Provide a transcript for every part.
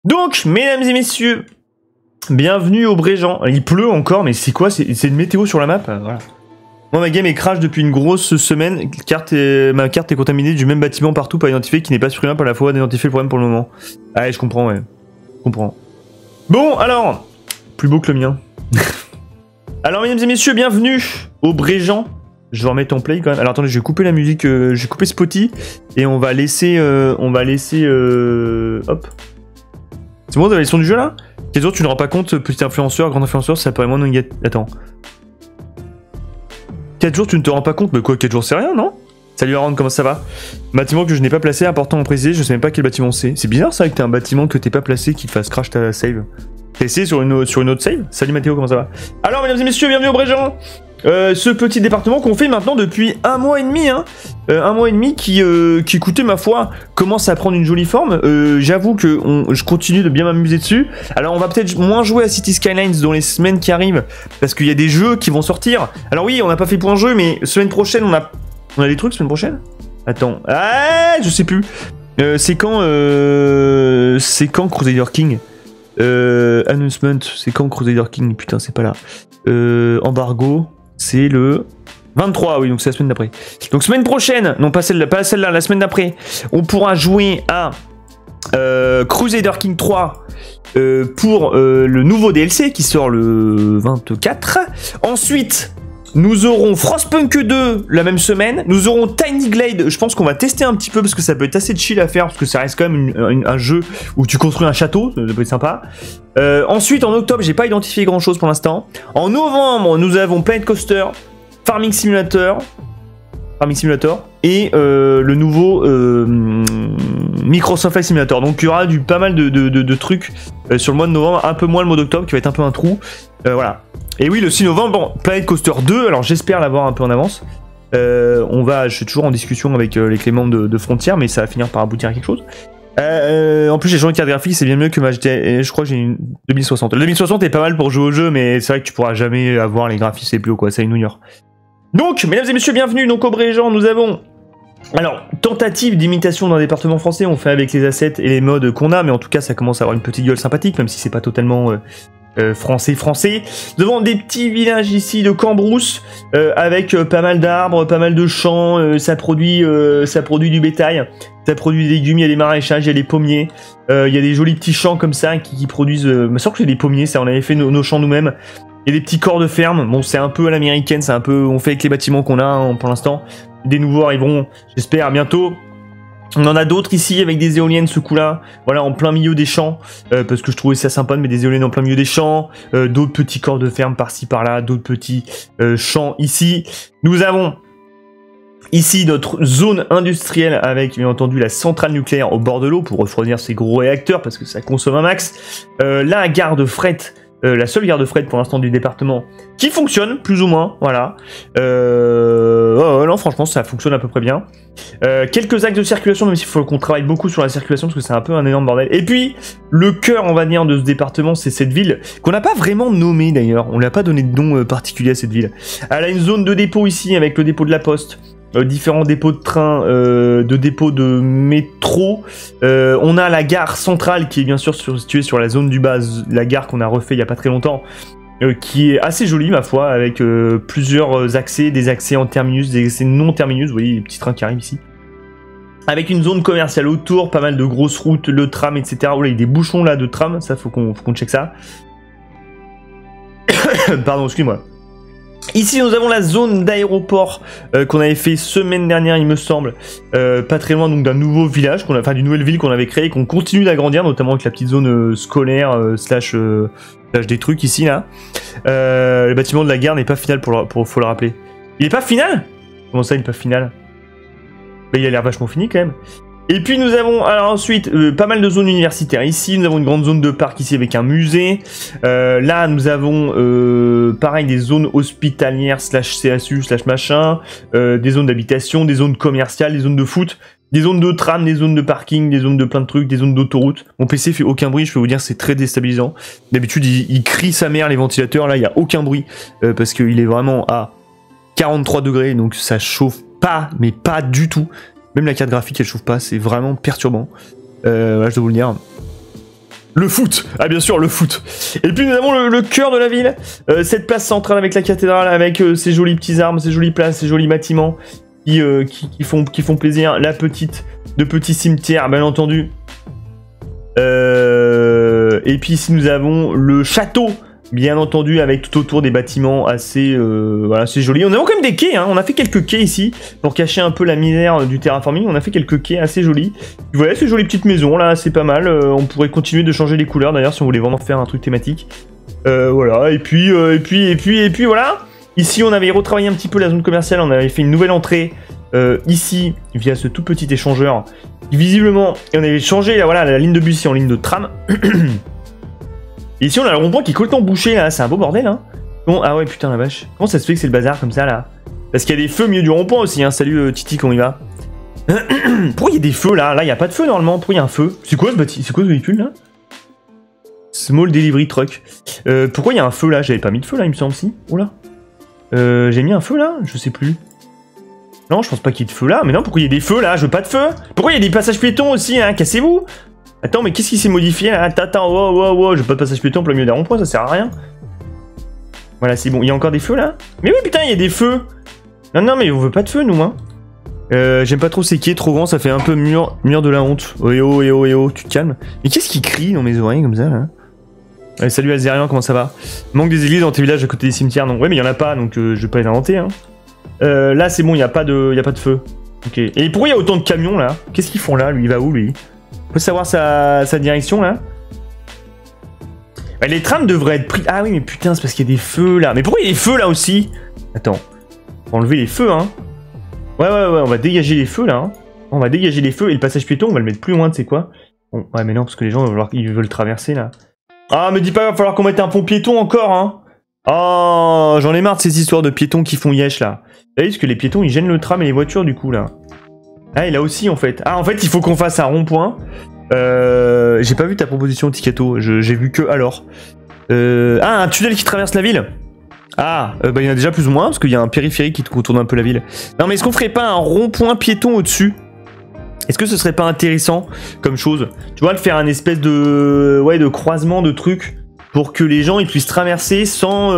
Donc, mesdames et messieurs, bienvenue au Bréjean. Il pleut encore, mais c'est quoi? C'est une météo sur la map? Voilà. Moi, ma game est crash depuis une grosse semaine. Ma carte est contaminée du même bâtiment partout, pas identifié, qui n'est pas supprimable à la fois d'identifier le problème pour le moment. Ah, ouais, je comprends, ouais. Je comprends. Bon, alors, plus beau que le mien. Alors, mesdames et messieurs, bienvenue au Bréjean. Je vais remettre en play quand même. Alors, attendez, je vais couper la musique, je vais couper Spotty, et on va laisser, hop. C'est bon, vous avez les sons du jeu là? Quel jour tu ne rends pas compte, petit influenceur, grand influenceur, ça paraît moins négatif. Attends. 4 jours, tu ne te rends pas compte? Mais quoi, 4 jours, c'est rien, non? Salut Aaron, comment ça va? Bâtiment que je n'ai pas placé, important à préciser, je sais même pas quel bâtiment c'est. C'est bizarre ça que t'as un bâtiment que t'es pas placé qui te fasse crash ta save. T'as essayé sur une autre save? Salut Mathéo, comment ça va? Alors, mesdames et messieurs, bienvenue au Bréjean. Ce petit département qu'on fait maintenant depuis un mois et demi, hein. Un mois et demi qui, écoutez, ma foi, commence à prendre une jolie forme. J'avoue que je continue de bien m'amuser dessus. Alors on va peut-être moins jouer à City Skylines dans les semaines qui arrivent, parce qu'il y a des jeux qui vont sortir. Alors oui, on n'a pas fait point jeu, mais semaine prochaine, on a des trucs semaine prochaine? Attends, ah, je sais plus. C'est quand Crusader King? Announcement, c'est quand Crusader King? Putain, c'est pas là. Embargo. C'est le 23, oui, donc c'est la semaine d'après. Donc semaine prochaine, non pas celle-là, la semaine d'après, on pourra jouer à Crusader King 3 pour le nouveau DLC qui sort le 24. Ensuite, nous aurons Frostpunk 2 la même semaine. Nous aurons Tiny Glade. Je pense qu'on va tester un petit peu parce que ça peut être assez chill à faire parce que ça reste quand même un jeu où tu construis un château. Ça peut être sympa. Ensuite, en octobre, j'ai pas identifié grand chose pour l'instant. En novembre, nous avons Planet Coaster, Farming Simulator et le nouveau Microsoft Flight Simulator. Donc il y aura pas mal de trucs sur le mois de novembre, un peu moins le mois d'octobre qui va être un peu un trou. Voilà. Et oui, le 6 novembre, bon, Planet Coaster 2, alors j'espère l'avoir un peu en avance. Je suis toujours en discussion avec les membres de Frontier, mais ça va finir par aboutir à quelque chose. En plus, j'ai changé de carte graphique, c'est bien mieux que ma GT. Je crois que j'ai une 2060. Le 2060 est pas mal pour jouer au jeu, mais c'est vrai que tu pourras jamais avoir les graphismes les plus hauts, quoi. Ça ignore. Donc, mesdames et messieurs, bienvenue. Donc, au Bréjean, nous avons. Alors, tentative d'imitation d'un département français, on fait avec les assets et les modes qu'on a, mais en tout cas, ça commence à avoir une petite gueule sympathique, même si c'est pas totalement. Français. Devant des petits villages ici de Cambrousse avec pas mal d'arbres, pas mal de champs, ça produit du bétail, ça produit des légumes, il y a des maraîchages, il y a des pommiers, il y a des jolis petits champs comme ça qui produisent, me semble que c'est des pommiers, ça on avait fait nos champs nous-mêmes. Il y a des petits corps de ferme, bon c'est un peu à l'américaine, c'est un peu, on fait avec les bâtiments qu'on a hein, pour l'instant. Des nouveaux arriveront, j'espère, bientôt. On en a d'autres ici avec des éoliennes ce coup-là, voilà en plein milieu des champs, parce que je trouvais ça sympa de mettre des éoliennes en plein milieu des champs, d'autres petits corps de ferme par-ci par-là, d'autres petits champs ici. Nous avons ici notre zone industrielle avec bien entendu la centrale nucléaire au bord de l'eau pour refroidir ces gros réacteurs parce que ça consomme un max. La gare de fret. La seule gare de fret pour l'instant du département qui fonctionne plus ou moins, voilà. Non, franchement, ça fonctionne à peu près bien. Quelques axes de circulation, même s'il faut qu'on travaille beaucoup sur la circulation parce que c'est un peu un énorme bordel. Et puis, le cœur, on va dire, de ce département, c'est cette ville qu'on n'a pas vraiment nommée d'ailleurs. On n'a pas donné de nom particulier à cette ville. Elle a une zone de dépôt ici avec le dépôt de la poste. Différents dépôts de train, de dépôts de métro. On a la gare centrale qui est bien sûr située sur la zone du bas, la gare qu'on a refait il y a pas très longtemps, qui est assez jolie ma foi, avec plusieurs accès, des accès en terminus, des accès non terminus, vous voyez les petits trains qui arrivent ici. Avec une zone commerciale autour, pas mal de grosses routes, le tram, etc. Oh là, il y a des bouchons là de tram, ça faut qu'on check ça. Pardon, excuse-moi. Ici, nous avons la zone d'aéroport qu'on avait fait semaine dernière, il me semble, pas très loin donc d'un nouveau village, enfin d'une nouvelle ville qu'on avait créée, qu'on continue d'agrandir, notamment avec la petite zone scolaire slash des trucs ici là. Le bâtiment de la gare n'est pas final faut le rappeler. Il est pas final? Comment ça, il n'est pas final? Bah, il a l'air vachement fini quand même. Et puis nous avons alors ensuite pas mal de zones universitaires. Ici nous avons une grande zone de parc ici avec un musée. Là nous avons pareil des zones hospitalières slash CSU slash machin, des zones d'habitation, des zones commerciales, des zones de foot, des zones de tram, des zones de parking, des zones de plein de trucs, des zones d'autoroute. Mon PC fait aucun bruit, je peux vous dire c'est très déstabilisant. D'habitude il crie sa mère les ventilateurs, là il n'y a aucun bruit parce qu'il est vraiment à 43 degrés donc ça chauffe pas mais pas du tout. Même la carte graphique elle chauffe pas, c'est vraiment perturbant. Voilà, je dois vous le dire. Le foot. Ah bien sûr, le foot. Et puis nous avons le cœur de la ville. Cette place centrale avec la cathédrale, avec ses jolis petits arbres, ses jolies places, ses jolis bâtiments qui font plaisir. De petits cimetières, bien entendu. Et puis ici nous avons le château, bien entendu, avec tout autour des bâtiments assez, voilà, c'est joli. On a quand même des quais, hein. On a fait quelques quais ici pour cacher un peu la misère du terraforming. On a fait quelques quais assez jolis. Voilà, ces jolies petites maisons là, c'est pas mal. On pourrait continuer de changer les couleurs d'ailleurs si on voulait vraiment faire un truc thématique. Voilà, et puis voilà. Ici on avait retravaillé un petit peu la zone commerciale. On avait fait une nouvelle entrée ici via ce tout petit échangeur. Visiblement, et on avait changé là, voilà, la ligne de bus ici en ligne de tram. Et ici on a le rond-point qui est complètement bouché là, c'est un beau bordel hein. Bon, ah ouais putain la vache, comment ça se fait que c'est le bazar comme ça là? Parce qu'il y a des feux au milieu du rond-point aussi hein, salut Titi, comment il va? Pourquoi il y a des feux là? Là il n'y a pas de feu normalement, pourquoi il y a un feu? C'est quoi ce véhicule là? Small Delivery Truck. Pourquoi il y a un feu là? J'avais pas mis de feu là il me semble si. Oula. J'ai mis un feu là? Je sais plus. Non, je pense pas qu'il y ait de feu là. Mais non, pourquoi il y a des feux là? Je veux pas de feu. Pourquoi il y a des passages piétons aussi, hein? Cassez-vous. Attends, mais qu'est-ce qui s'est modifié là? Attends, wow. Je veux pas de passage piéton plein milieu d'un rond-point, ça sert à rien. Voilà, c'est bon. Il y a encore des feux là? Mais oui, putain, il y a des feux. Non, mais on veut pas de feu, nous, hein. J'aime pas trop ces quais, trop grand, ça fait un peu mur de la honte. Oh, tu te calmes. Mais qu'est-ce qui crie dans mes oreilles comme ça là? Allez, salut Azérian, comment ça va? Manque des églises dans tes villages à côté des cimetières, non? Ouais, mais il y en a pas, donc je vais pas les inventer, hein. Là c'est bon, il n'y a pas de feu. Ok. Et pourquoi il y a autant de camions là? Qu'est-ce qu'ils font là? Lui, il va où lui? On peut savoir sa direction là? Bah, les trams devraient être pris. Ah oui, mais putain, c'est parce qu'il y a des feux là. Mais pourquoi il y a des feux là aussi? Attends. On va enlever les feux, hein. Ouais, on va dégager les feux là. Hein. On va dégager les feux et le passage piéton, on va le mettre plus loin, tu sais quoi? Bon, ouais, mais non, parce que les gens ils veulent traverser là. Ah, me dis pas, il va falloir qu'on mette un pont piéton encore, hein. Oh, j'en ai marre de ces histoires de piétons qui font yesh là. Vous voyez, parce que les piétons ils gênent le tram et les voitures du coup là. Ah, et là aussi en fait. Ah, en fait, il faut qu'on fasse un rond-point. J'ai pas vu ta proposition, Tikato. J'ai vu que alors. Ah, un tunnel qui traverse la ville. Ah, bah il y en a déjà plus ou moins, parce qu'il y a un périphérique qui contourne un peu la ville. Non, mais est-ce qu'on ferait pas un rond-point piéton au-dessus? Est-ce que ce serait pas intéressant comme chose? Tu vois, de faire un espèce de... Ouais, de croisement de trucs pour que les gens ils puissent traverser sans...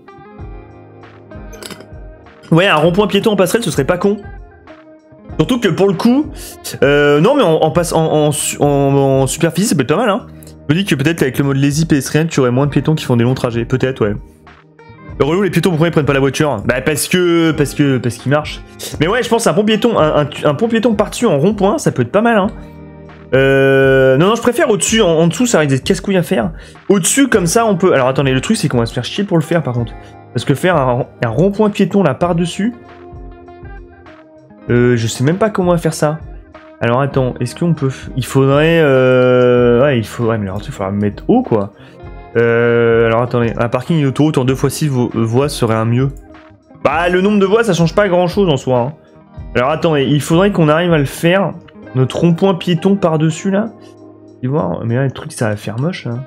Ouais, un rond-point piéton en passerelle, ce serait pas con. Surtout que pour le coup... non, mais en superficie, ça peut être pas mal, hein. Je me dis que peut-être avec le mode lazy pédestrienne, tu aurais moins de piétons qui font des longs trajets. Peut-être, ouais. Le relou, les piétons, pourquoi ils prennent pas la voiture? Bah parce qu'ils marchent. Mais ouais, je pense un pont piéton, un pont piéton par-dessus en rond-point, ça peut être pas mal, hein. Non, je préfère au-dessus, en dessous, ça risque d'être casse-couille à faire. Au-dessus, comme ça, on peut... Alors attendez, le truc, c'est qu'on va se faire chier pour le faire, par contre. Parce que faire un rond-point piéton, là, par-dessus... je sais même pas comment faire ça. Alors attends, est-ce qu'on peut... Il faudrait... Ouais, mais alors il faudra me mettre haut, quoi. Alors attendez, un parking d'autoroute en 2x6 voies serait un mieux. Bah le nombre de voies ça change pas grand chose en soi. Hein. Alors attendez, il faudrait qu'on arrive à le faire. Notre rond-point piéton par dessus là. Et voir, mais là le truc ça va faire moche là.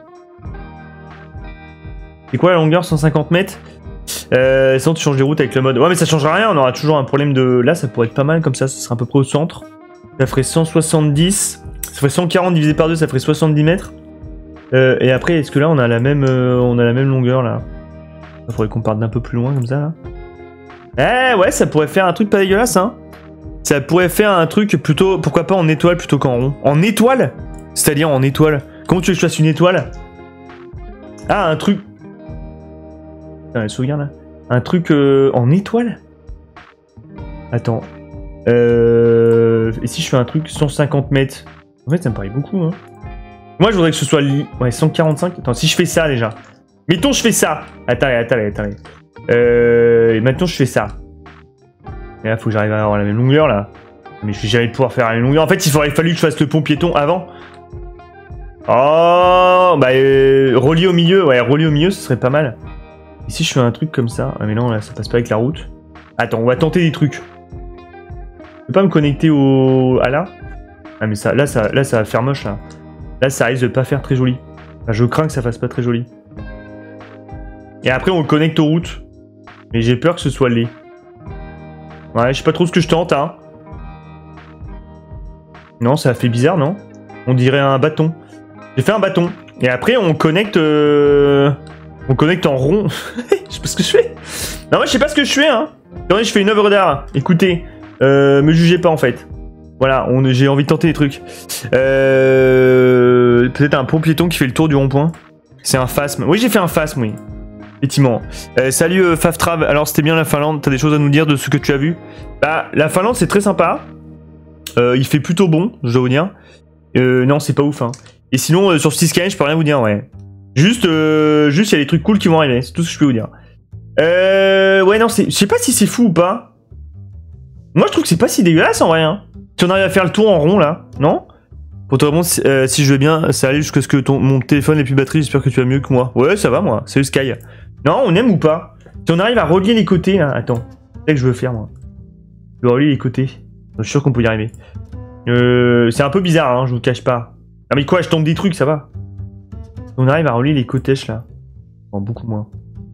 C'est quoi la longueur? 150 mètres. Sinon tu changes les routes avec le mode. Ouais mais ça changera rien, on aura toujours un problème de... Là ça pourrait être pas mal comme ça serait à peu près au centre. Ça ferait 170. Ça ferait 140 divisé par 2, ça ferait 70 mètres. Et après, est-ce que là on a la même longueur là? Il faudrait qu'on parte d'un peu plus loin comme ça là. Ouais, ça pourrait faire un truc pas dégueulasse hein. Ça pourrait faire un truc plutôt, pourquoi pas en étoile plutôt qu'en rond. En étoile? C'est-à-dire en étoile. Comment tu veux que je fasse une étoile? Ah, un truc... Putain, souviens là. Un truc en étoile? Attends. Et si je fais un truc 150 mètres? En fait ça me paraît beaucoup hein. Moi, je voudrais que ce soit... Ouais, 145. Attends, si je fais ça, déjà. Mettons, je fais ça. Attendez. Maintenant, je fais ça. Et là, faut que j'arrive à avoir la même longueur, là. Mais je vais jamais pouvoir faire la même longueur. En fait, il aurait fallu que je fasse le pont piéton avant. Oh, bah, relié au milieu. Ouais, relié au milieu, ce serait pas mal. Et si je fais un truc comme ça? Ah, mais non, là, ça passe pas avec la route. Attends, on va tenter des trucs. Je peux pas me connecter à là? Ah, mais ça, là, ça va faire moche, là. Là, ça risque de pas faire très joli. Enfin, je crains que ça fasse pas très joli. Et après, on le connecte aux routes. Mais j'ai peur que ce soit laid. Ouais, je sais pas trop ce que je tente, hein. Non, ça fait bizarre, non? On dirait un bâton. J'ai fait un bâton. Et après, on connecte en rond. Je sais pas ce que je fais. Non, moi, je sais pas ce que je fais, hein. Attendez, je fais une œuvre d'art. Écoutez, me jugez pas, en fait. Voilà, j'ai envie de tenter des trucs. Peut-être un pont piéton qui fait le tour du rond-point. C'est un phasme. Oui, j'ai fait un phasme, oui. Effectivement. Salut Faftrav. Alors, c'était bien la Finlande. T'as des choses à nous dire de ce que tu as vu? Bah, la Finlande, c'est très sympa. Il fait plutôt bon, je dois vous dire. Non, c'est pas ouf, hein. Et sinon, sur Skyrim, je peux rien vous dire, ouais. Juste, il y a des trucs cool qui vont arriver. C'est tout ce que je peux vous dire. Ouais, non, je sais pas si c'est fou ou pas. Moi, je trouve que c'est pas si dégueulasse, en vrai, hein. Si on arrive à faire le tour en rond, là, non? Pour te répondre, si je vais bien, ça allait jusqu'à ce que mon téléphone n'ait plus de batterie. J'espère que tu vas mieux que moi. Ouais, ça va, moi. Salut Sky. Non, on aime ou pas? Si on arrive à relier les côtés, là. Attends. C'est ça que je veux faire, moi. Je veux relier les côtés. Je suis sûr qu'on peut y arriver. C'est un peu bizarre, hein, je vous cache pas. Ah, mais quoi, je tombe des trucs, ça va. On arrive à relier les côtèches, là. Bon, beaucoup moins.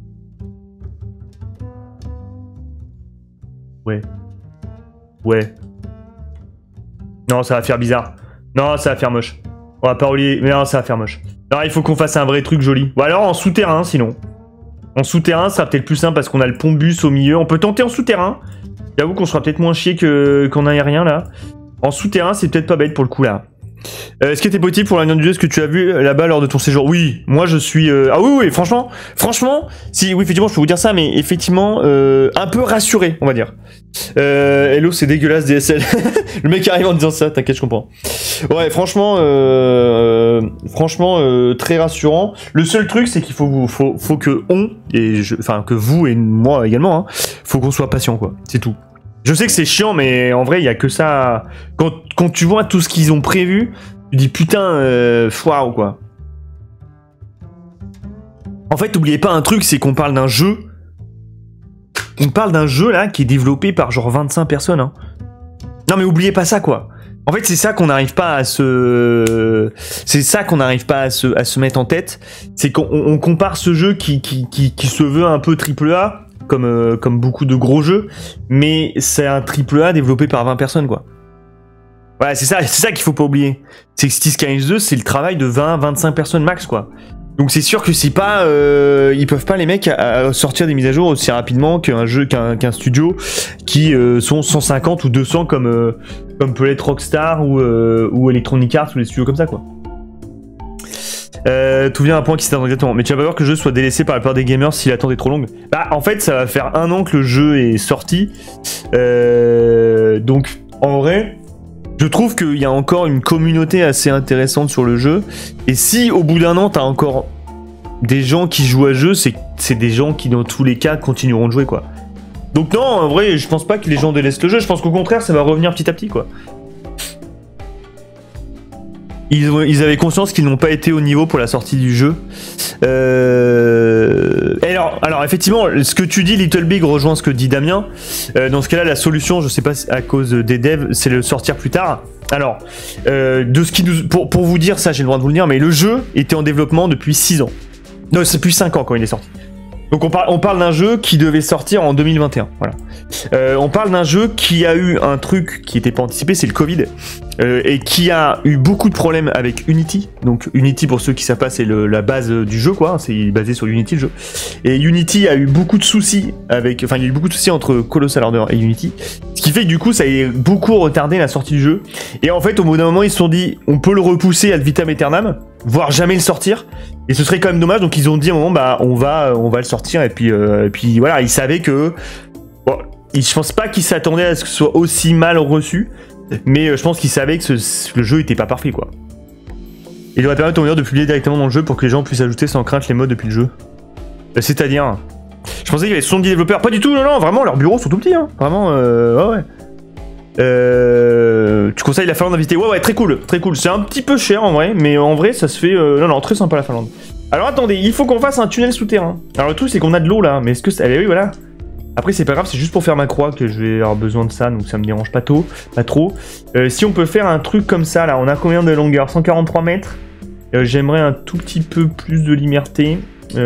Ouais. Ouais. Non, ça va faire bizarre. Non, ça va faire moche. On va pas relier... Mais non, ça va faire moche. Alors, il faut qu'on fasse un vrai truc joli. Ou alors en souterrain, sinon. En souterrain, ça sera peut-être plus simple parce qu'on a le pont bus au milieu. On peut tenter en souterrain. J'avoue qu'on sera peut-être moins chier qu'en aérien, là. En souterrain, c'est peut-être pas bête pour le coup, là. Est-ce qu'il était possible pour la du jeu ce que tu as vu là-bas lors de ton séjour? Oui, moi je suis... Ah oui, franchement, si, oui, effectivement, je peux vous dire ça, mais effectivement, un peu rassuré, on va dire. Hello, c'est dégueulasse, DSL. Le mec arrive en disant ça, t'inquiète, je comprends. Ouais, franchement, très rassurant. Le seul truc, c'est qu'il faut que que vous et moi également, hein, faut qu'on soit patient, quoi. C'est tout. Je sais que c'est chiant, mais en vrai, il y a que ça. Quand tu vois tout ce qu'ils ont prévu, tu dis putain, waouh, quoi. En fait, n'oubliez pas un truc, c'est qu'on parle d'un jeu. On parle d'un jeu là qui est développé par genre 25 personnes. Hein. Non, mais oubliez pas ça, quoi. En fait, c'est ça qu'on n'arrive pas à se. C'est ça qu'on n'arrive pas à se mettre en tête. C'est qu'on compare ce jeu qui se veut un peu AAA. Comme beaucoup de gros jeux, mais c'est un AAA développé par 20 personnes, quoi. Voilà, c'est ça qu'il faut pas oublier. C'est que Skylines 2, c'est le travail de 20-25 personnes max, quoi. Donc c'est sûr que c'est pas... ils peuvent pas, les mecs, à sortir des mises à jour aussi rapidement qu'un studio qui sont 150 ou 200 comme peut l'être Rockstar ou Electronic Arts ou des studios comme ça, quoi. Tout vient à un point qui s'éteint exactement. Mais tu vas pas voir que le jeu soit délaissé par la plupart des gamers si l'attente est trop longue. Bah en fait ça va faire 1 an que le jeu est sorti. Donc en vrai, je trouve qu'il y a encore une communauté assez intéressante sur le jeu. Et si au bout d'1 an t'as encore des gens qui jouent à jeu, c'est des gens qui dans tous les cas continueront de jouer, quoi. Donc non, en vrai je pense pas que les gens délaissent le jeu. Je pense qu'au contraire ça va revenir petit à petit, quoi. Ils avaient conscience qu'ils n'ont pas été au niveau pour la sortie du jeu. Et alors effectivement, ce que tu dis, Little Big, rejoint ce que dit Damien. Dans ce cas-là, la solution, je sais pas à cause des devs, c'est le sortir plus tard. Alors, de ce qui nous, pour vous dire ça, j'ai le droit de vous le dire, mais le jeu était en développement depuis 6 ans. Non, c'est depuis 5 ans quand il est sorti. Donc on parle d'un jeu qui devait sortir en 2021. Voilà. On parle d'un jeu qui a eu un truc qui n'était pas anticipé, c'est le Covid. Et qui a eu beaucoup de problèmes avec Unity. Donc Unity, pour ceux qui savent pas, c'est la base du jeu, quoi. C'est basé sur Unity, le jeu. Et Unity a eu beaucoup de soucis avec... Enfin, il y a eu beaucoup de soucis entre Colossal Order et Unity. Ce qui fait que du coup, ça a beaucoup retardé la sortie du jeu. Et en fait, au bout d'un moment, ils se sont dit, on peut le repousser ad vitam aeternam, voire jamais le sortir. Et ce serait quand même dommage. Donc ils ont dit à un moment, bah, on va le sortir. Et puis voilà, ils savaient que... Bon, je pense pas qu'ils s'attendaient à ce que ce soit aussi mal reçu. Mais je pense qu'ils savaient que le jeu était pas parfait, quoi. Il devrait permettre au meilleur de publier directement dans le jeu pour que les gens puissent ajouter sans crainte les modes depuis le jeu. C'est-à-dire... Je pensais qu'il y avait 70 développeurs. Pas du tout, non, vraiment, leurs bureaux sont tout petits, hein. Vraiment, ouais. Tu conseilles la Finlande d'inviter? Ouais, très cool, très cool. C'est un petit peu cher, en vrai, mais en vrai, ça se fait... Non, très sympa, la Finlande. Alors, attendez, il faut qu'on fasse un tunnel souterrain. Alors, le truc, c'est qu'on a de l'eau, là, mais est-ce que... oui, voilà. Après c'est pas grave, c'est juste pour faire ma croix que je vais avoir besoin de ça, donc ça me dérange pas trop. Si on peut faire un truc comme ça, là, on a combien de longueur? 143 mètres. J'aimerais un tout petit peu plus de liberté.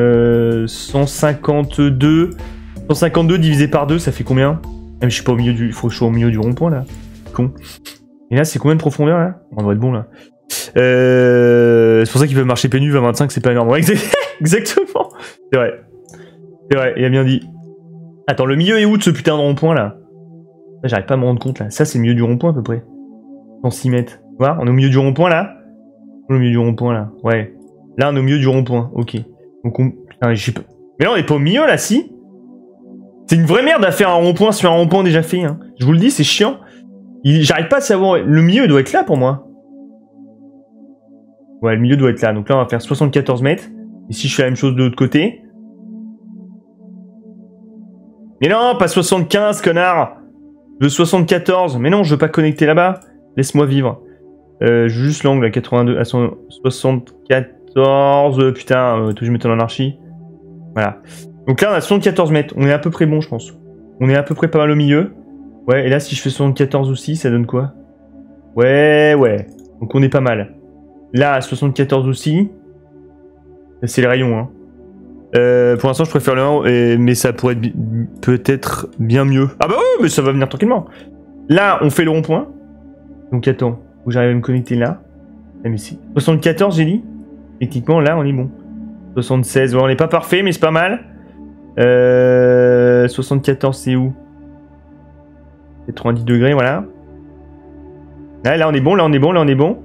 152 divisé par 2, ça fait combien? Ah, mais je suis pas au milieu du... Il faut que je sois au milieu du rond-point, là. Con. Et là, c'est combien de profondeur, là? On doit être bon, là. C'est pour ça qu'ils peuvent marcher pénu, 20-25, c'est pas énorme. Ouais, exactement. C'est vrai. C'est vrai, il a bien dit. Attends, le milieu est où de ce putain de rond-point là? J'arrive pas à me rendre compte là. Ça, c'est le milieu du rond-point à peu près. 106 mètres. Tu vois, on est au milieu du rond-point là. Au milieu du rond-point là. Ouais. Là, on est au milieu du rond-point. Ok. Donc on. Putain, j'ai pas. Mais là, on est pas au milieu là, si? C'est une vraie merde à faire un rond-point sur un rond-point déjà fait. Hein. Je vous le dis, c'est chiant. J'arrive pas à savoir. Le milieu, il doit être là pour moi. Ouais, le milieu doit être là. Donc là, on va faire 74 mètres. Et si je fais la même chose de l'autre côté. Mais non, pas 75, connard. Je veux 74. Mais non, je veux pas connecter là-bas. Laisse-moi vivre. Je veux juste l'angle à 82, à 74. Putain, tout je m'étonne en archi. Voilà. Donc là, on a 74 mètres. On est à peu près bon, je pense. On est à peu près pas mal au milieu. Ouais, et là, si je fais 74 aussi, ça donne quoi? Ouais, ouais. Donc on est pas mal. Là, à 74 aussi. C'est les rayons, hein. Pour l'instant, je préfère le 1, mais ça pourrait être peut-être bien mieux. Ah bah oui, mais ça va venir tranquillement. Là, on fait le rond-point. Donc attends, faut que j'arrive à me connecter là. Ah, mais si. 74, j'ai dit. Techniquement, là, on est bon. 76, ouais, on n'est pas parfait, mais c'est pas mal. 74, c'est où? 90 degrés, voilà. Là, on est bon, là, on est bon, là, on est bon.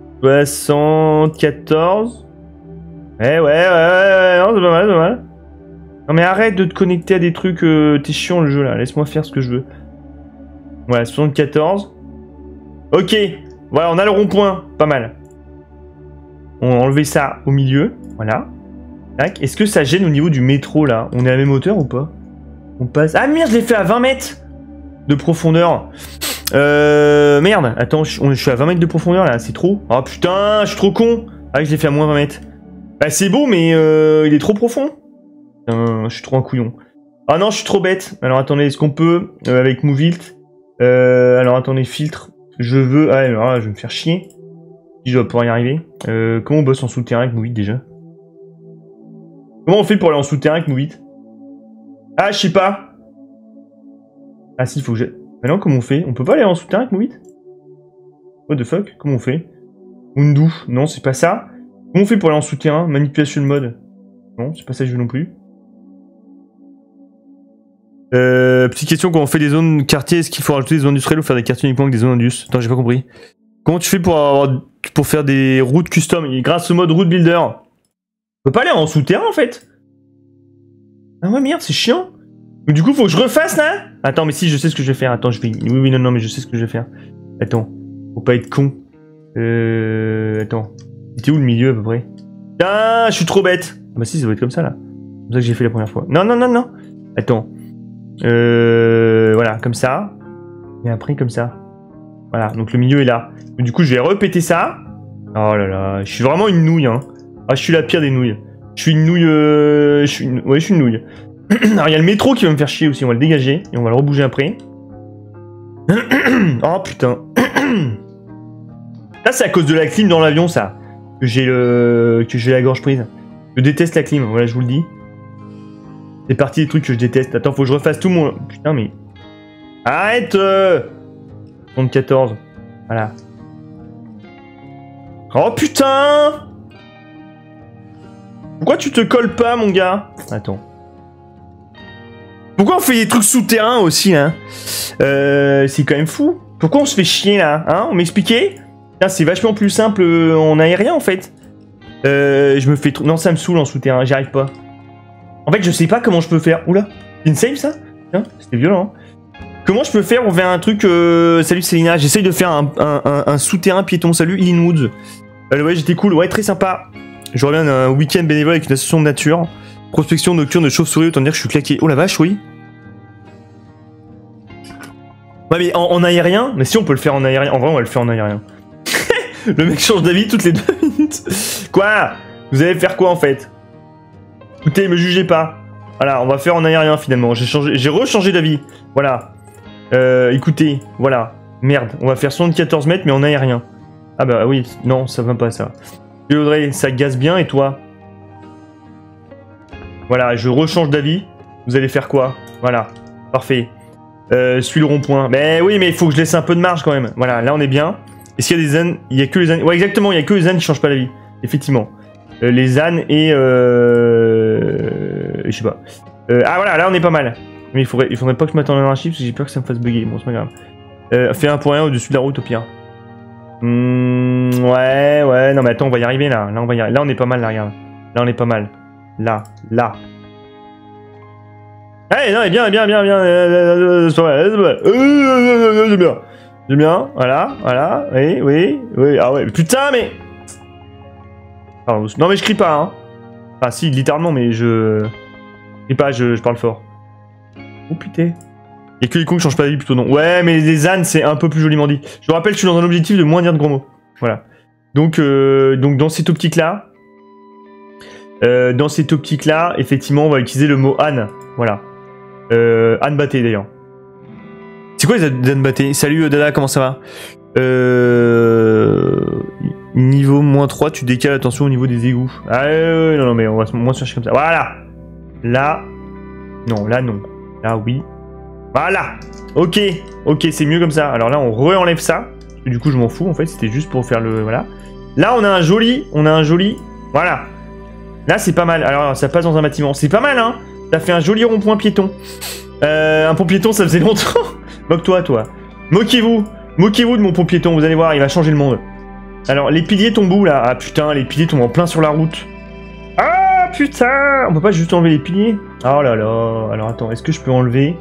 74. Ouais, non, c'est pas mal, c'est pas mal. Non, mais arrête de te connecter à des trucs, t'es chiant le jeu là, laisse-moi faire ce que je veux. Voilà, 74. Ok, voilà, on a le rond-point, pas mal. On va enlever ça au milieu, voilà. Tac, est-ce que ça gêne au niveau du métro là? On est à la même hauteur ou pas? On passe... Ah merde, je l'ai fait à 20 mètres de profondeur. Merde, attends, je suis à 20 mètres de profondeur là, c'est trop. Oh putain, je suis trop con. Ah, je l'ai fait à moins 20 mètres. Bah c'est beau, mais il est trop profond. Je suis trop un couillon. Ah non, je suis trop bête. Alors attendez, est-ce qu'on peut, avec Movilt, alors attendez, filtre, je veux... Ah, alors là, je vais me faire chier. Si je dois pouvoir y arriver. Comment on bosse en souterrain avec Movilt déjà? Comment on fait pour aller en souterrain avec Movilt? Ah, je sais pas. Ah si, il faut que j'ai... Maintenant, comment on fait? On peut pas aller en souterrain avec Movilt? What the fuck? Comment on fait? Undo? Non, c'est pas ça. Comment on fait pour aller en souterrain? Manipulation mode? Non, c'est pas ça que je veux non plus. Petite question, quand on fait des zones quartiers, est-ce qu'il faut rajouter des zones industrielles ou faire des quartiers uniquement avec des zones indus? Attends, j'ai pas compris. Comment tu fais pour faire des routes custom? Et grâce au mode route builder. On peut pas aller en souterrain en fait? Ah ouais, merde, c'est chiant. Mais du coup, faut que je refasse là? Attends, mais si, je sais ce que je vais faire. Attends, je vais... Oui, non, mais je sais ce que je vais faire. Attends, faut pas être con. Attends. C'était où le milieu à peu près? Ah, je suis trop bête. Ah bah si, ça doit être comme ça là. C'est comme ça que j'ai fait la première fois. Non. Attends. Voilà, comme ça. Et après, comme ça. Voilà, donc le milieu est là. Mais du coup, je vais répéter ça. Oh là là, je suis vraiment une nouille, hein. Ah, je suis la pire des nouilles. Je suis une nouille... Ouais, je suis une nouille. Alors, il y a le métro qui va me faire chier aussi. On va le dégager. Et on va le rebouger après. Oh, putain. Ça, c'est à cause de la clim dans l'avion, ça. Que j'ai la gorge prise. Je déteste la clim, voilà, je vous le dis. C'est parti des trucs que je déteste. Attends, faut que je refasse tout mon... Putain, mais... Arrête 74. Voilà. Oh, putain! Pourquoi tu te colles pas, mon gars? Attends. Pourquoi on fait des trucs souterrains aussi, hein? C'est quand même fou. Pourquoi on se fait chier, là? Hein? On m'expliquait? C'est vachement plus simple en aérien, en fait. Je me fais... Non, ça me saoule en souterrain, j'y arrive pas. En fait, je sais pas comment je peux faire. Oula, c'est une save, ça? Tiens, c'était violent, hein. Comment je peux faire pour faire un truc... Salut, Célina, j'essaye de faire un souterrain piéton. Salut, Inwoods. Ouais, j'étais cool, ouais, très sympa. Je reviens d'un week-end bénévole avec une association de nature. Prospection nocturne de chauves-souris, autant dire que je suis claqué. Oh la vache, oui. Ouais, mais en aérien... Mais si, on peut le faire en aérien. En vrai, on va le faire en aérien. Le mec change d'avis toutes les 2 minutes. Quoi? Vous allez faire quoi en fait? Écoutez, me jugez pas. Voilà, on va faire en aérien finalement. J'ai rechangé d'avis. Voilà. Écoutez, voilà. Merde, on va faire 74 mètres mais en aérien. Ah bah oui, non, ça va pas ça. Et Audrey, ça gaze bien et toi? Voilà, je rechange d'avis. Vous allez faire quoi? Voilà, parfait. Suis le rond-point. Mais oui, mais il faut que je laisse un peu de marge quand même. Voilà, là on est bien. Est-ce qu'il y a des ânes? Il y a que les ânes. Ouais, exactement, il y a que les ânes qui changent pas la vie. Effectivement. Les ânes et je sais pas. Ah voilà, là on est pas mal. Mais il faudrait pas que je m'attende à un chiffre parce que j'ai peur que ça me fasse bugger. Bon, c'est pas grave. Fais un pour rien au-dessus de la route au pire. Ouais, non mais attends, on va y arriver là. Là on va y arriver. Là on est pas mal là, regarde. Là on est pas mal. Là. Eh non, bien. C'est bien, voilà. Oui. Ah ouais, putain, mais. Pardon, non mais je crie pas, hein. Enfin si, littéralement, mais je crie pas, je parle fort. Oh putain. Il y a que les cons qui changent pas d'avis plutôt non. Ouais, mais les ânes, c'est un peu plus joliment dit. Je vous rappelle, je suis dans un objectif de moins dire de gros mots. Voilà. Donc dans cette optique-là, effectivement, on va utiliser le mot âne. Voilà. Âne batté d'ailleurs. C'est quoi les ânes battés? Salut Dada, comment ça va? Niveau -3, tu décales, attention au niveau des égouts. Ah non, mais on va moins se chercher comme ça. Voilà. Là. Non, là non. Là oui. Voilà. Ok, c'est mieux comme ça. Alors là, on re-enlève ça. Parce que du coup, je m'en fous en fait. C'était juste pour faire le... Voilà. Là, on a un joli... Voilà. Là, c'est pas mal. Alors, ça passe dans un bâtiment. C'est pas mal, hein. Ça fait un joli rond-point piéton. Un pont piéton, ça faisait longtemps. Moque-toi, toi. Moquez-vous de mon pont piéton. Vous allez voir, il va changer le monde. Alors, les piliers tombent où, là? Ah, putain, les piliers tombent en plein sur la route. Ah, putain. On peut pas juste enlever les piliers? Oh là là. Alors, attends, est-ce que je peux enlever...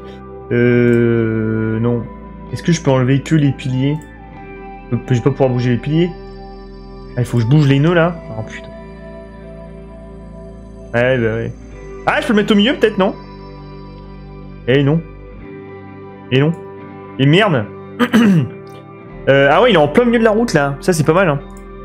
Non. Est-ce que je peux enlever que les piliers? Je vais pas pouvoir bouger les piliers. Ah, il faut que je bouge les nœuds là. Oh putain. Ouais, bah ouais. Ah, je peux le mettre au milieu peut-être, non? Eh non. Et non. Et merde. Ah ouais, il est en plein milieu de la route là. Ça, c'est pas mal. Hein.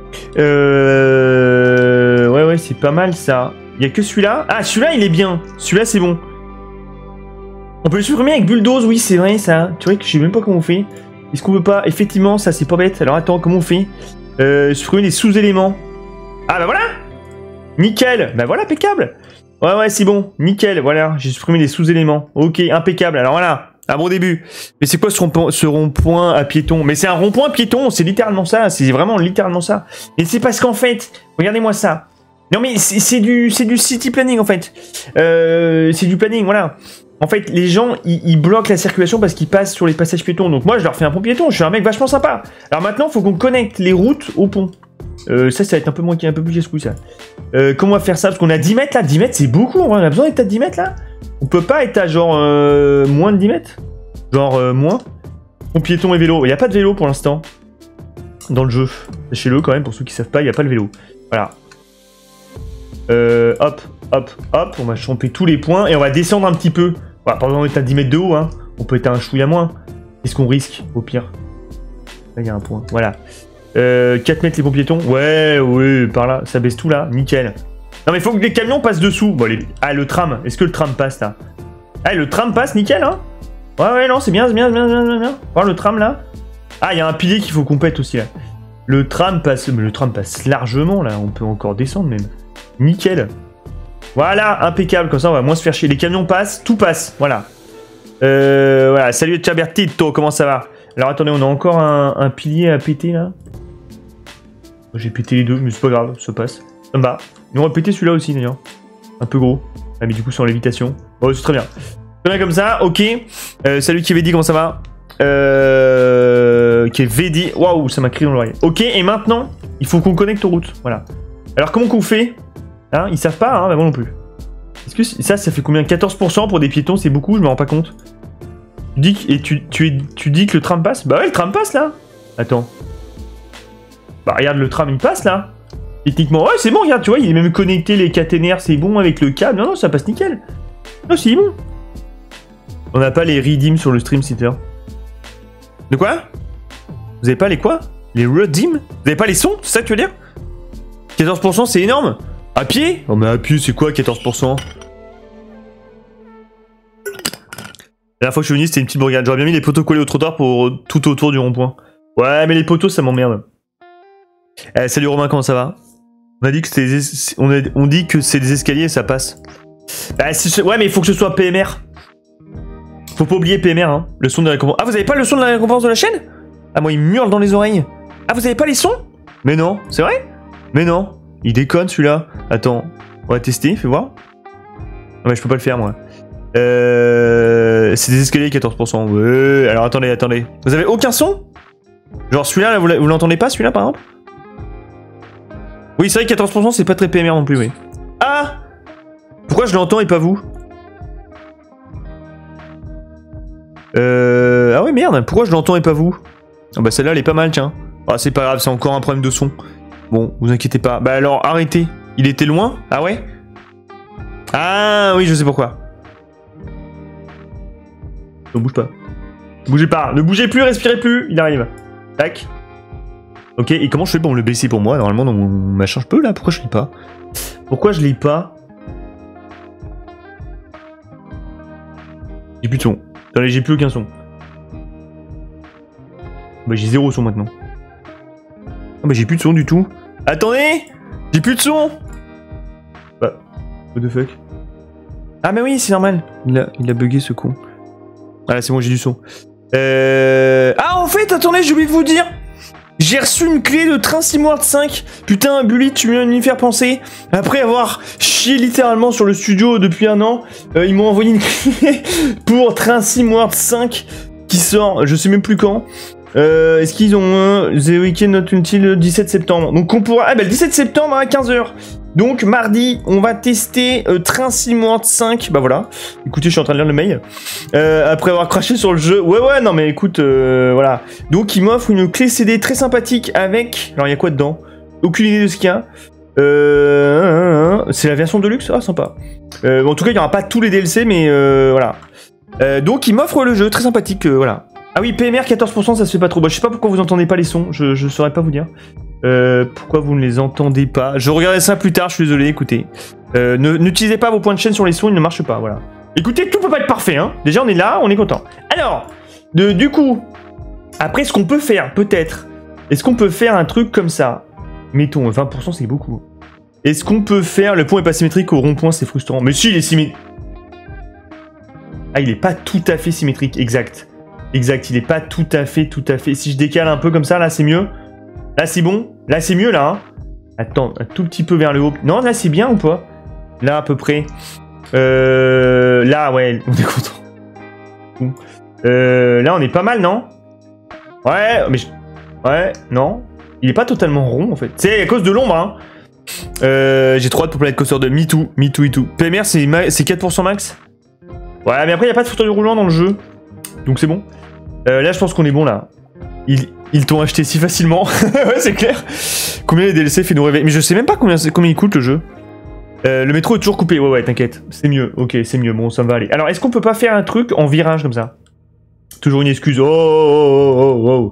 Ouais, c'est pas mal ça. Il y a que celui-là. Ah, celui-là, il est bien. Celui-là, c'est bon. On peut le supprimer avec bulldoze, oui, c'est vrai ça. Tu vois que je sais même pas comment on fait. Est-ce qu'on peut pas? Effectivement, ça c'est pas bête. Alors attends, comment on fait? Supprimer les sous-éléments. Ah bah voilà. Nickel. Bah voilà, impeccable. Ouais, c'est bon. Nickel, voilà. J'ai supprimé les sous-éléments. Ok, impeccable. Alors voilà, un bon début. Mais c'est quoi ce rond-point à piéton? Mais c'est un rond-point piéton, c'est littéralement ça. C'est vraiment littéralement ça. Et c'est parce qu'en fait, regardez-moi ça. Non mais c'est du city planning en fait. C'est du planning, voilà. En fait, les gens, ils bloquent la circulation parce qu'ils passent sur les passages piétons. Donc moi, je leur fais un pont piéton. Je suis un mec vachement sympa. Alors maintenant, il faut qu'on connecte les routes au pont. Ça va être un peu plus casse-couille, ça. Comment on va faire ça? Parce qu'on a 10 mètres, là. 10 mètres, c'est beaucoup. On a besoin d'être à 10 mètres, là. On peut pas être à, genre, moins de 10 mètres? Genre, moins? Pont piéton et vélo. Il n'y a pas de vélo, pour l'instant. Dans le jeu. Sachez-le, quand même, pour ceux qui savent pas, il n'y a pas le vélo. Voilà. Hop. On va champer tous les points et on va descendre un petit peu. Voilà, par exemple, on est à 10 mètres de haut, hein. On peut être à un chouïa moins. Qu'est-ce qu'on risque, au pire? Là, il y a un point. Voilà. 4 mètres les ponts piétons. Ouais, par là. Ça baisse tout, là. Nickel. Non, mais il faut que les camions passent dessous. Bon, ah, le tram. Est-ce que le tram passe, là? Ah, le tram passe, nickel, hein. Ouais, non, c'est bien. Voir le tram, là. Ah, il y a un pilier qu'il faut qu'on pète aussi, là. Le tram passe... Mais le tram passe largement, là. On peut encore descendre, même. Nickel. Voilà, impeccable, comme ça on va moins se faire chier. Les camions passent, tout passe, voilà. Voilà, salut Chabertito, comment ça va? Alors attendez, on a encore un pilier à péter là. J'ai pété les deux, mais c'est pas grave, ça passe. Ça me va. Et on va péter celui-là aussi d'ailleurs. Un peu gros. Ah mais du coup c'est en lévitation. Oh c'est très bien. Très bien comme ça, ok. Salut Kevedi, comment ça va? Kevedi, waouh, ça m'a crié dans l'oreille. Ok, et maintenant, il faut qu'on connecte aux routes, voilà. Alors comment qu'on fait? Hein, ils savent pas, hein, bah moi non plus. Est-ce que ça fait combien? 14% pour des piétons, c'est beaucoup, je me rends pas compte. Tu dis que le tram passe? Bah ouais, le tram passe là. Attends. Bah regarde, le tram il passe là. Techniquement, ouais, c'est bon, regarde, tu vois, il est même connecté, les caténaires, c'est bon avec le câble. Non, ça passe nickel. Non, c'est bon. On n'a pas les redeem sur le stream sitter. De quoi? Vous avez pas les quoi? Les redeem? Vous avez pas les sons? C'est ça que tu veux dire? 14% c'est énorme. À pied? Oh mais à pied c'est quoi 14%? La dernière fois que je suis venu c'était une petite bourgade. J'aurais bien mis les poteaux collés au trottoir pour tout autour du rond-point. Ouais mais les poteaux ça m'emmerde. Salut Romain, comment ça va? On a dit que c'était on dit que c'est des escaliers et ça passe. Bah, ouais mais il faut que ce soit PMR. Faut pas oublier PMR hein. Le son de la récompense. Ah vous avez pas le son de la récompense de la chaîne? Ah moi il me hurle dans les oreilles. Ah, vous avez pas les sons? Mais non, c'est vrai? Mais non, il déconne celui-là. Attends, on va tester, fais voir. Ah, mais je peux pas le faire moi. C'est des escaliers 14%. Ouais, alors attendez. Vous avez aucun son? Genre celui-là, vous l'entendez pas celui-là par exemple? Oui, c'est vrai que 14% c'est pas très PMR non plus, oui. Ah! Pourquoi je l'entends et pas vous? Ah ouais, merde, pourquoi je l'entends et pas vous? Ah bah celle-là elle est pas mal, tiens. Ah c'est pas grave, c'est encore un problème de son. Bon, vous inquiétez pas. Bah alors, arrêtez. Il était loin? Ah ouais? Ah oui, je sais pourquoi. Ne bouge pas. Bougez pas. Ne bougez plus, respirez plus. Il arrive. Tac. Ok, et comment je fais pour me le baisser pour moi? Normalement, dans mon machin, je peux là? Pourquoi je l'ai pas? Pourquoi je l'ai pas? J'ai plus de son. Attendez, j'ai plus aucun son. Bah j'ai 0 son maintenant. Ah bah j'ai plus de son du tout. Attendez! J'ai plus de son! Bah, what the fuck? Ah mais oui, c'est normal. Il a bugué ce con. Ah là c'est bon, j'ai du son. Ah en fait, attendez, j'ai oublié de vous dire. J'ai reçu une clé de Train Simward 5. Putain, Bully, tu viens de m'y faire penser. Après avoir chié littéralement sur le studio depuis un an, ils m'ont envoyé une clé pour Train Simward 5 qui sort, je sais même plus quand. Est-ce qu'ils ont The Weekend Not Until le 17 septembre. Donc on pourra... Ah bah le 17 septembre à 15h. Donc mardi, on va tester Train Simward 5. Bah voilà. Écoutez, je suis en train de lire le mail. Après avoir craché sur le jeu. Ouais, non mais écoute, voilà. Donc il m'offre une clé CD très sympathique avec... Alors il y a quoi dedans? Aucune idée de ce qu'il y a. C'est la version de luxe. Ah sympa. En tout cas, il n'y aura pas tous les DLC, mais voilà. Donc il m'offre le jeu, très sympathique, voilà. Ah oui, PMR 14%, ça se fait pas trop. Bah, je sais pas pourquoi vous entendez pas les sons, je saurais pas vous dire. Pourquoi vous ne les entendez pas? Je regarderai ça plus tard, je suis désolé, écoutez. N'utilisez pas vos points de chaîne sur les sons, ils ne marchent pas, voilà. Écoutez, tout peut pas être parfait, hein. Déjà, on est là, on est content. Alors, du coup, après, ce qu'on peut faire, peut-être, est-ce qu'on peut faire un truc comme ça? Mettons, 20%, c'est beaucoup. Est-ce qu'on peut faire... Le pont est pas symétrique au rond-point, c'est frustrant. Mais si, il est symétrique. Ah, il est pas tout à fait symétrique, exact. Exact, il est pas tout à fait. Si je décale un peu comme ça, là, c'est mieux. Là, c'est bon. Là, c'est mieux, là. Hein. Attends, un tout petit peu vers le haut. Non, là, c'est bien ou pas? Là, à peu près. Là, ouais, on est content. Là, on est pas mal, non? Ouais, mais... Ouais, non. Il est pas totalement rond, en fait. C'est à cause de l'ombre, hein. J'ai trop hâte pour Planet Coaster 2. Me too. PMR, c'est 4% max. Ouais, mais après, il n'y a pas de fauteuil roulant dans le jeu. Donc, c'est bon. Là, je pense qu'on est bon, là. Ils t'ont acheté si facilement. Ouais, c'est clair. Combien les DLC fait nous rêver? Mais je sais même pas combien il coûte, le jeu. Le métro est toujours coupé. Ouais, t'inquiète. C'est mieux. Ok, c'est mieux. Bon, ça me va aller. Alors, est-ce qu'on peut pas faire un truc en virage, comme ça? Toujours une excuse. On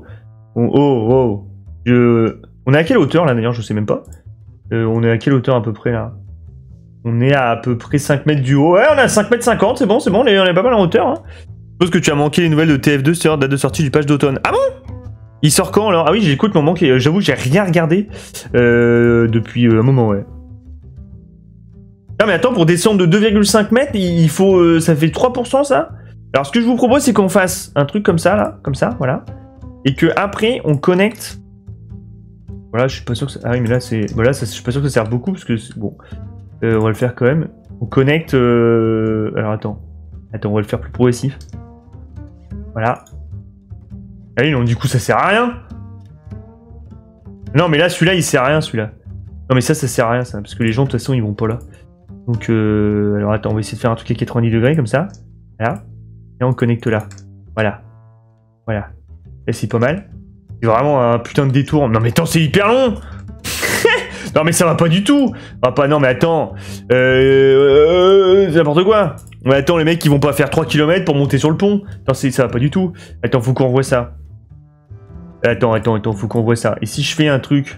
est à quelle hauteur, là, d'ailleurs? Je sais même pas. On est à quelle hauteur, à peu près, là? On est à peu près 5 mètres du haut. Ouais, on est à 5 mètres 50, c'est bon, on est pas mal en hauteur. Hein. Je suppose que tu as manqué les nouvelles de TF2, c'est-à-dire date de sortie du patch d'automne. Ah bon? Il sort quand alors? Ah oui, j'écoute m'en manquer. J'avoue que j'ai rien regardé depuis un moment, ouais. Non mais attends, pour descendre de 2,5 mètres, il faut... ça fait 3% ça? Alors ce que je vous propose, c'est qu'on fasse un truc comme ça, là. Comme ça, voilà. Et que après on connecte... Voilà, je suis pas sûr que ça... Ah oui, mais là, c'est... Voilà, je suis pas sûr que ça serve beaucoup, parce que... Bon... on va le faire quand même. On connecte... Alors attends, on va le faire plus progressif. Voilà. Ah oui, non, du coup, ça sert à rien. Non, mais là, celui-là, il sert à rien, celui-là. Non, mais ça sert à rien, ça. Parce que les gens, de toute façon, ils vont pas là. Donc, alors attends, on va essayer de faire un truc à 90 degrés, comme ça. Voilà. Et on connecte là. Voilà. Voilà. Et c'est pas mal. C'est vraiment un putain de détour. Non, mais attends, c'est hyper long. Non mais ça va pas du tout. Ah pas non mais attends. C'est n'importe quoi. Mais attends, les mecs ils vont pas faire 3 km pour monter sur le pont. Attends, ça va pas du tout. Attends, faut qu'on revoie ça. Attends, faut qu'on revoie ça. Et si je fais un truc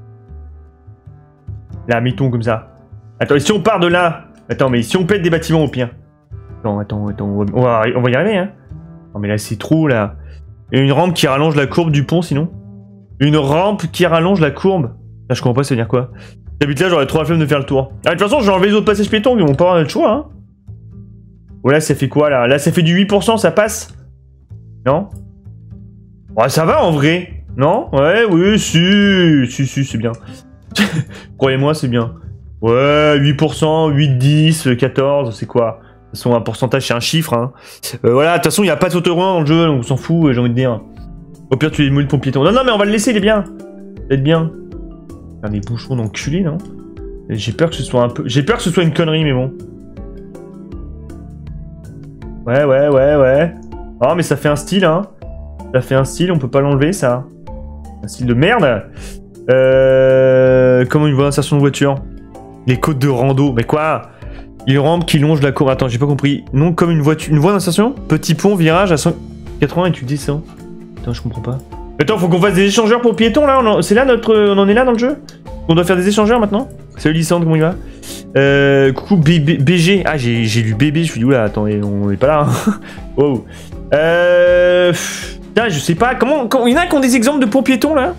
là, mettons comme ça. Attends, et si on part de là? Attends, mais si on pète des bâtiments au pire. Attends, on va y arriver hein. Non mais là c'est trop là. Et une rampe qui rallonge la courbe du pont sinon. Une rampe qui rallonge la courbe. Là, je comprends pas, ça veut dire quoi? J'habite là, j'aurais trop la flemme de faire le tour. Ah, de toute façon, j'ai enlevé les autres passages piétons, ils vont pas avoir le choix, hein. Oh là, ça fait quoi, là? Là, ça fait du 8%, ça passe? Non? Ouais, ça va, en vrai. Non? Ouais, oui, si, c'est bien. Croyez-moi, c'est bien. Ouais, 8%, 8, 10, 14, c'est quoi? De toute façon, un pourcentage, c'est un chiffre, hein. Voilà, de toute façon, il n'y a pas de sauteront dans le jeu, donc on s'en fout, j'ai envie de dire. Au pire, tu es moules pour piéton. Non, non, mais on va le laisser, il est bien. Il est bien. Des bouchons d'enculé, non? J'ai peur que ce soit un peu... J'ai peur que ce soit une connerie, mais bon. Ouais. Oh, mais ça fait un style, hein. Ça fait un style, on peut pas l'enlever, ça. Un style de merde. Comment une voie d'insertion de voiture? Les côtes de rando. Mais quoi? Une rampe qui longe la cour. Attends, j'ai pas compris. Non, comme une voiture. Une voie d'insertion? Petit pont, virage à 180 et tu descends. Attends, je comprends pas. Attends, faut qu'on fasse des échangeurs pour piétons, là. C'est là notre... On en est là dans le jeu? On doit faire des échangeurs maintenant? Salut Lysandre, comment il va? Coucou BG. Ah, j'ai lu bébé, je suis dit, oula, attendez, on est pas là. Hein. Wow. Putain, je sais pas, comment... Il y en a qui ont des exemples de ponts piétons, là?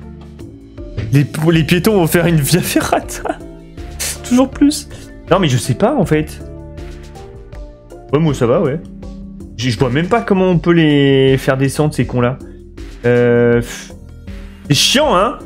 Les piétons vont faire une via ferrata. Toujours plus. Non, mais je sais pas, en fait. Ouais, moi, ça va, ouais. Je vois même pas comment on peut les faire descendre, ces cons-là. C'est chiant, hein?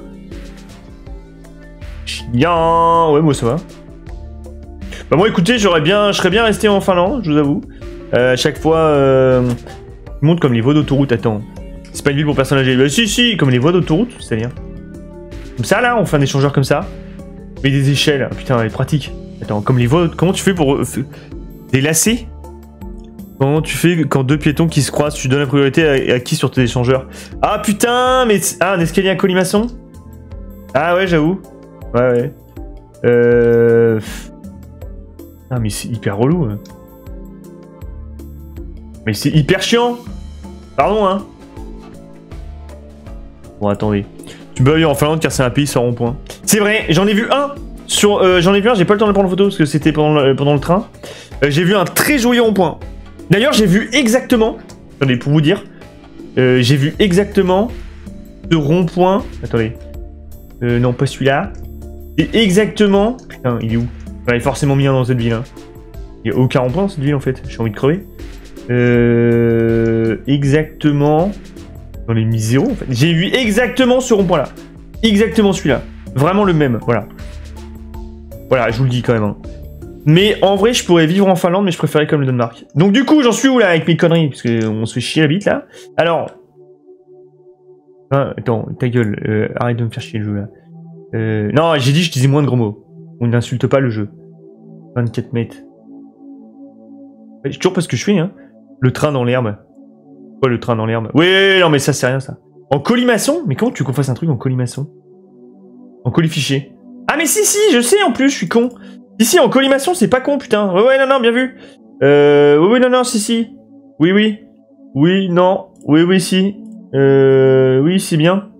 Chiant. Ouais, moi, ça va. Bah, moi, écoutez, je serais bien resté en Finlande, je vous avoue. À chaque fois... Je monte comme les voies d'autoroute, attends. C'est pas une ville pour personnes âgées. Bah, si, comme les voies d'autoroute, c'est-à-dire. Comme ça, là, on fait un échangeur comme ça. Mais des échelles, putain, elle est pratique. Attends, comme les voies... Comment tu fais pour... Des lacets? Comment tu fais quand deux piétons qui se croisent? Tu donnes la priorité à qui sur tes échangeurs? Ah, putain, mais... Ah, un escalier à colimaçon? Ah, ouais, j'avoue. Ouais. Ah, mais c'est hyper relou. Hein. Mais c'est hyper chiant. Pardon, hein. Bon, attendez. Tu peux aller en Finlande car c'est un pays sans rond-point. C'est vrai, j'en ai vu un. J'ai pas le temps de prendre en photo parce que c'était pendant le train. J'ai vu un très joli rond-point. D'ailleurs, j'ai vu exactement... Attendez, pour vous dire. J'ai vu exactement ce rond-point. Attendez. Non, pas celui-là. Et exactement... Putain, il est où? J'en ai forcément mis un dans cette ville. Hein. Il n'y a aucun rond-point dans cette ville, en fait. J'ai envie de crever. Exactement... J'en ai mis 0, en fait. J'ai vu exactement ce rond-point-là. Exactement celui-là. Vraiment le même, voilà. Voilà, je vous le dis quand même. Hein. Mais en vrai, je pourrais vivre en Finlande, mais je préférais comme le Danemark. Donc du coup, j'en suis où, là, avec mes conneries? Parce qu'on se fait chier la bite, là. Alors... Ah, attends, ta gueule. Arrête de me faire chier, le jeu, là. Non, j'ai dit je disais moins de gros mots. On n'insulte pas le jeu. 24 mètres. C'est toujours pas ce que je fais, hein. Le train dans l'herbe. Quoi, le train dans l'herbe? Oui, non, mais ça, c'est rien, ça. En colimaçon? Mais comment tu veux qu'on fasse un truc en colimaçon? En colifiché. Ah, mais si, je sais, en plus, je suis con. Si, en colimaçon, c'est pas con, putain. Ouais, non, bien vu. Oui, non, si. Oui. Oui, non. Oui, si. Oui, c'est bien.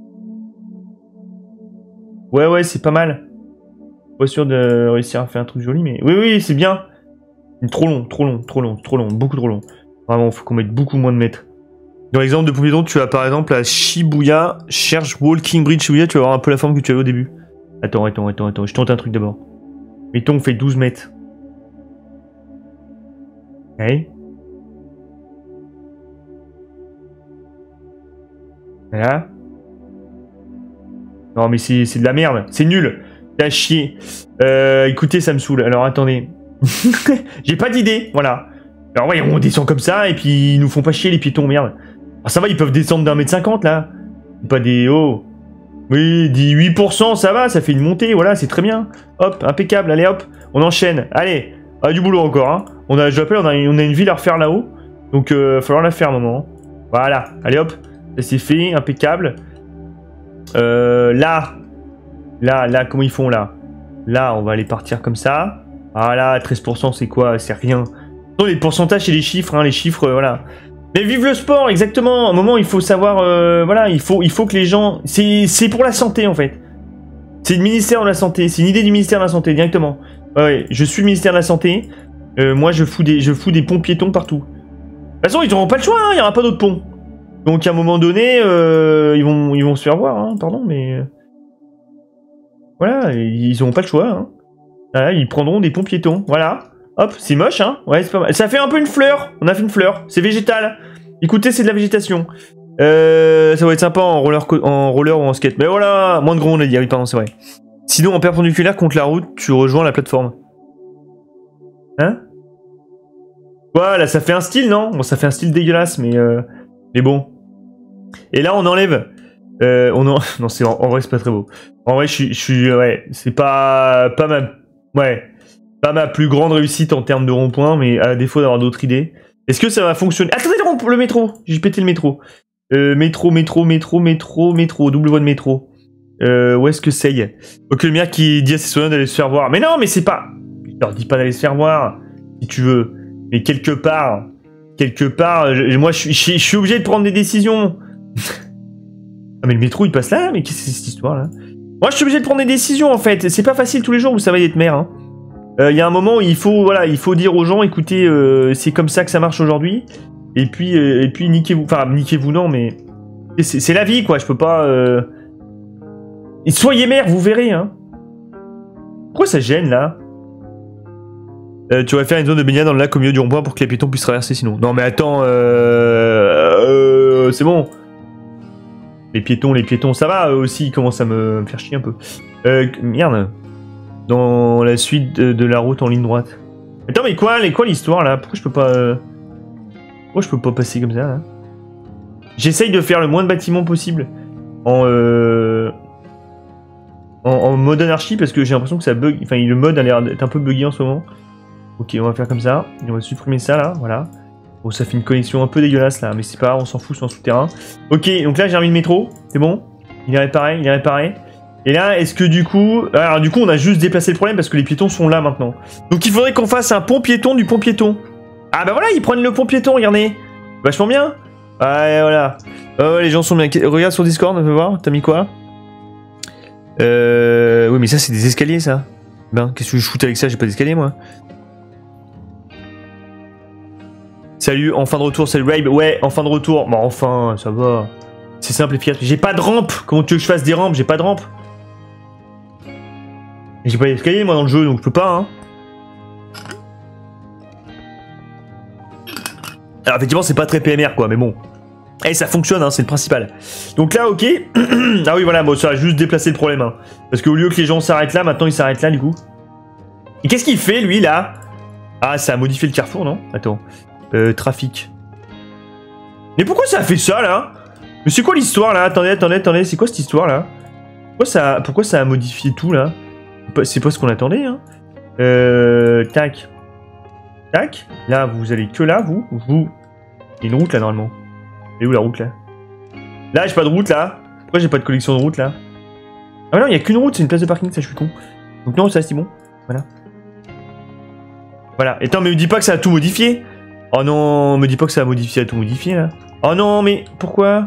Ouais, c'est pas mal. Pas sûr de réussir à faire un truc joli, mais... Oui, c'est bien. Trop long. Beaucoup trop long. Vraiment, faut qu'on mette beaucoup moins de mètres. Dans l'exemple de Pompidon, tu as par exemple à Shibuya, cherche Walking Bridge Shibuya, tu vas avoir un peu la forme que tu avais au début. Attends, je tente un truc d'abord. Mettons, on fait 12 mètres. Ok. Voilà. Non, mais c'est de la merde, c'est nul. T'as chier. Écoutez, ça me saoule. Alors, attendez. J'ai pas d'idée, voilà. Alors, ouais, on descend comme ça, et puis ils nous font pas chier, les piétons, merde. Alors, ça va, ils peuvent descendre d'1,50 m, là. Pas des... Oh. Oui, 8%, ça va, ça fait une montée, voilà, c'est très bien. Hop, impeccable, allez, hop, on enchaîne. Allez, on a du boulot encore, hein. Je rappelle, on a une ville à refaire là-haut. Donc, il va falloir la faire un moment. Voilà, allez, hop, ça c'est fait, impeccable. Là, comment ils font, là? Là, on va aller partir comme ça. Voilà, 13%, c'est quoi? C'est rien. Non, les pourcentages, c'est les chiffres, hein, voilà. Mais vive le sport, exactement. À un moment, il faut savoir, voilà, il faut que les gens... C'est pour la santé, en fait. C'est le ministère de la Santé. C'est une idée du ministère de la Santé, directement. Ouais, je suis le ministère de la Santé. Moi, je fous des ponts piétons partout. De toute façon, ils n'auront pas le choix, hein, il n'y aura pas d'autres ponts. Donc, à un moment donné, ils vont se faire voir, hein, pardon, mais... Voilà, ils n'auront pas le choix, hein. Voilà, ils prendront des ponts piétons, voilà. Hop, c'est moche, hein. Ouais, c'est pas mal. Ça fait un peu une fleur. On a fait une fleur. C'est végétal. Écoutez, c'est de la végétation. Ça va être sympa en roller ou en skate. Mais voilà, moins de gros on a dit, ah oui pardon c'est vrai. Sinon en perpendiculaire contre la route, tu rejoins la plateforme. Hein? Voilà, ça fait un style non? Bon ça fait un style dégueulasse mais bon. Et là on enlève. Non c'est en vrai c'est pas très beau. En vrai je suis ouais, c'est pas ma plus grande réussite en termes de rond-point, mais à défaut d'avoir d'autres idées. Est-ce que ça va fonctionner? Attendez le métro! J'ai pété le métro. Métro, double voie de métro. Où est-ce que c'est? Ok, le maire qui dit à ses soignants d'aller se faire voir. Mais non, mais c'est pas... Je leur dis pas d'aller se faire voir, si tu veux. Mais quelque part, moi je suis obligé de prendre des décisions. Ah mais le métro il passe là? Mais qu'est-ce que c'est cette histoire là? Moi je suis obligé de prendre des décisions en fait. C'est pas facile tous les jours, vous savez d'être maire. Hein. Il y a un moment où il faut dire aux gens, écoutez, c'est comme ça que ça marche aujourd'hui. Et puis niquez-vous. Enfin, niquez-vous non, mais c'est la vie, quoi. Je peux pas. Soyez maire, vous verrez. Hein. Pourquoi ça gêne là? Tu vas faire une zone de baignade dans le lac au milieu du rond-point pour que les piétons puissent traverser, sinon. Non, mais attends. C'est bon. Les piétons, ça va aussi. Ils commencent à me faire chier un peu. Merde. Dans la suite de la route en ligne droite. Attends, mais quoi l'histoire là? Pourquoi je peux pas passer comme ça là? J'essaye de faire le moins de bâtiments possible en mode anarchie parce que j'ai l'impression que ça bug. Enfin, le mode a l'air d'être un peu buggy en ce moment. Ok, on va faire comme ça. Et on va supprimer ça là, voilà. Bon, ça fait une connexion un peu dégueulasse là, mais c'est pas grave, on s'en fout, c'est en souterrain. Ok, donc là j'ai remis le métro, c'est bon. Il est réparé. Et là, est-ce que du coup... Alors du coup, on a juste déplacé le problème parce que les piétons sont là maintenant. Donc il faudrait qu'on fasse un pont piéton du pont piéton. Ah bah voilà, ils prennent le pont piéton, regardez. Vachement bien. Ouais, voilà. Oh, les gens sont bien. Regarde sur Discord, on peut voir. T'as mis quoi? Oui, mais ça, c'est des escaliers, ça. Ben, qu'est-ce que je foute avec ça? J'ai pas d'escalier, moi. Salut, en fin de retour, salut Rabe. Ouais, en fin de retour. Bon, enfin, ça va. C'est simple et efficace. J'ai pas de rampe. Comment tu veux que je fasse des rampes? J'ai pas de rampe. J'ai pas d'escalier moi dans le jeu donc je peux pas hein. Alors effectivement c'est pas très PMR quoi mais bon. Et ça fonctionne hein, c'est le principal. Donc là ok. Ah oui voilà bon ça a juste déplacé le problème hein. Parce qu'au lieu que les gens s'arrêtent là, maintenant ils s'arrêtent là du coup. Et qu'est-ce qu'il fait lui là? Ah ça a modifié le carrefour non? Attends. Trafic. Mais pourquoi ça a fait ça là? Mais c'est quoi l'histoire là? Attendez, c'est quoi cette histoire là? Pourquoi ça a modifié tout là? C'est pas ce qu'on attendait, hein. Tac. Tac. Là, vous allez que là, vous. Il y a une route, là, normalement. Elle est où, la route, là? Là, j'ai pas de route, là. Pourquoi j'ai pas de collection de route, là? Ah, mais non, il y a qu'une route, c'est une place de parking, ça, je suis con. Donc non, ça, c'est bon. Voilà. Voilà. Attends, mais me dis pas que ça a tout modifié. Oh non, me dis pas que ça a modifié, tout modifié, là. Oh non, mais pourquoi?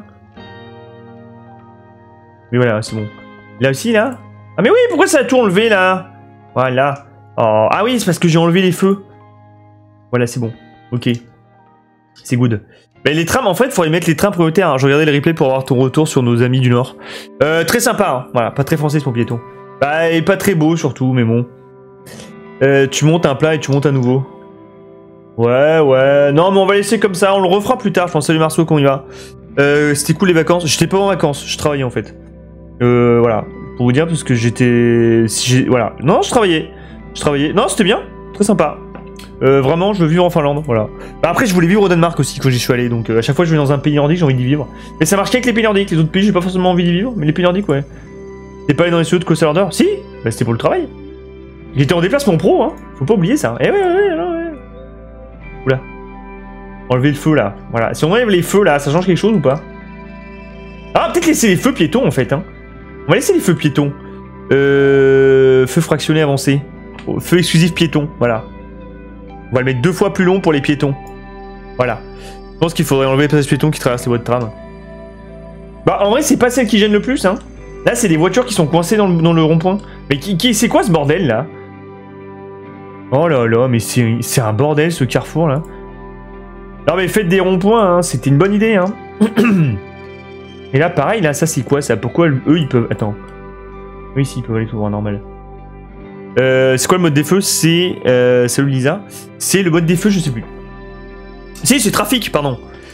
Mais voilà, c'est bon. Là aussi, là? Ah mais oui, pourquoi ça a tout enlevé là? Voilà. Oh, ah oui, c'est parce que j'ai enlevé les feux. Voilà, c'est bon. Ok. C'est good. Mais les trams, en fait, il faudrait mettre les trains prioritaires. Hein. Je regardais le replay pour avoir ton retour sur nos amis du Nord. Très sympa, hein. Voilà, pas très français ce piéton. Bah, et pas très beau surtout, mais bon. Tu montes un plat et tu montes à nouveau. Ouais. Non, mais on va laisser comme ça. On le refera plus tard. Je pense. Salut Marceau, qu'on y va. C'était cool les vacances. J'étais pas en vacances. Je travaillais en fait. Voilà. Pour vous dire, parce que j'étais... Voilà. Non, je travaillais. Non, c'était bien. Très sympa. Vraiment, je veux vivre en Finlande. Voilà. Bah, après, je voulais vivre au Danemark aussi quand j'y suis allé. Donc, à chaque fois que je vais dans un pays nordique, j'ai envie d'y vivre. Mais ça marche qu'avec les pays nordiques. Les autres pays, j'ai pas forcément envie d'y vivre. Mais les pays nordiques, ouais. T'es pas allé dans les studios de Coast Order? Si. Bah, c'était pour le travail. J'étais en déplacement pro, hein. Faut pas oublier ça. Eh ouais. Oula. Enlever le feu, là. Voilà. Si on enlève les feux, là, ça change quelque chose ou pas? Ah, peut-être laisser les feux piétons, en fait, hein. On va laisser les feux piétons. Feu fractionné avancé. Feu exclusif piéton, voilà. On va le mettre 2 fois plus long pour les piétons. Voilà. Je pense qu'il faudrait enlever les passages piétons qui traversent les voies de tram. Bah en vrai c'est pas celle qui gêne le plus hein. Là c'est des voitures qui sont coincées dans le rond-point. Mais c'est quoi ce bordel là? Oh là là, mais c'est un bordel ce carrefour là. Non mais faites des ronds-points hein, c'était une bonne idée hein. Et là pareil là ça c'est quoi ça? Pourquoi eux ils peuvent... Attends. Oui si ils peuvent aller tout droit normal. C'est quoi le mode des feux? C'est... salut Lisa. C'est le mode des feux je sais plus. Si c'est trafic pardon.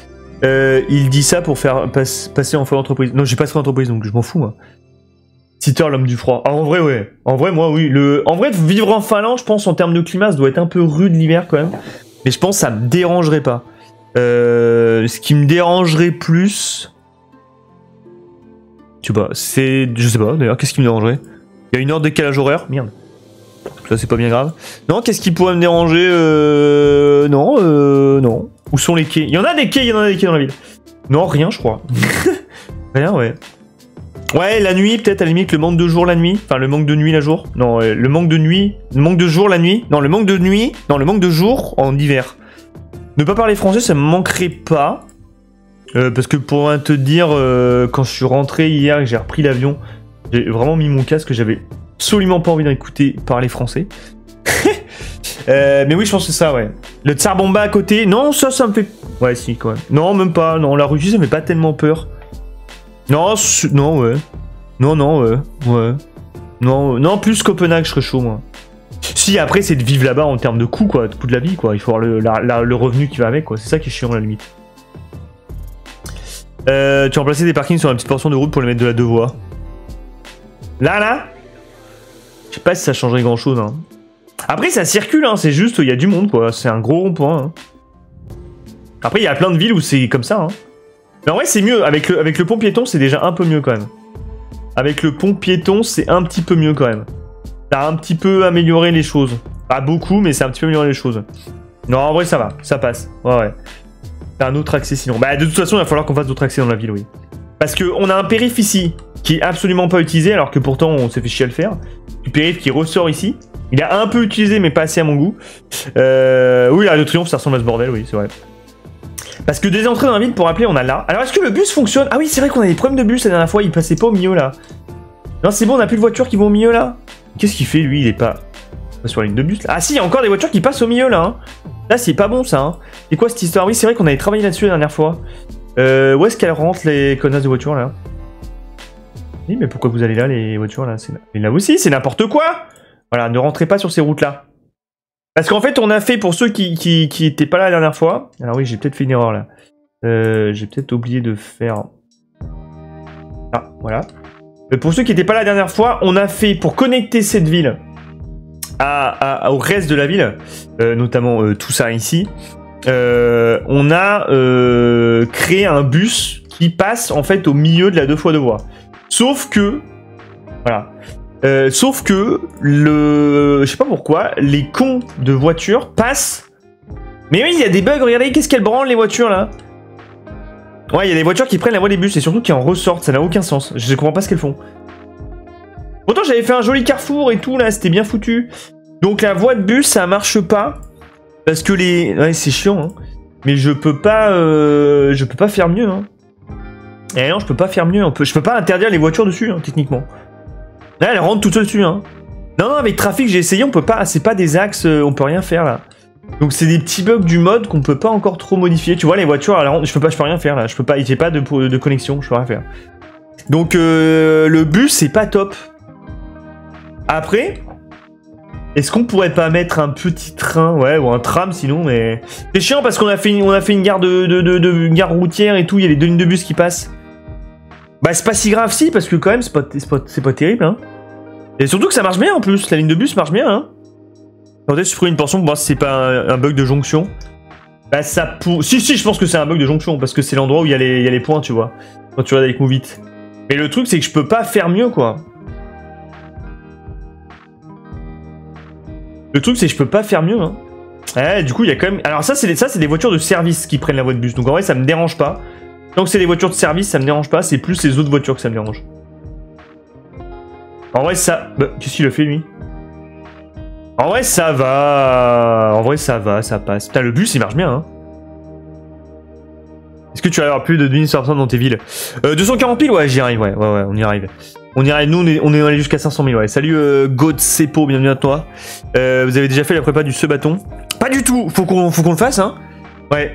Il dit ça pour faire passer en folle entreprise. Non, j'ai pas de folle entreprise, donc je m'en fous, moi. Citer l'homme du froid. Ah, en vrai, ouais. En vrai, moi, oui. En vrai, vivre en Finlande, je pense, en termes de climat, ça doit être un peu rude l'hiver, quand même. Mais je pense que ça me dérangerait pas. Ce qui me dérangerait plus... Je sais pas, c'est... Je sais pas, d'ailleurs, qu'est-ce qui me dérangerait? Il y a une heure de décalage horaire. Merde. Ça, c'est pas bien grave. Non, qu'est-ce qui pourrait me déranger? Non. Où sont les quais? Il y en a des quais, dans la ville. Non, rien, je crois. Rien, ouais. Ouais, la nuit, peut-être, à la limite, le manque de jour la nuit. Enfin, le manque de nuit la jour. Non, le manque de nuit. Le manque de jour la nuit. Non, le manque de nuit. Non, le manque de jour en hiver. Ne pas parler français, ça me manquerait pas. Parce que pour te dire, quand je suis rentré hier et que j'ai repris l'avion, j'ai vraiment mis mon casque, j'avais absolument pas envie d'écouter parler français. Mais oui, je pense que c'est ça, ouais. Le Tsar Bomba à côté, non, ça me fait... Ouais, si, quand même. Non, même pas, non, la Russie, ça me fait pas tellement peur. Non, non, ouais. Non, ouais. Non, plus Copenhague, je serais chaud, moi. Si, après, c'est de vivre là-bas en termes de coût, quoi, de coût de la vie, quoi. Il faut avoir le revenu qui va avec, quoi. C'est ça qui est chiant, à la limite. Tu as remplacé des parkings sur une petite portion de route pour les mettre de la 2 voies. Là je sais pas si ça changerait grand-chose, hein. Après, ça circule, hein. C'est juste, il y a du monde, quoi. C'est un gros rond-point, hein. Après, il y a plein de villes où c'est comme ça, hein. Mais en vrai, c'est mieux. Avec le pont piéton, c'est déjà un peu mieux, quand même. Avec le pont piéton, c'est un petit peu mieux, quand même. Ça a un petit peu amélioré les choses. Pas beaucoup, mais c'est un petit peu amélioré les choses. Non, en vrai, ça va. Ça passe. Ouais. C'est un autre accès, sinon. Bah, de toute façon, il va falloir qu'on fasse d'autres accès dans la ville, oui. Parce qu'on a un périph' ici, qui est absolument pas utilisé, alors que pourtant, on s'est fait chier à le faire. Du périph' qui ressort ici. Il est un peu utilisé, mais pas assez à mon goût. Oui, l'Arc de Triomphe, ça ressemble à ce bordel, oui, c'est vrai. Parce que des entrées dans la ville, pour rappeler, on a là. Alors, est-ce que le bus fonctionne? Ah oui, c'est vrai qu'on a des problèmes de bus la dernière fois, il passait pas au milieu, là. Non, c'est bon, on a plus de voitures qui vont au milieu, là. Qu'est-ce qu'il fait, lui? Il est pas sur la ligne de bus, là. Ah si, il y a encore des voitures qui passent au milieu, là. Hein. Là, c'est pas bon, ça. Hein. C'est quoi cette histoire? Oui, c'est vrai qu'on avait travaillé là-dessus la dernière fois. Où est-ce qu'elles rentrent, les connasses de voitures, là? Oui, mais pourquoi vous allez là, les voitures, là? Mais là aussi, c'est n'importe quoi. Voilà, ne rentrez pas sur ces routes-là. Parce qu'en fait, on a fait, pour ceux qui étaient pas là la dernière fois... Alors oui, j'ai peut-être fait une erreur, là. J'ai peut-être oublié de faire... Ah, voilà. Pour ceux qui étaient pas là la dernière fois, on a fait, pour connecter cette ville au reste de la ville, notamment tout ça ici, on a créé un bus qui passe, en fait, au milieu de la 2x2 voies. Sauf que... Voilà. Sauf que je sais pas pourquoi, les cons de voitures passent. Mais oui, il y a des bugs, regardez, qu'est-ce qu'elles branlent les voitures là? Ouais, il y a des voitures qui prennent la voie des bus et surtout qui en ressortent, ça n'a aucun sens. Je comprends pas ce qu'elles font. Pourtant, j'avais fait un joli carrefour et tout là, c'était bien foutu. Donc la voie de bus, ça marche pas. Parce que les... Ouais, c'est chiant, hein. Mais je peux pas faire mieux, hein. Et non, je peux pas faire mieux. Je peux pas interdire les voitures dessus, hein, techniquement. Là, elle rentre toute seule dessus, hein. Non, avec trafic, j'ai essayé, on peut pas... C'est pas des axes, on peut rien faire, là. Donc, c'est des petits bugs du mode qu'on peut pas encore trop modifier. Tu vois, les voitures, elles rentrent, je peux rien faire, là. J'ai pas de connexion, je peux rien faire. Donc, le bus, c'est pas top. Après, est-ce qu'on pourrait pas mettre un petit train, ouais, ou un tram, sinon, mais... C'est chiant, parce qu'on a fait une gare une gare routière et tout, il y a les 2 lignes de bus qui passent. Bah c'est pas si grave si, parce que quand même c'est pas terrible, hein. Et surtout que ça marche bien en plus, la ligne de bus marche bien, hein. Attendez, je prends une portion pour voir si c'est pas un bug de jonction. Bah ça Si, je pense que c'est un bug de jonction, parce que c'est l'endroit où il y a les points, tu vois. Quand tu regardes avec Move It. Mais le truc c'est que je peux pas faire mieux, quoi. Le truc c'est que je peux pas faire mieux, hein. Ouais, du coup il y a quand même... Alors ça c'est des voitures de service qui prennent la voie de bus, donc en vrai ça me dérange pas. Donc c'est des voitures de service, ça me dérange pas, c'est plus les autres voitures que ça me dérange. En vrai, ça... Bah, qu'est-ce qu'il a fait, lui? En vrai, ça va. En vrai, ça va, ça passe. Putain, le bus, il marche bien, hein. Est-ce que tu vas avoir plus de 2500 dans tes villes? 240 000, ouais, j'y arrive, ouais, on y arrive. On y arrive, nous, on est allé jusqu'à 500 000, ouais. Salut, God Sepo, bienvenue à toi. Vous avez déjà fait la prépa du bâton? Pas du tout, faut qu'on le fasse, hein. Ouais.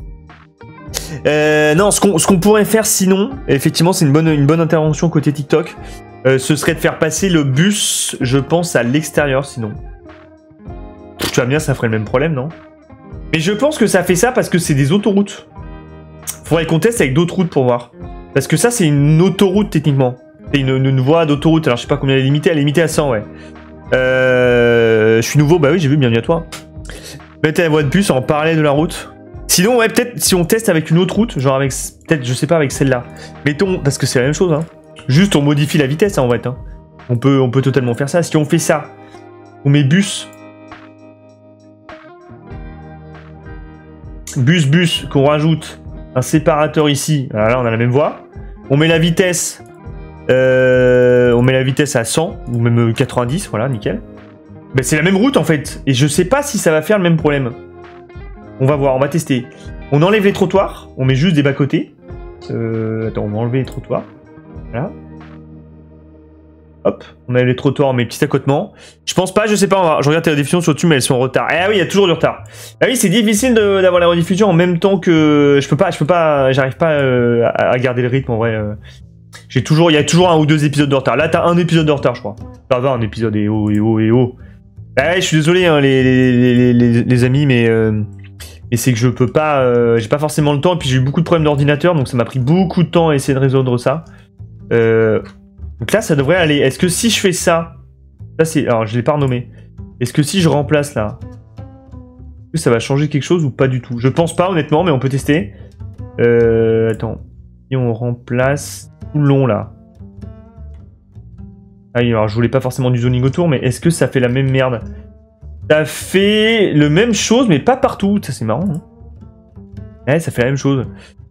Non, ce qu'on pourrait faire sinon, effectivement, c'est une bonne intervention côté TikTok. Ce serait de faire passer le bus, je pense, à l'extérieur, sinon. Tu vas me dire, ça ferait le même problème, non? Mais je pense que ça fait ça parce que c'est des autoroutes. Faudrait qu'on teste avec d'autres routes pour voir. Parce que ça, c'est une autoroute techniquement. C'est une voie d'autoroute. Alors, je sais pas combien elle est limitée. Elle est limitée à 100, ouais. Je suis nouveau. Bah oui, j'ai vu. Bienvenue à toi. Mettez la voie de bus en parallèle de la route. Sinon, ouais, peut-être si on teste avec une autre route, genre avec, peut-être, je sais pas, avec celle-là. Mettons, parce que c'est la même chose, hein. Juste, on modifie la vitesse, hein, en fait. Hein. On peut totalement faire ça. Si on fait ça, on met bus. Bus, qu'on rajoute un séparateur ici. Alors là, on a la même voie. On met la vitesse. On met la vitesse à 100 ou même 90, voilà, nickel. Ben, c'est la même route en fait. Et je sais pas si ça va faire le même problème. On va voir, on va tester. On enlève les trottoirs. On met juste des bas-côtés. Attends, on va enlever les trottoirs. Voilà. Hop, on a les trottoirs, on met petits accotements. Je pense pas, je sais pas, je regarde tes rediffusions sur YouTube, mais elles sont en retard. Ah oui, il y a toujours du retard. Ah oui, c'est difficile d'avoir la rediffusion en même temps que... j'arrive pas à garder le rythme en vrai. Il y a toujours un ou deux épisodes de retard. Là, t'as un épisode de retard, je crois. Ça va, un épisode, et oh. Ah ouais, je suis désolé, hein, les amis, mais c'est que je peux pas... j'ai pas forcément le temps, et puis j'ai eu beaucoup de problèmes d'ordinateur, donc ça m'a pris beaucoup de temps à essayer de résoudre ça. Donc là, ça devrait aller. Est-ce que si je fais ça... Là, c'est... Alors, je l'ai pas renommé. Est-ce que si je remplace là... Est-ce que ça va changer quelque chose ou pas du tout? Je pense pas, honnêtement, mais on peut tester. Attends. Et on remplace tout le long, là. Ah oui, alors je voulais pas forcément du zoning autour, mais est-ce que ça fait la même merde? Ça fait le même chose, mais pas partout. Ça, c'est marrant, hein. Ouais, ça fait la même chose.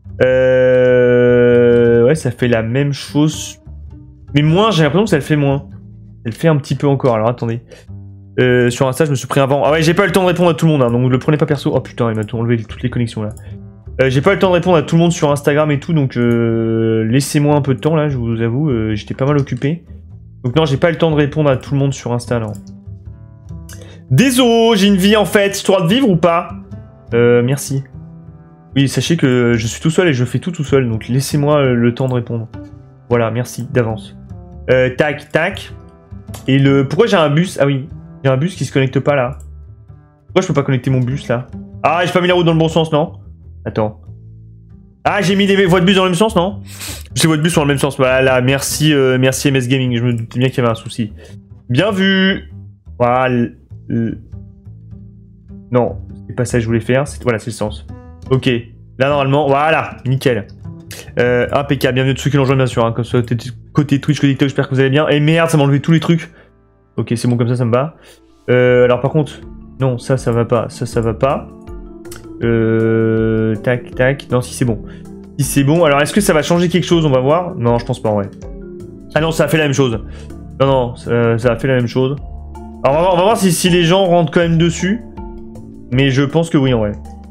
Ouais, ça fait la même chose... Mais moins, j'ai l'impression que ça le fait moins. Elle fait un petit peu encore, alors attendez. Sur Insta, je me suis pris un vent. Ah ouais, j'ai pas eu le temps de répondre à tout le monde, hein, donc le prenez pas perso. Oh putain, il m'a tout enlevé toutes les connexions là. J'ai pas eu le temps de répondre à tout le monde sur Instagram et tout, donc laissez-moi un peu de temps là, je vous avoue, j'étais pas mal occupé. Donc non, j'ai pas eu le temps de répondre à tout le monde sur Insta, non. Désolé, j'ai une vie en fait, histoire de vivre ou pas? Merci. Oui, sachez que je suis tout seul et je fais tout seul, donc laissez-moi le temps de répondre. Voilà, merci d'avance. Tac. Et pourquoi j'ai un bus? Ah oui, j'ai un bus qui se connecte pas là. Pourquoi je peux pas connecter mon bus là? Ah, j'ai pas mis la route dans le bon sens, non? Attends. Ah, j'ai mis des voies de bus dans le même sens, non? Ces voies de bus sont dans le même sens. Voilà, merci MS Gaming. Je me doutais bien qu'il y avait un souci. Bien vu. Voilà. Non, c'est pas ça que je voulais faire. Voilà, c'est le sens. Ok. Là, normalement, voilà, nickel. Impeccable, bienvenue à tous ceux qui l'ont rejoint bien sûr, hein, comme ça, côté Twitch, côté TikTok, j'espère que vous allez bien. Et merde, ça m'a enlevé tous les trucs. Ok, c'est bon comme ça me va. Alors par contre, non, ça va pas, ça va pas. Tac, non, si c'est bon. Si c'est bon, alors est-ce que ça va changer quelque chose, on va voir. Non, je pense pas en vrai. Ah non, ça a fait la même chose. Non, ça a fait la même chose. Alors on va voir si les gens rentrent quand même dessus. Mais je pense que oui en vrai.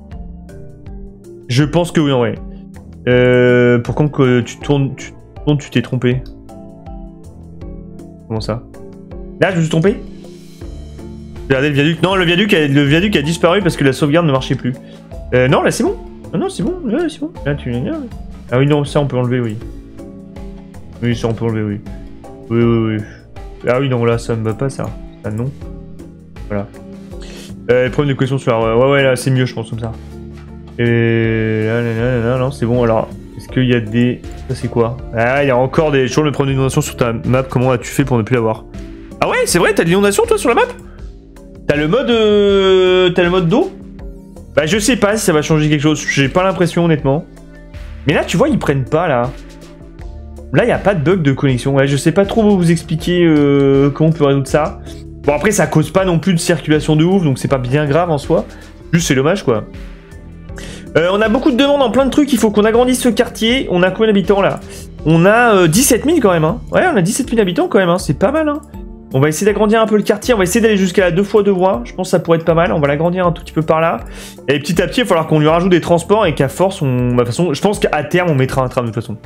Pour quand tu tournes, tu t'es trompé. Comment ça? Là, je me suis trompé? Regardez le viaduc. Non, le viaduc a disparu parce que la sauvegarde ne marchait plus. Non, là, c'est bon. Non, c'est bon. Là, c'est bon. Là, ah oui, non, ça, on peut enlever, oui. Oui, ça, on peut enlever, oui. Oui. Ah oui, non, là, ça me va pas, ça. Ah non. Voilà. Problème de connexion sur la... Ouais, là, c'est mieux, je pense, comme ça. Et là, non, c'est bon. Alors, est-ce qu'il y a des... Ça, c'est quoi? Ah, il y a encore des... Toujours le problème d'inondation sur ta map. Comment as-tu fait pour ne plus l'avoir? Ah ouais, c'est vrai, t'as de l'inondation, toi, sur la map? T'as le mode d'eau? Bah, je sais pas si ça va changer quelque chose. J'ai pas l'impression, honnêtement. Mais là, tu vois, ils prennent pas, là. Là, il n'y a pas de bug de connexion. Ouais, je sais pas trop vous expliquer comment on peut résoudre ça. Bon, après, ça cause pas non plus de circulation de ouf, donc c'est pas bien grave en soi. Juste, c'est dommage, quoi. On a beaucoup de demandes en plein de trucs. Il faut qu'on agrandisse ce quartier. On a combien d'habitants, là? On a 17 000 quand même, hein. Ouais, on a 17 000 habitants quand même, hein. C'est pas mal, hein. On va essayer d'agrandir un peu le quartier. On va essayer d'aller jusqu'à la 2x2 voies. Je pense que ça pourrait être pas mal. On va l'agrandir un tout petit peu par là. Et petit à petit, il va falloir qu'on lui rajoute des transports et qu'à force, de toute façon, je pense qu'à terme, on mettra un tram de toute façon.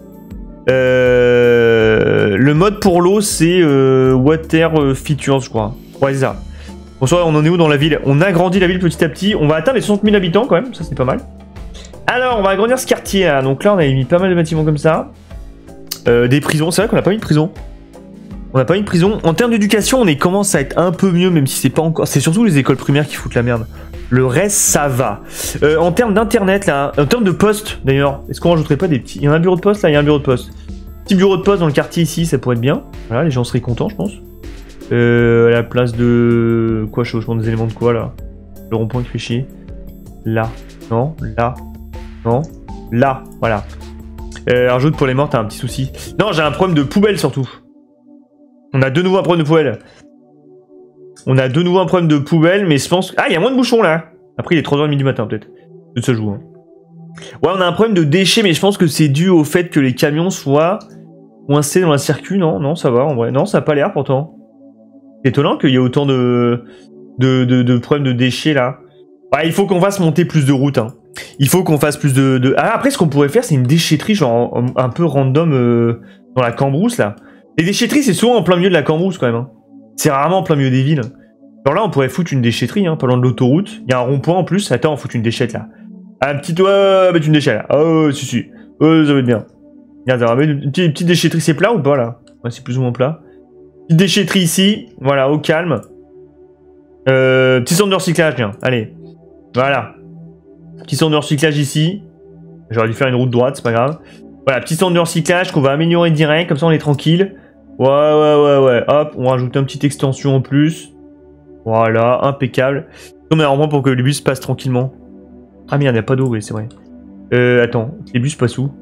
Le mode pour l'eau, c'est Water Features, je crois. Ouais, c'est ça. Bonsoir, on en est où dans la ville? On a agrandi la ville petit à petit. On va atteindre les 60 000 habitants quand même. Ça, c'est pas mal. Alors, on va agrandir ce quartier là. Donc là, on a mis pas mal de bâtiments comme ça. Des prisons. C'est vrai qu'on n'a pas mis de prison. On n'a pas mis de prison. En termes d'éducation, on commence à être un peu mieux, même si c'est pas encore... C'est surtout les écoles primaires qui foutent la merde. Le reste, ça va. En termes d'internet, là, en termes de poste, d'ailleurs, est-ce qu'on rajouterait pas des petits... Il y a un bureau de poste, là, il y a un bureau de poste. Petit bureau de poste dans le quartier ici, ça pourrait être bien. Voilà, les gens seraient contents, je pense. À la place de... Quoi, changement des éléments de quoi, là? Le rond-point qui fait chier. Là. Non. Là. Non. Là. Voilà. Rajoute pour les morts, t'as un petit souci. Non, j'ai un problème de poubelle, surtout. On a de nouveau un problème de poubelle. On a de nouveau un problème de poubelle, mais je pense... Ah, il y a moins de bouchons, là. Après, il est 3h30 du matin, peut-être. Ça joue, hein. Ouais, on a un problème de déchets, mais je pense que c'est dû au fait que les camions soient coincés dans la circuit. Non, non, ça va, en vrai. Non, ça a pas l'air, pourtant. C'est étonnant qu'il y ait autant de problèmes de déchets, là. Ouais, il faut qu'on fasse monter plus de routes, hein. Il faut qu'on fasse plus de... Ah, après, ce qu'on pourrait faire, c'est une déchetterie, genre, un peu random dans la Cambrousse, là. Les déchetteries, c'est souvent en plein milieu de la Cambrousse, quand même, hein. C'est rarement en plein milieu des villes. Alors là, on pourrait foutre une déchetterie, hein, pas loin de l'autoroute. Il y a un rond-point en plus. Attends, on fout une déchette, là. Un petit doigt, mettre une déchette, là. Oh, si. Oh, ça va être bien. Regarde, ça va mettre une petite déchetterie. C'est plat ou pas, là? Ouais, c'est plus ou moins plat. Petite déchetterie ici. Voilà, au calme. Petit centre de recyclage, tiens. Allez. Voilà. Petit centre de recyclage ici. J'aurais dû faire une route droite, c'est pas grave. Voilà, petit centre de recyclage qu'on va améliorer direct. Comme ça, on est tranquille. Ouais. Hop, on rajoute une petite extension en plus. Voilà, impeccable. On met un rond pour que les bus passent tranquillement. Ah merde, il n'y a pas d'eau, oui, c'est vrai. Attends, les bus passent où?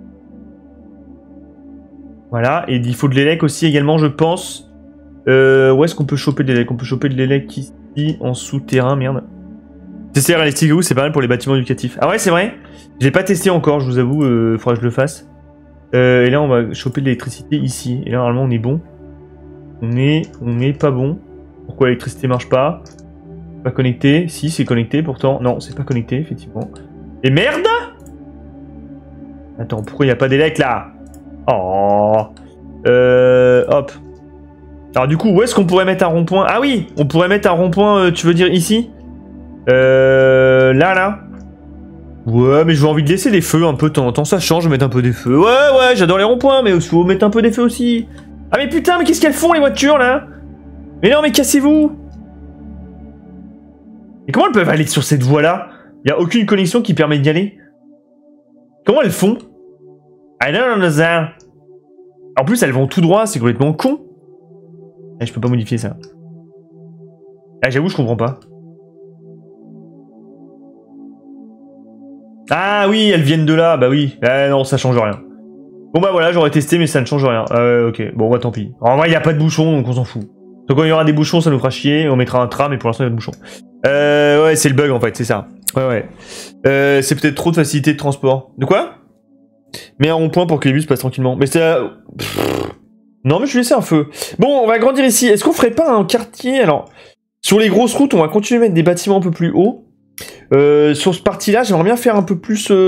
Voilà, et il faut de l'élec aussi également, je pense. Où est-ce qu'on peut choper de l'élec? On peut choper de l'élec ici, en souterrain, merde. TCR réalistique où? C'est pas mal pour les bâtiments éducatifs. Ah ouais, c'est vrai? Je l'ai pas testé encore, je vous avoue, faudra que je le fasse. Et là, on va choper de l'électricité ici. Et là, normalement, on est bon. On est pas bon. Pourquoi l'électricité marche pas? Pas connecté. Si, c'est connecté pourtant. Non, c'est pas connecté, effectivement. Et merde! Attends, pourquoi il n'y a pas d'élec là? Oh. Hop. Alors du coup, où est-ce qu'on pourrait mettre un rond-point? Ah oui, on pourrait mettre un rond-point, tu veux dire ici? Là. Ouais, mais j'ai envie de laisser des feux un peu de temps en temps, ça change, je vais mettre un peu des feux. Ouais, j'adore les ronds-points, mais il faut mettre un peu des feux aussi. Ah mais putain, mais qu'est-ce qu'elles font les voitures là? Mais non, mais cassez-vous! Et comment elles peuvent aller sur cette voie-là? Il n'y a aucune connexion qui permet d'y aller. Comment elles font? I don't understand. En plus, elles vont tout droit, c'est complètement con. Ah, je peux pas modifier ça. Ah, j'avoue, je comprends pas. Ah oui, elles viennent de là, bah oui. Ah non, ça change rien. Bon bah voilà, j'aurais testé, mais ça ne change rien. Ok, bon bah tant pis. En vrai, il n'y a pas de bouchon, donc on s'en fout. Donc quand il y aura des bouchons, ça nous fera chier, on mettra un tram, et pour l'instant, il y a de bouchons. Ouais, c'est le bug en fait, c'est ça. Ouais. C'est peut-être trop de facilité de transport. De quoi? Mais un rond-point pour que les bus passent tranquillement. Mais c'est... Non, mais je vais laisser un feu. Bon, on va agrandir ici. Est-ce qu'on ferait pas un quartier? Alors, sur les grosses routes, on va continuer à mettre des bâtiments un peu plus hauts. Sur ce parti-là, j'aimerais bien faire un peu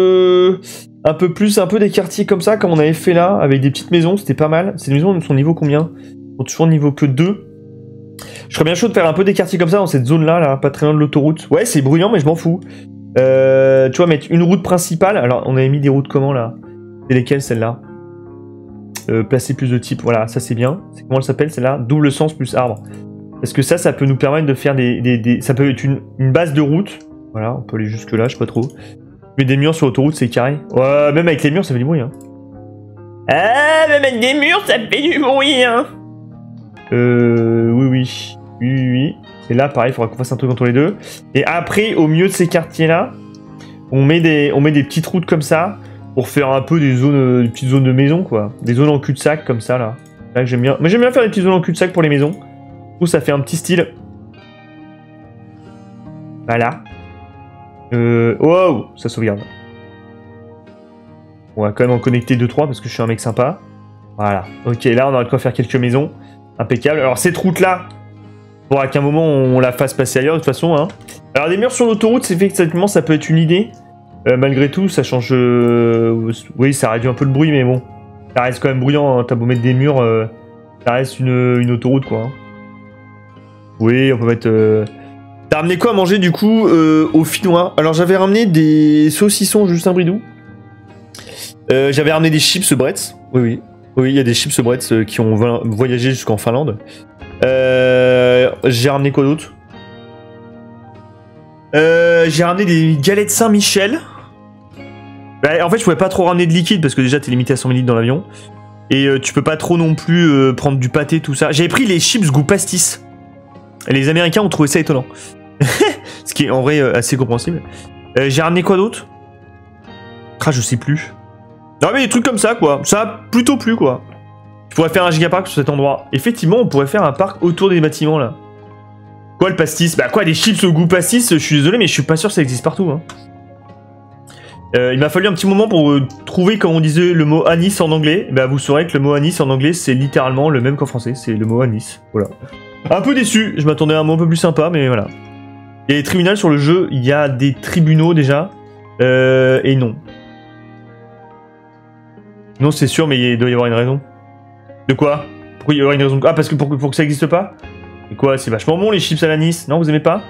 des quartiers comme ça, comme on avait fait là, avec des petites maisons, c'était pas mal. Ces maisons sont niveau combien? Ils sont toujours niveau que 2. Je serais bien chaud de faire un peu des quartiers comme ça dans cette zone-là, là, pas très loin de l'autoroute. Ouais, c'est bruyant, mais je m'en fous. Tu vois, mettre une route principale. Alors, on avait mis des routes comment, là? C'est lesquelles, celles-là? Placer plus de types, voilà, ça c'est bien. C'est comment elle s'appelle, celle-là? Double sens plus arbre. Parce que ça peut nous permettre de faire ça peut être une base de route. Voilà, on peut aller jusque là, je sais pas trop. Mais des murs sur l'autoroute, c'est carré. Ouais, même avec les murs, ça fait du bruit, hein. Ah, même avec des murs, ça fait du bruit, hein. Oui. Et là, pareil, il faudra qu'on fasse un truc entre les deux. Et après, au milieu de ces quartiers-là, on met des petites routes comme ça pour faire un peu des petites zones de maison, quoi. Des zones en cul-de-sac, comme ça, là. Là, j'aime bien. Mais j'aime bien faire des petites zones en cul-de-sac pour les maisons. Du coup, ça fait un petit style. Voilà. Wow, ça sauvegarde. On va quand même en connecter 2-3 parce que je suis un mec sympa. Voilà. Ok, là, on aura de quoi faire quelques maisons. Impeccable. Alors, cette route-là, il faudra qu'à un moment, on la fasse passer ailleurs, de toute façon. Hein. Alors, des murs sur l'autoroute, c'est effectivement, ça peut être une idée. Malgré tout, ça change... Oui, ça réduit un peu le bruit, mais bon. Ça reste quand même bruyant. Hein. T'as beau mettre des murs, ça reste une autoroute, quoi. Hein. Oui, on peut mettre... T'as ramené quoi à manger, du coup, au Finnois? Alors, j'avais ramené des saucissons Justin Bridou. J'avais ramené des chips Bretz. Oui, il y a des chips Bretz qui ont voyagé jusqu'en Finlande. J'ai ramené quoi d'autre? J'ai ramené des galettes Saint-Michel. Bah, en fait, je pouvais pas trop ramener de liquide parce que déjà, t'es limité à 100 ml dans l'avion. Et tu peux pas trop non plus prendre du pâté, tout ça. J'avais pris les chips goût pastis. Et les Américains ont trouvé ça étonnant. Ce qui est en vrai assez compréhensible. J'ai ramené quoi d'autre? Ah, je sais plus. Non, mais des trucs comme ça, quoi. Ça a plutôt plu, quoi. Je pourrais faire un gigapark sur cet endroit. Effectivement, on pourrait faire un parc autour des bâtiments, là. Quoi, le pastis? Bah, quoi, des chips au goût pastis? Je suis désolé, mais je suis pas sûr que ça existe partout, hein. Il m'a fallu un petit moment pour trouver comment on disait le mot anis en anglais. Bah, vous saurez que le mot anis en anglais, c'est littéralement le même qu'en français. C'est le mot anis. Voilà. Un peu déçu. Je m'attendais à un mot un peu plus sympa, mais voilà. Il y a des tribunaux sur le jeu. Il y a des tribunaux déjà. Et non. Non, c'est sûr, mais il doit y avoir une raison. De quoi? Pourquoi il y avoir une raison? Ah, parce que pour que ça existe pas? Et quoi? C'est vachement bon les chips à l'anis. Non, vous aimez pas?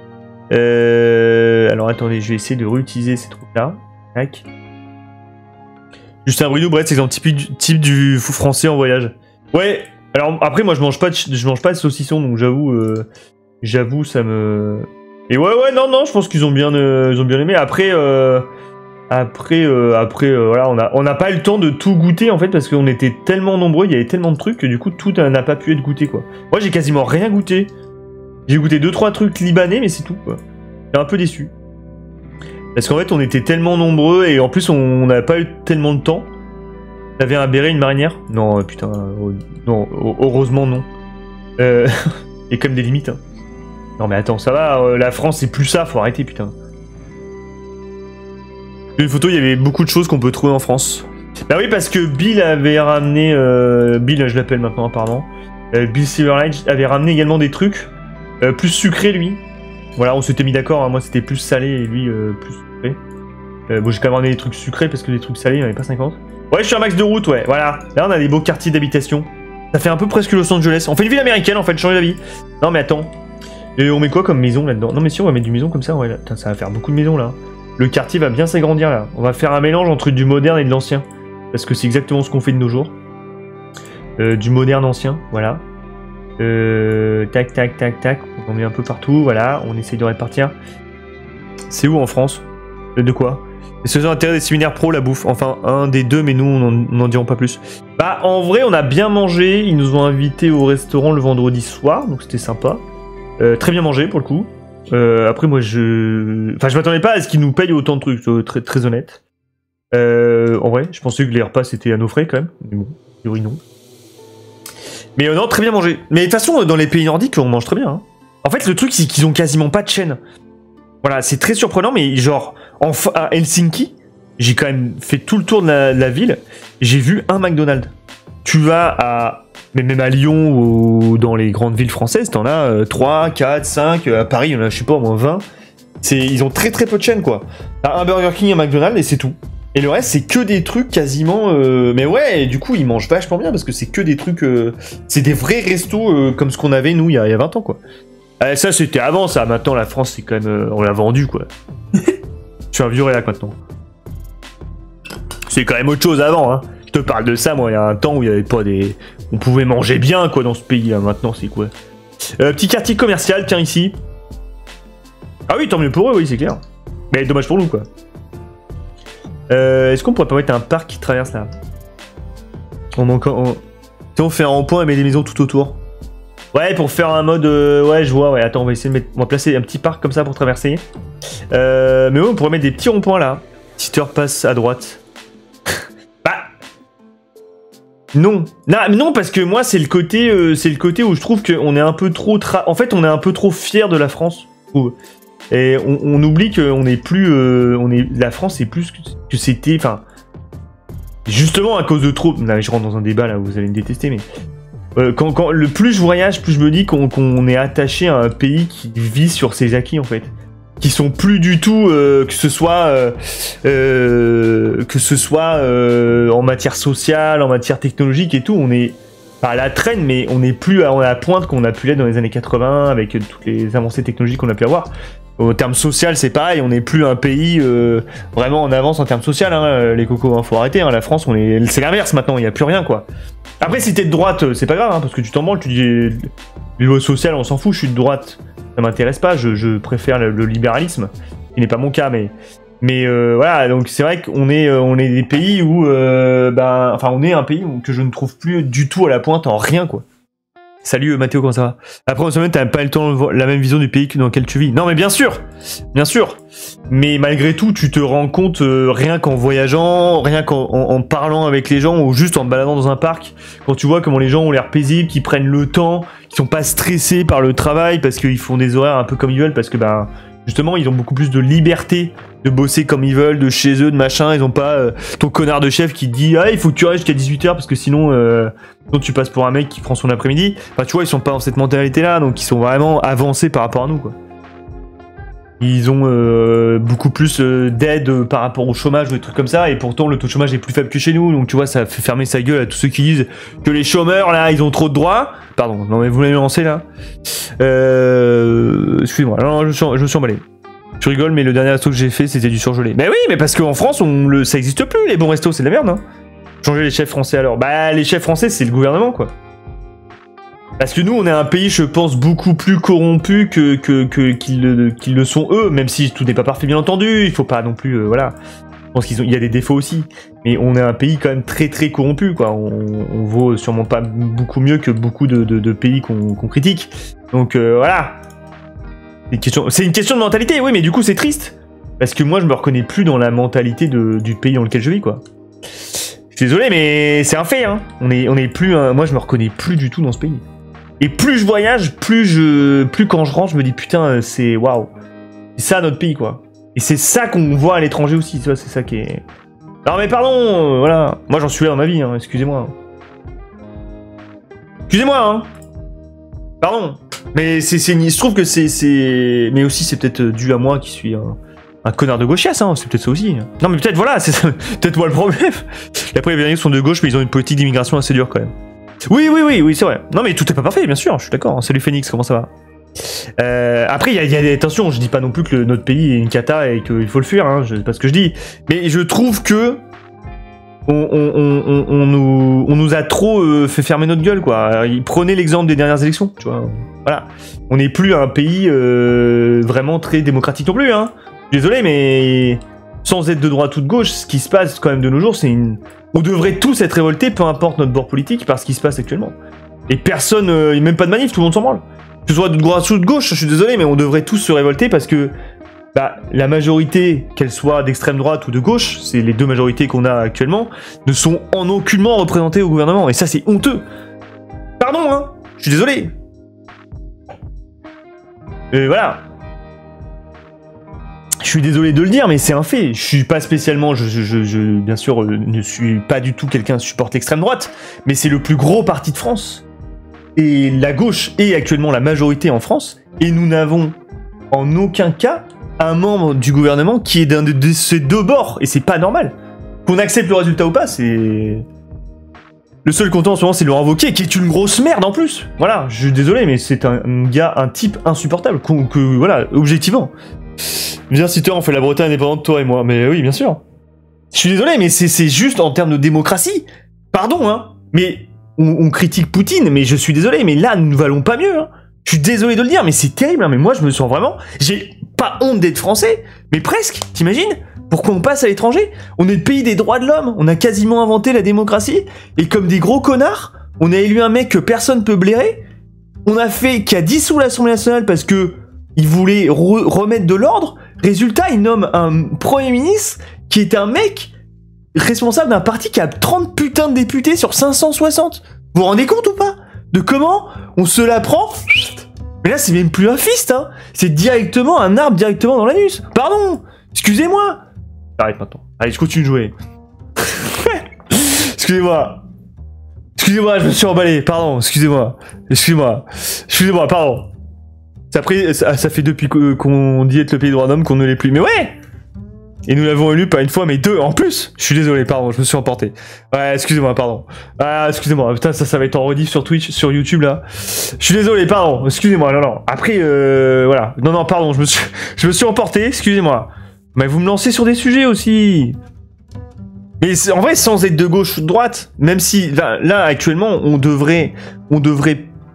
Alors attendez, je vais essayer de réutiliser ces trucs-là. Tac. Justin Bruno, bref, c'est un type du fou français en voyage. Ouais. Alors après, moi, je mange pas de saucisson, donc j'avoue, ça me. Et ouais, non, je pense qu'ils ont bien aimé. Après, voilà, on n'a pas eu le temps de tout goûter en fait parce qu'on était tellement nombreux, il y avait tellement de trucs que du coup tout n'a pas pu être goûté quoi. Moi, j'ai quasiment rien goûté. J'ai goûté 2-3 trucs libanais, mais c'est tout quoi. J'étais un peu déçu. Parce qu'en fait, on était tellement nombreux et en plus, on n'avait pas eu tellement de temps. T'avais un béret, une marinière? Non, putain, non, heureusement non. Il y a quand même des limites. Hein. Non mais attends, ça va, la France c'est plus ça, faut arrêter putain. Une photo, il y avait beaucoup de choses qu'on peut trouver en France. Bah oui, parce que Bill avait ramené... Bill, je l'appelle maintenant apparemment. Bill Silverlight avait ramené également des trucs plus sucrés lui. Voilà, on s'était mis d'accord, hein, moi c'était plus salé et lui plus sucré. Bon, j'ai quand même ramené des trucs sucrés parce que des trucs salés, il n'y en avait pas 50. Ouais, je suis un max de route, ouais, voilà. Là, on a des beaux quartiers d'habitation. Ça fait un peu presque Los Angeles. On fait une ville américaine, en fait, changer la vie. Non, mais attends. Et on met quoi comme maison là-dedans? Non, mais si, on va mettre du maison comme ça, ouais. Là. Putain, ça va faire beaucoup de maisons, là. Le quartier va bien s'agrandir, là. On va faire un mélange entre du moderne et de l'ancien. Parce que c'est exactement ce qu'on fait de nos jours. Du moderne ancien, voilà. Tac, tac, tac, tac. On en met un peu partout, voilà. On essaye de répartir. C'est où en France? De quoi? C'est ça l'intérêt des séminaires pro, la bouffe. Enfin, un des deux, mais nous, on n'en dirons pas plus. Bah, en vrai, on a bien mangé. Ils nous ont invités au restaurant le vendredi soir, donc c'était sympa. Très bien mangé, pour le coup. Après, moi, je m'attendais pas à ce qu'ils nous payent autant de trucs, très, très honnête. En vrai, je pensais que les repas, c'était à nos frais, quand même. Mais bon, a priori, non. Mais non, très bien mangé. Mais de toute façon, dans les pays nordiques, on mange très bien. Hein. En fait, le truc, c'est qu'ils ont quasiment pas de chaîne. Voilà, c'est très surprenant, mais genre, à Helsinki, j'ai quand même fait tout le tour de la ville, j'ai vu un McDonald's. Tu vas à... Mais même à Lyon ou dans les grandes villes françaises, t'en as 3, 4, 5, à Paris, il y en a, je sais pas, au moins 20. Ils ont très très peu de chaînes, quoi. T'as un Burger King, un McDonald's, et c'est tout. Et le reste, c'est que des trucs quasiment... Mais ouais, et du coup, ils mangent vachement bien, parce que c'est que des trucs... C'est des vrais restos comme ce qu'on avait, nous, il y a 20 ans, quoi. Ça, c'était avant, ça. Maintenant, la France, c'est quand même... on l'a vendu, quoi. Je suis un vieux réac, maintenant. C'est quand même autre chose avant, hein. Je te parle de ça, moi, il y a un temps où il n'y avait pas des... On pouvait manger bien, quoi, dans ce pays-là. Maintenant, c'est quoi? Petit quartier commercial, tiens, ici. Ah oui, tant mieux pour eux, oui, c'est clair. Mais dommage pour nous, quoi. Est-ce qu'on pourrait pas mettre un parc qui traverse, là? On manque... Si on fait un rond-point et met des maisons tout autour. Ouais, pour faire un mode... ouais, je vois, ouais. Attends, on va essayer de mettre... On va placer un petit parc comme ça pour traverser. Mais ouais, on pourrait mettre des petits ronds-points, là. Petite heure passe à droite. Bah... Non. Non, parce que moi, c'est le côté où je trouve qu'on est un peu trop... En fait, on est un peu trop fiers de la France, je trouve. Et on oublie qu'on est plus... La France, c'est plus que c'était... Enfin... Justement, à cause de trop... Là, je rentre dans un débat, là, où vous allez me détester, mais... le plus je voyage, plus je me dis qu'on est attaché à un pays qui vit sur ses acquis, en fait. Qui sont plus du tout... que ce soit en matière sociale, en matière technologique et tout, on est... Pas à la traîne, mais on n'est plus à la pointe qu'on a pu l'être dans les années 80, avec toutes les avancées technologiques qu'on a pu avoir. Au terme social, c'est pareil, on n'est plus un pays vraiment en avance en termes social, hein, les cocos, hein, faut arrêter, hein, la France, c'est l'inverse maintenant, il n'y a plus rien, quoi. Après, si t'es de droite, c'est pas grave, hein, parce que tu t'en branles, tu dis, niveau social, on s'en fout, je suis de droite. ça m'intéresse pas, je préfère le libéralisme, qui n'est pas mon cas, mais voilà, donc c'est vrai qu'on est des pays où, enfin on est un pays que je ne trouve plus du tout à la pointe en rien, quoi. Salut Mathéo, comment ça va? Après, en semaine, t'as pas le temps, la même vision du pays dans lequel tu vis. Non, mais bien sûr. Mais malgré tout, tu te rends compte, rien qu'en voyageant, rien qu'en parlant avec les gens, ou juste en te baladant dans un parc, quand tu vois comment les gens ont l'air paisibles, qu'ils prennent le temps, qu'ils sont pas stressés par le travail, parce qu'ils font des horaires un peu comme ils veulent, parce que, justement, ils ont beaucoup plus de liberté de bosser comme ils veulent, de chez eux, de machin. Ils ont pas ton connard de chef qui te dit « Ah, il faut que tu restes jusqu'à 18h parce que sinon tu passes pour un mec qui prend son après-midi. » Enfin, tu vois, ils sont pas dans cette mentalité-là, donc ils sont vraiment avancés par rapport à nous, quoi. Ils ont beaucoup plus d'aide par rapport au chômage ou des trucs comme ça, et pourtant le taux de chômage est plus faible que chez nous, donc tu vois, ça fait fermer sa gueule à tous ceux qui disent que les chômeurs, là, ils ont trop de droits. Pardon, non mais vous m'avez lancé, là. Excusez-moi, non, je me suis emballé. Tu rigoles, mais le dernier resto que j'ai fait, c'était du surgelé. Mais oui, mais parce qu'en France, ça existe plus, les bons restos, c'est de la merde, hein. Changer les chefs français alors. Bah, les chefs français, c'est le gouvernement, quoi. Parce que nous, on est un pays, je pense, beaucoup plus corrompu qu'ils le sont eux, même si tout n'est pas parfait, bien entendu. Il faut pas non plus, voilà. Je pense qu'il y a des défauts aussi. Mais on est un pays quand même très très corrompu, quoi. On vaut sûrement pas beaucoup mieux que beaucoup de pays qu'on critique. Donc voilà. C'est une question de mentalité, oui, mais du coup c'est triste. Parce que moi je me reconnais plus dans la mentalité du pays dans lequel je vis, quoi. Je suis désolé, mais c'est un fait, hein. On est plus, moi je me reconnais plus du tout dans ce pays. Et plus je voyage, plus quand je rentre, je me dis putain, c'est waouh. C'est ça notre pays, quoi. Et c'est ça qu'on voit à l'étranger aussi, tu vois, c'est ça qui est... Non mais pardon, voilà. Moi j'en suis là dans ma vie, hein, excusez-moi. Excusez-moi, hein. Pardon. Mais je trouve que c'est... Mais aussi c'est peut-être dû à moi qui suis un connard de gauchiasse, hein, c'est peut-être ça aussi. Non mais peut-être voilà, c'est peut-être moi le problème. Et après les Britanniques sont de gauche, mais ils ont une politique d'immigration assez dure quand même. Oui, c'est vrai. Non mais tout est pas parfait, bien sûr, je suis d'accord. Salut Phoenix, comment ça va? Après, il y a des... Attention, je dis pas non plus que notre pays est une cata et qu'il faut le fuir, hein, c'est pas ce que je dis. Mais je trouve que on nous a trop fait fermer notre gueule, quoi. Prenez l'exemple des dernières élections, tu vois. Voilà. On n'est plus un pays vraiment très démocratique non plus, hein. Désolé, mais sans être de droite ou de gauche, ce qui se passe quand même de nos jours, c'est une... On devrait tous être révoltés, peu importe notre bord politique, par ce qui se passe actuellement. Et personne, même pas de manif, tout le monde s'en branle. Que ce soit de droite ou de gauche, je suis désolé, mais on devrait tous se révolter parce que la majorité, qu'elle soit d'extrême droite ou de gauche, c'est les deux majorités qu'on a actuellement, ne sont en aucunement représentées au gouvernement. Et ça, c'est honteux. Pardon, hein. Je suis désolé. Voilà. Je suis désolé de le dire, mais c'est un fait. Je suis pas spécialement, bien sûr, ne suis pas du tout quelqu'un qui supporte l'extrême droite, mais c'est le plus gros parti de France. Et la gauche est actuellement la majorité en France, et nous n'avons en aucun cas un membre du gouvernement qui est d'un de ces deux bords, et c'est pas normal. Qu'on accepte le résultat ou pas, c'est... Le seul content en ce moment, c'est Laurent Wauquiez, qui est une grosse merde en plus. Voilà, je suis désolé, mais c'est un type insupportable, voilà, objectivement. Bien si toi, on fait la Bretagne indépendante, toi et moi, mais oui, bien sûr. Je suis désolé, mais c'est juste en termes de démocratie. Pardon, hein, mais... On critique Poutine, mais je suis désolé, mais là, nous ne valons pas mieux. Hein. Je suis désolé de le dire, mais c'est terrible. Hein, mais moi, je me sens vraiment... J'ai pas honte d'être français, mais presque, t'imagines? Pourquoi on passe à l'étranger? On est le pays des droits de l'homme, on a quasiment inventé la démocratie, et comme des gros connards, on a élu un mec que personne peut blairer, qui a dissous l'Assemblée nationale parce que il voulait remettre de l'ordre. Résultat, il nomme un Premier ministre qui est un mec... responsable d'un parti qui a 30 putains de députés sur 560. Vous vous rendez compte ou pas? De comment on se la prend? Mais là, c'est même plus un fist, hein. C'est directement un arbre directement dans l'anus. Pardon. Excusez-moi. Arrête maintenant. Allez, je continue de jouer. Excusez-moi. Excusez-moi, je me suis emballé. Pardon, excusez-moi. Excusez-moi, pardon. Ça fait depuis qu'on dit être le pays des droits de l'homme qu'on ne l'est plus. Mais ouais. Et nous l'avons élu pas une fois, mais deux en plus. Je suis désolé, pardon, je me suis emporté. Ouais, excusez-moi, pardon. Ah, excusez-moi, putain, ça va être en rediff sur Twitch, sur YouTube, là. Je suis désolé, pardon, excusez-moi, non. Après, voilà. Non, pardon, je me suis emporté, excusez-moi. Mais vous me lancez sur des sujets aussi. Mais en vrai, sans être de gauche ou de droite, même si, là actuellement, on devrait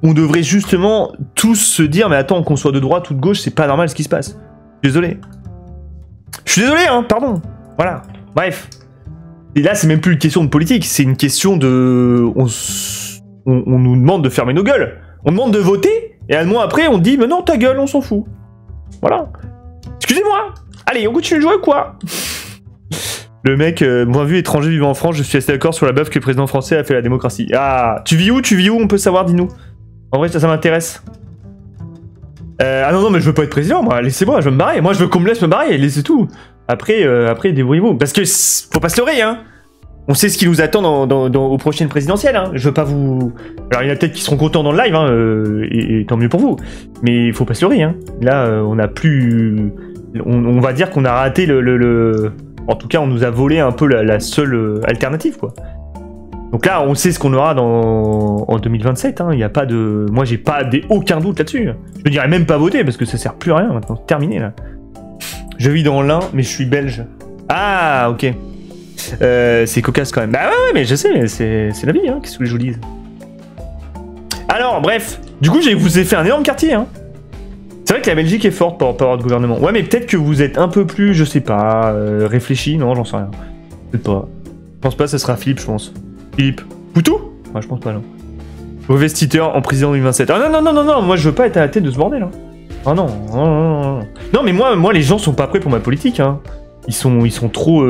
on devrait justement tous se dire, mais attends, qu'on soit de droite ou de gauche, c'est pas normal ce qui se passe. Désolé. Je suis désolé, hein, pardon. Voilà. Bref. Et là, c'est même plus une question de politique, c'est une question de... On nous demande de fermer nos gueules. On demande de voter, et un mois après, on dit, mais non, ta gueule, on s'en fout. Voilà. Excusez-moi. Allez, on continue de jouer ou quoi? Le mec, point de vue étranger vivant en France, je suis assez d'accord sur la baffe que le président français a fait à la démocratie. Ah, tu vis où? Tu vis où? On peut savoir, dis-nous. En vrai, ça m'intéresse. Ah non, non, mais je veux pas être président, moi. Laissez-moi, je veux me barrer. Moi, je veux qu'on me laisse me barrer, laissez tout. Après, débrouillez-vous. Parce que, faut pas se leurrer, hein. On sait ce qui nous attend aux prochaines présidentielles, hein. Je veux pas vous... Alors, il y en a peut-être qui seront contents dans le live, hein, et tant mieux pour vous. Mais faut pas se leurrer, hein. Là, on a plus... On va dire qu'on a raté En tout cas, on nous a volé un peu la seule alternative, quoi. Donc là, on sait ce qu'on aura en 2027, hein. Il n'y a pas de... Moi, j'ai pas aucun doute là-dessus. Je dirais même pas voter, parce que ça sert plus à rien, maintenant. Terminé, là. Je vis dans l'Ain, mais je suis belge. Ah, ok. C'est cocasse, quand même. Bah ouais, mais je sais, mais c'est la vie, hein. Qu'est-ce que je vous dise? Alors, bref. Du coup, je vous ai fait un énorme quartier, hein. C'est vrai que la Belgique est forte par rapport au gouvernement. Ouais, mais peut-être que vous êtes un peu plus, je sais pas, réfléchi. Non, j'en sais rien. Peut-être pas. Je pense pas, ça sera Philippe, je pense. Philippe. Poutou? Ouais, je pense pas, non. Investiteur en président 2027. Ah non, non, non, non, non, moi je veux pas être à la tête de ce bordel, hein. Ah non, non, non, non. Non, mais moi, les gens sont pas prêts pour ma politique, hein. Ils sont trop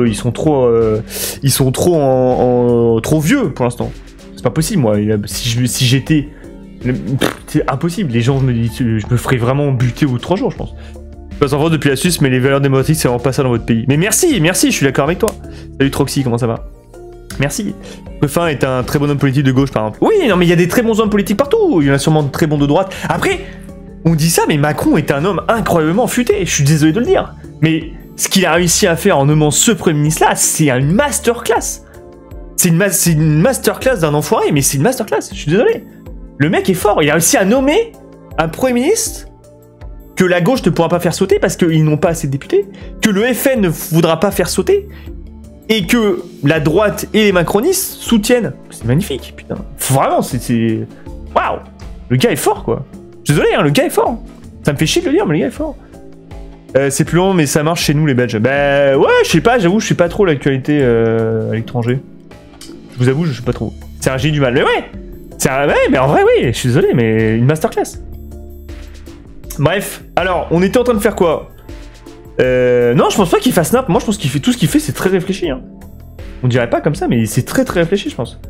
vieux pour l'instant. C'est pas possible, moi. Si j'étais... C'est impossible, les gens je me ferais vraiment buter au bout de 3 jours, je pense. Je passe en France depuis la Suisse, mais les valeurs démocratiques, c'est vraiment pas ça dans votre pays. Mais merci, merci, je suis d'accord avec toi. Salut Troxy, comment ça va? Merci. Ruffin est un très bon homme politique de gauche, par exemple. Oui, non, mais il y a des très bons hommes politiques partout. Il y en a sûrement de très bons de droite. Après, on dit ça, mais Macron est un homme incroyablement futé. Je suis désolé de le dire. Mais ce qu'il a réussi à faire en nommant ce Premier ministre-là, c'est une masterclass. C'est une masterclass d'un enfoiré, mais c'est une masterclass. Je suis désolé. Le mec est fort, il a réussi à nommer un Premier ministre que la gauche ne pourra pas faire sauter parce qu'ils n'ont pas assez de députés, que le FN ne voudra pas faire sauter, et que la droite et les macronistes soutiennent. C'est magnifique, putain. Vraiment, c'est... Waouh. Le gars est fort, quoi. Je suis désolé, hein, le gars est fort. Ça me fait chier de le dire, mais le gars est fort. C'est plus long, mais ça marche chez nous, les Belges. Bah ouais, je sais pas, j'avoue, je suis pas trop l'actualité à l'étranger. Je vous avoue, je sais pas trop. C'est un j'ai du mal, mais ouais. Ouais, mais en vrai, oui, je suis désolé, mais une masterclass. Bref, alors, on était en train de faire quoi? Non, je pense pas qu'il fasse snap. Moi, je pense qu'il fait tout ce qu'il fait, c'est très réfléchi. Hein. On dirait pas comme ça, mais c'est très très réfléchi, je pense.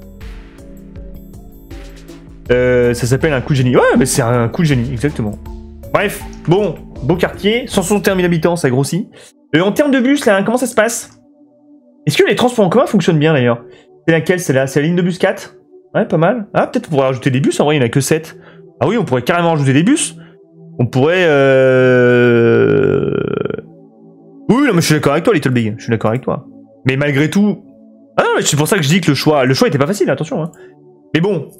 Ça s'appelle un coup de génie. Ouais, mais c'est un coup de génie, exactement. Bref, bon, beau quartier, 161 000 habitants, ça grossit. En termes de bus, là, comment ça se passe? Est-ce que les transports en commun fonctionnent bien, d'ailleurs? C'est laquelle, celle-là? C'est la ligne de bus 4? Ouais, pas mal. Ah, peut-être qu'on pourrait rajouter des bus, en vrai, il n'y en a que 7. Ah oui, on pourrait carrément rajouter des bus. On pourrait... Oui, non, mais je suis d'accord avec toi, Little Big. Je suis d'accord avec toi. Mais malgré tout... Ah non, c'est pour ça que je dis que le choix était pas facile, attention. Hein. Mais bon.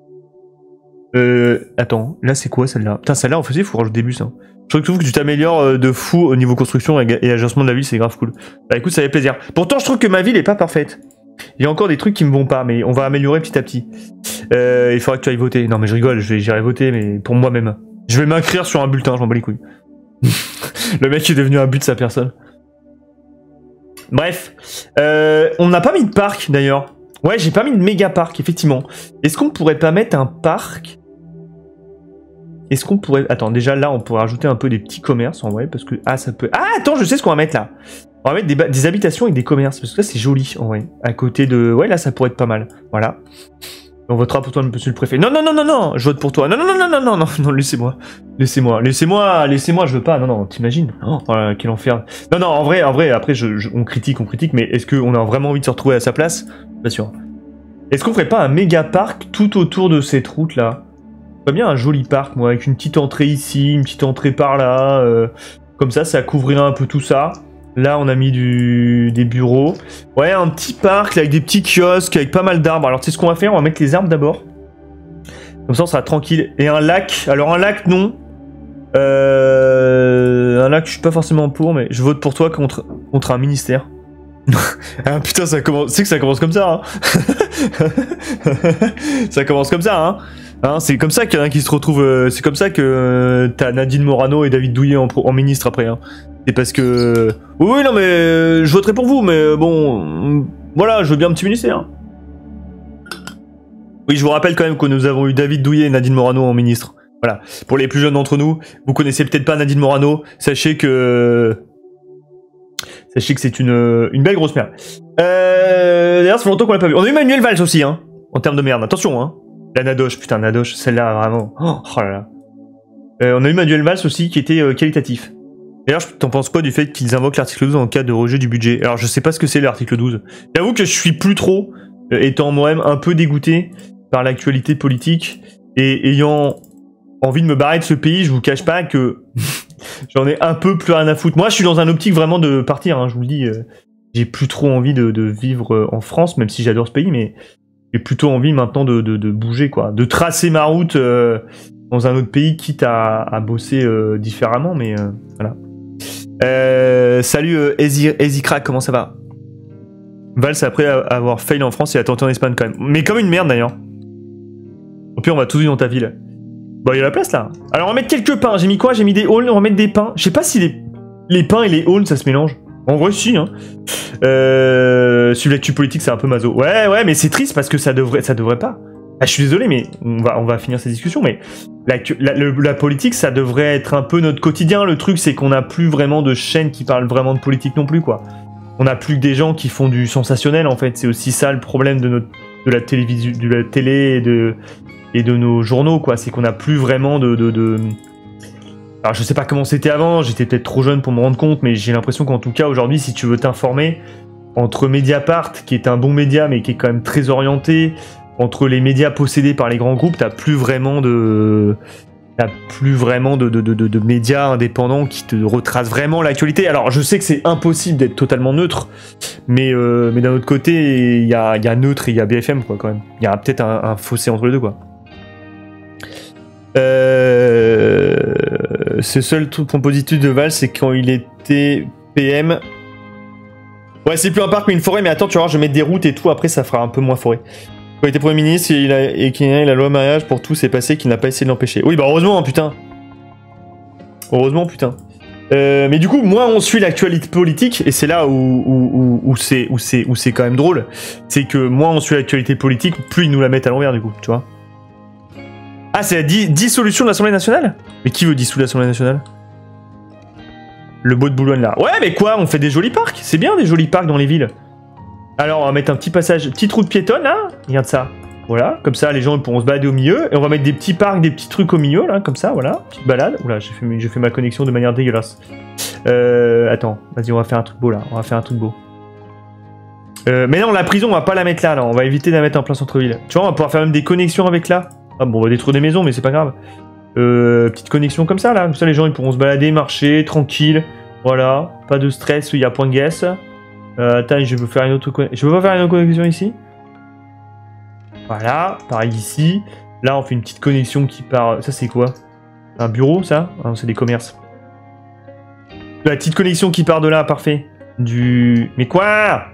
Attends, là, c'est quoi, celle-là? Putain, celle-là, en fait, il faut rajouter des bus. Hein. Je trouve que tu t'améliores de fou au niveau construction et agencement de la ville, c'est grave cool. Bah écoute, ça fait plaisir. Pourtant, je trouve que ma ville est pas parfaite. Il y a encore des trucs qui me vont pas, mais on va améliorer petit à petit. Il faudra que tu ailles voter. Non, mais je rigole, j'irai voter, mais pour moi-même. Je vais m'inscrire sur un bulletin, je m'en bats les couilles. Le mec est devenu un but de sa personne. Bref. On n'a pas mis de parc, d'ailleurs. Ouais, j'ai pas mis de méga parc, effectivement. Est-ce qu'on pourrait pas mettre un parc? Est-ce qu'on pourrait... Attends, déjà, là, on pourrait rajouter un peu des petits commerces, en vrai, parce que... Ah, ça peut... Ah, attends, je sais ce qu'on va mettre, là. On va mettre des habitations avec des commerces, parce que là, c'est joli, en vrai. À côté de... Ouais, là, ça pourrait être pas mal. Voilà. On votera pour toi, monsieur le préfet. Non, non, non, non, non, je vote pour toi. Non, non, non, non, non, non, non, non, laissez-moi. Laissez-moi, je veux pas. Non, non, t'imagines? Oh, voilà, quel enfer. Non, non, en vrai, après, on critique, mais est-ce qu'on a vraiment envie de se retrouver à sa place? Pas sûr. Est-ce qu'on ferait pas un méga parc tout autour de cette route-là? Pas bien un joli parc, moi, avec une petite entrée ici, une petite entrée par là. Comme ça couvrirait un peu tout ça. Là, on a mis des bureaux. Ouais, un petit parc là, avec des petits kiosques, avec pas mal d'arbres. Alors, tu sais ce qu'on va faire? On va mettre les arbres d'abord. Comme ça, on sera tranquille. Et un lac. Alors, un lac, non. Un lac, je suis pas forcément pour, mais je vote pour toi contre un ministère. Ah putain, ça commence. C'est que ça commence comme ça, hein. Ça commence comme ça, hein. Hein, c'est comme ça qu'il y en a qui se retrouvent. C'est comme ça que t'as Nadine Morano et David Douillet en ministre après. Hein. C'est parce que. Oui, non, mais je voterai pour vous, mais bon. Voilà, je veux bien un petit ministère. Oui, je vous rappelle quand même que nous avons eu David Douillet et Nadine Morano en ministre. Voilà. Pour les plus jeunes d'entre nous, vous connaissez peut-être pas Nadine Morano. Sachez que c'est une belle grosse merde. D'ailleurs, ça fait longtemps qu'on l'a pas vu. On a eu Manuel Valls aussi, hein. En termes de merde. Attention, hein. La Nadoche, putain, Nadoche, celle-là, vraiment. Oh là là. On a eu Manuel Valls aussi qui était qualitatif. D'ailleurs, t'en penses quoi du fait qu'ils invoquent l'article 12 en cas de rejet du budget? Alors, je sais pas ce que c'est l'article 12. J'avoue que je suis plus trop, étant moi-même un peu dégoûté par l'actualité politique et ayant envie de me barrer de ce pays, je vous cache pas que j'en ai un peu plus rien à foutre. Moi, je suis dans un optique vraiment de partir, hein, je vous le dis. J'ai plus trop envie de vivre en France, même si j'adore ce pays, mais j'ai plutôt envie maintenant de bouger, quoi. De tracer ma route dans un autre pays, quitte à bosser différemment, mais voilà. Salut Easy Crack, comment ça va? Valls, après avoir fail en France, il a tenté en Espagne quand même. Mais comme une merde d'ailleurs. Au pire, on va tous vivre dans ta ville. Bon, il y a la place là. Alors, on va mettre quelques pains. J'ai mis quoi? J'ai mis des halls, on va mettre des pains. Je sais pas si les pains et les halls, ça se mélange. En vrai, si, hein. Suivre l'actu politique, c'est un peu maso. Ouais, mais c'est triste parce que ça devrait pas. Ah, je suis désolé, mais on va finir cette discussion, mais la politique, ça devrait être un peu notre quotidien. Le truc, c'est qu'on n'a plus vraiment de chaînes qui parlent vraiment de politique non plus, quoi. On n'a plus que des gens qui font du sensationnel, en fait. C'est aussi ça le problème de la télévision, de la télé et de nos journaux, quoi. C'est qu'on n'a plus vraiment Alors, je sais pas comment c'était avant, j'étais peut-être trop jeune pour me rendre compte, mais j'ai l'impression qu'en tout cas, aujourd'hui, si tu veux t'informer, entre Mediapart, qui est un bon média, mais qui est quand même très orienté, entre les médias possédés par les grands groupes, t'as plus vraiment de médias indépendants qui te retracent vraiment l'actualité. Alors, je sais que c'est impossible d'être totalement neutre, mais d'un autre côté, il y a neutre et il y a BFM, quoi, quand même. Il y a peut-être un fossé entre les deux, quoi. Ce seul point positif de Valls, c'est quand il était PM. Ouais, c'est plus un parc mais une forêt, mais attends, tu vas voir, je vais mettre des routes et tout, après ça fera un peu moins forêt. Quand il était Premier ministre, et qu'il y a la loi mariage pour tout, c'est passé qu'il n'a pas essayé de l'empêcher. Oui, bah heureusement, putain. Heureusement, putain. Mais du coup, moins on suit l'actualité politique, et c'est là où c'est quand même drôle, c'est que moins on suit l'actualité politique, plus ils nous la mettent à l'envers, du coup, tu vois. Ah, c'est la dissolution de l'Assemblée nationale? Mais qui veut dissoudre l'Assemblée nationale? Le beau de Boulogne, là. Ouais, mais quoi? On fait des jolis parcs? C'est bien, des jolis parcs dans les villes. Alors, on va mettre un petit passage, petite route piétonne, là. Regarde ça. Voilà, comme ça, les gens pourront se balader au milieu. Et on va mettre des petits parcs, des petits trucs au milieu, là, comme ça, voilà. Petite balade. Oula, j'ai fait ma connexion de manière dégueulasse. Attends, vas-y, on va faire un truc beau, là. On va faire un truc beau. Mais non, la prison, on va pas la mettre là, là. On va éviter de la mettre en plein centre-ville. Tu vois, on va pouvoir faire même des connexions avec là. Ah bon, on va détruire des maisons, mais c'est pas grave. Petite connexion comme ça, là. Comme ça, les gens, ils pourront se balader, marcher, tranquille. Voilà. Pas de stress, il y a point de guess. Attends, je veux faire une autre connexion. Je veux pas faire une autre connexion ici. Voilà. Pareil ici. Là, on fait une petite connexion qui part... Ça, c'est quoi? Un bureau, ça? Ah non, c'est des commerces. La petite connexion qui part de là, parfait. Mais quoi? Ah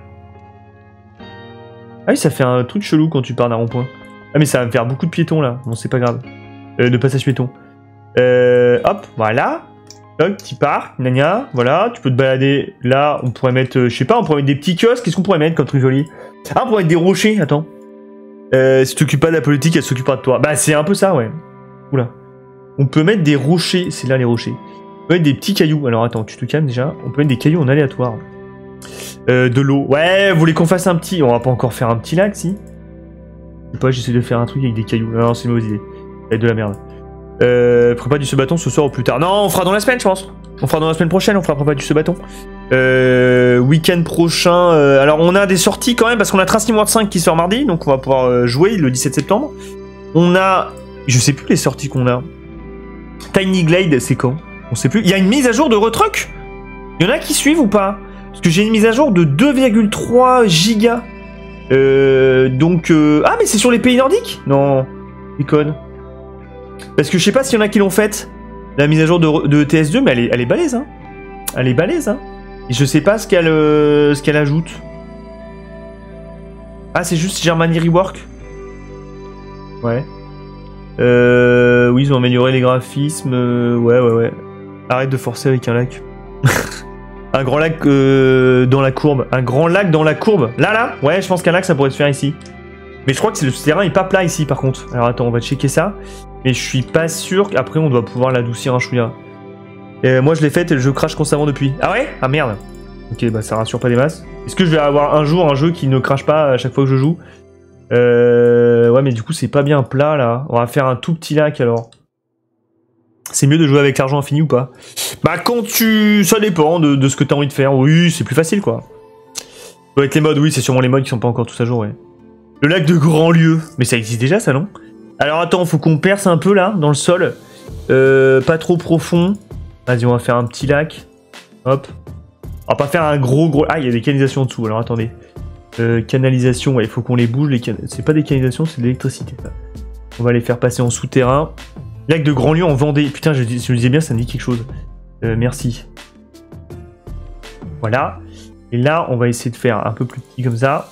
oui, ça fait un truc chelou quand tu pars d'un rond-point. Ah mais ça va me faire beaucoup de piétons là, bon c'est pas grave. De passage piéton. Hop, voilà. Hop, petit parc, gna, voilà, tu peux te balader. Là, on pourrait mettre, je sais pas, on pourrait mettre des petits kiosques, qu'est-ce qu'on pourrait mettre comme truc joli? Ah, on pourrait mettre des rochers, attends. Si tu t'occupes pas de la politique, elle s'occupera de toi. Bah c'est un peu ça, ouais. Oula. On peut mettre des rochers, c'est là les rochers. On peut mettre des petits cailloux, alors attends, tu te calmes déjà. On peut mettre des cailloux en aléatoire. De l'eau. Ouais, vous voulez qu'on fasse un petit... On va pas encore faire un petit lac, si? Je sais pas, j'essaie de faire un truc avec des cailloux. Non, c'est une mauvaise idée. Ça va être de la merde. Prépa du se-bâton ce soir ou plus tard. Non, on fera dans la semaine, je pense. On fera dans la semaine prochaine, on fera prépa du se-bâton. Week-end prochain... alors, on a des sorties quand même, parce qu'on a Trace World 5 qui sort mardi, donc on va pouvoir jouer le 17 septembre. On a... Je sais plus les sorties qu'on a. Tiny Glade, c'est quand? On sait plus. Il y a une mise à jour de Retruck? Il y en a qui suivent ou pas? Parce que j'ai une mise à jour de 2,3 gigas. Donc... Ah, mais c'est sur les pays nordiques? Non, déconne. Parce que je sais pas s'il y en a qui l'ont faite, la mise à jour de TS2, mais elle est balèze, hein. Elle est balèze, hein. Et je sais pas ce qu'elle ajoute. Ah, c'est juste Germany Rework? Ouais. Oui, ils ont amélioré les graphismes. Ouais. Arrête de forcer avec un lac. Un grand lac dans la courbe. Un grand lac dans la courbe. Là. Ouais, je pense qu'un lac, ça pourrait se faire ici. Mais je crois que le terrain est pas plat ici, par contre. Alors attends, on va checker ça. Mais je suis pas sûr qu'après, on doit pouvoir l'adoucir un chouïa. Moi, je l'ai fait et je crache constamment depuis. Ah ouais? Ah merde. Ok, bah ça rassure pas des masses. Est-ce que je vais avoir un jour un jeu qui ne crache pas à chaque fois que je joue? Ouais, mais du coup, c'est pas bien plat, là. On va faire un tout petit lac, alors. C'est mieux de jouer avec l'argent infini ou pas? Bah quand ça dépend de ce que t'as envie de faire. Oui, c'est plus facile quoi. Avec les modes, oui, c'est sûrement les modes qui sont pas encore tous à jour, ouais. Le lac de Grand-Lieu. Mais ça existe déjà ça, non? Alors attends, faut qu'on perce un peu là, dans le sol. Pas trop profond. Vas-y, on va faire un petit lac. Hop. On va pas faire un gros... Ah, il y a des canalisations en dessous, alors attendez. Canalisation, ouais, il faut qu'on les bouge. C'est pas des canalisations, c'est de l'électricité. On va les faire passer en souterrain. Lac de Grand-Lieu en Vendée. Putain, je le disais bien, ça me dit quelque chose. Merci. Voilà. Et là, on va essayer de faire un peu plus petit comme ça.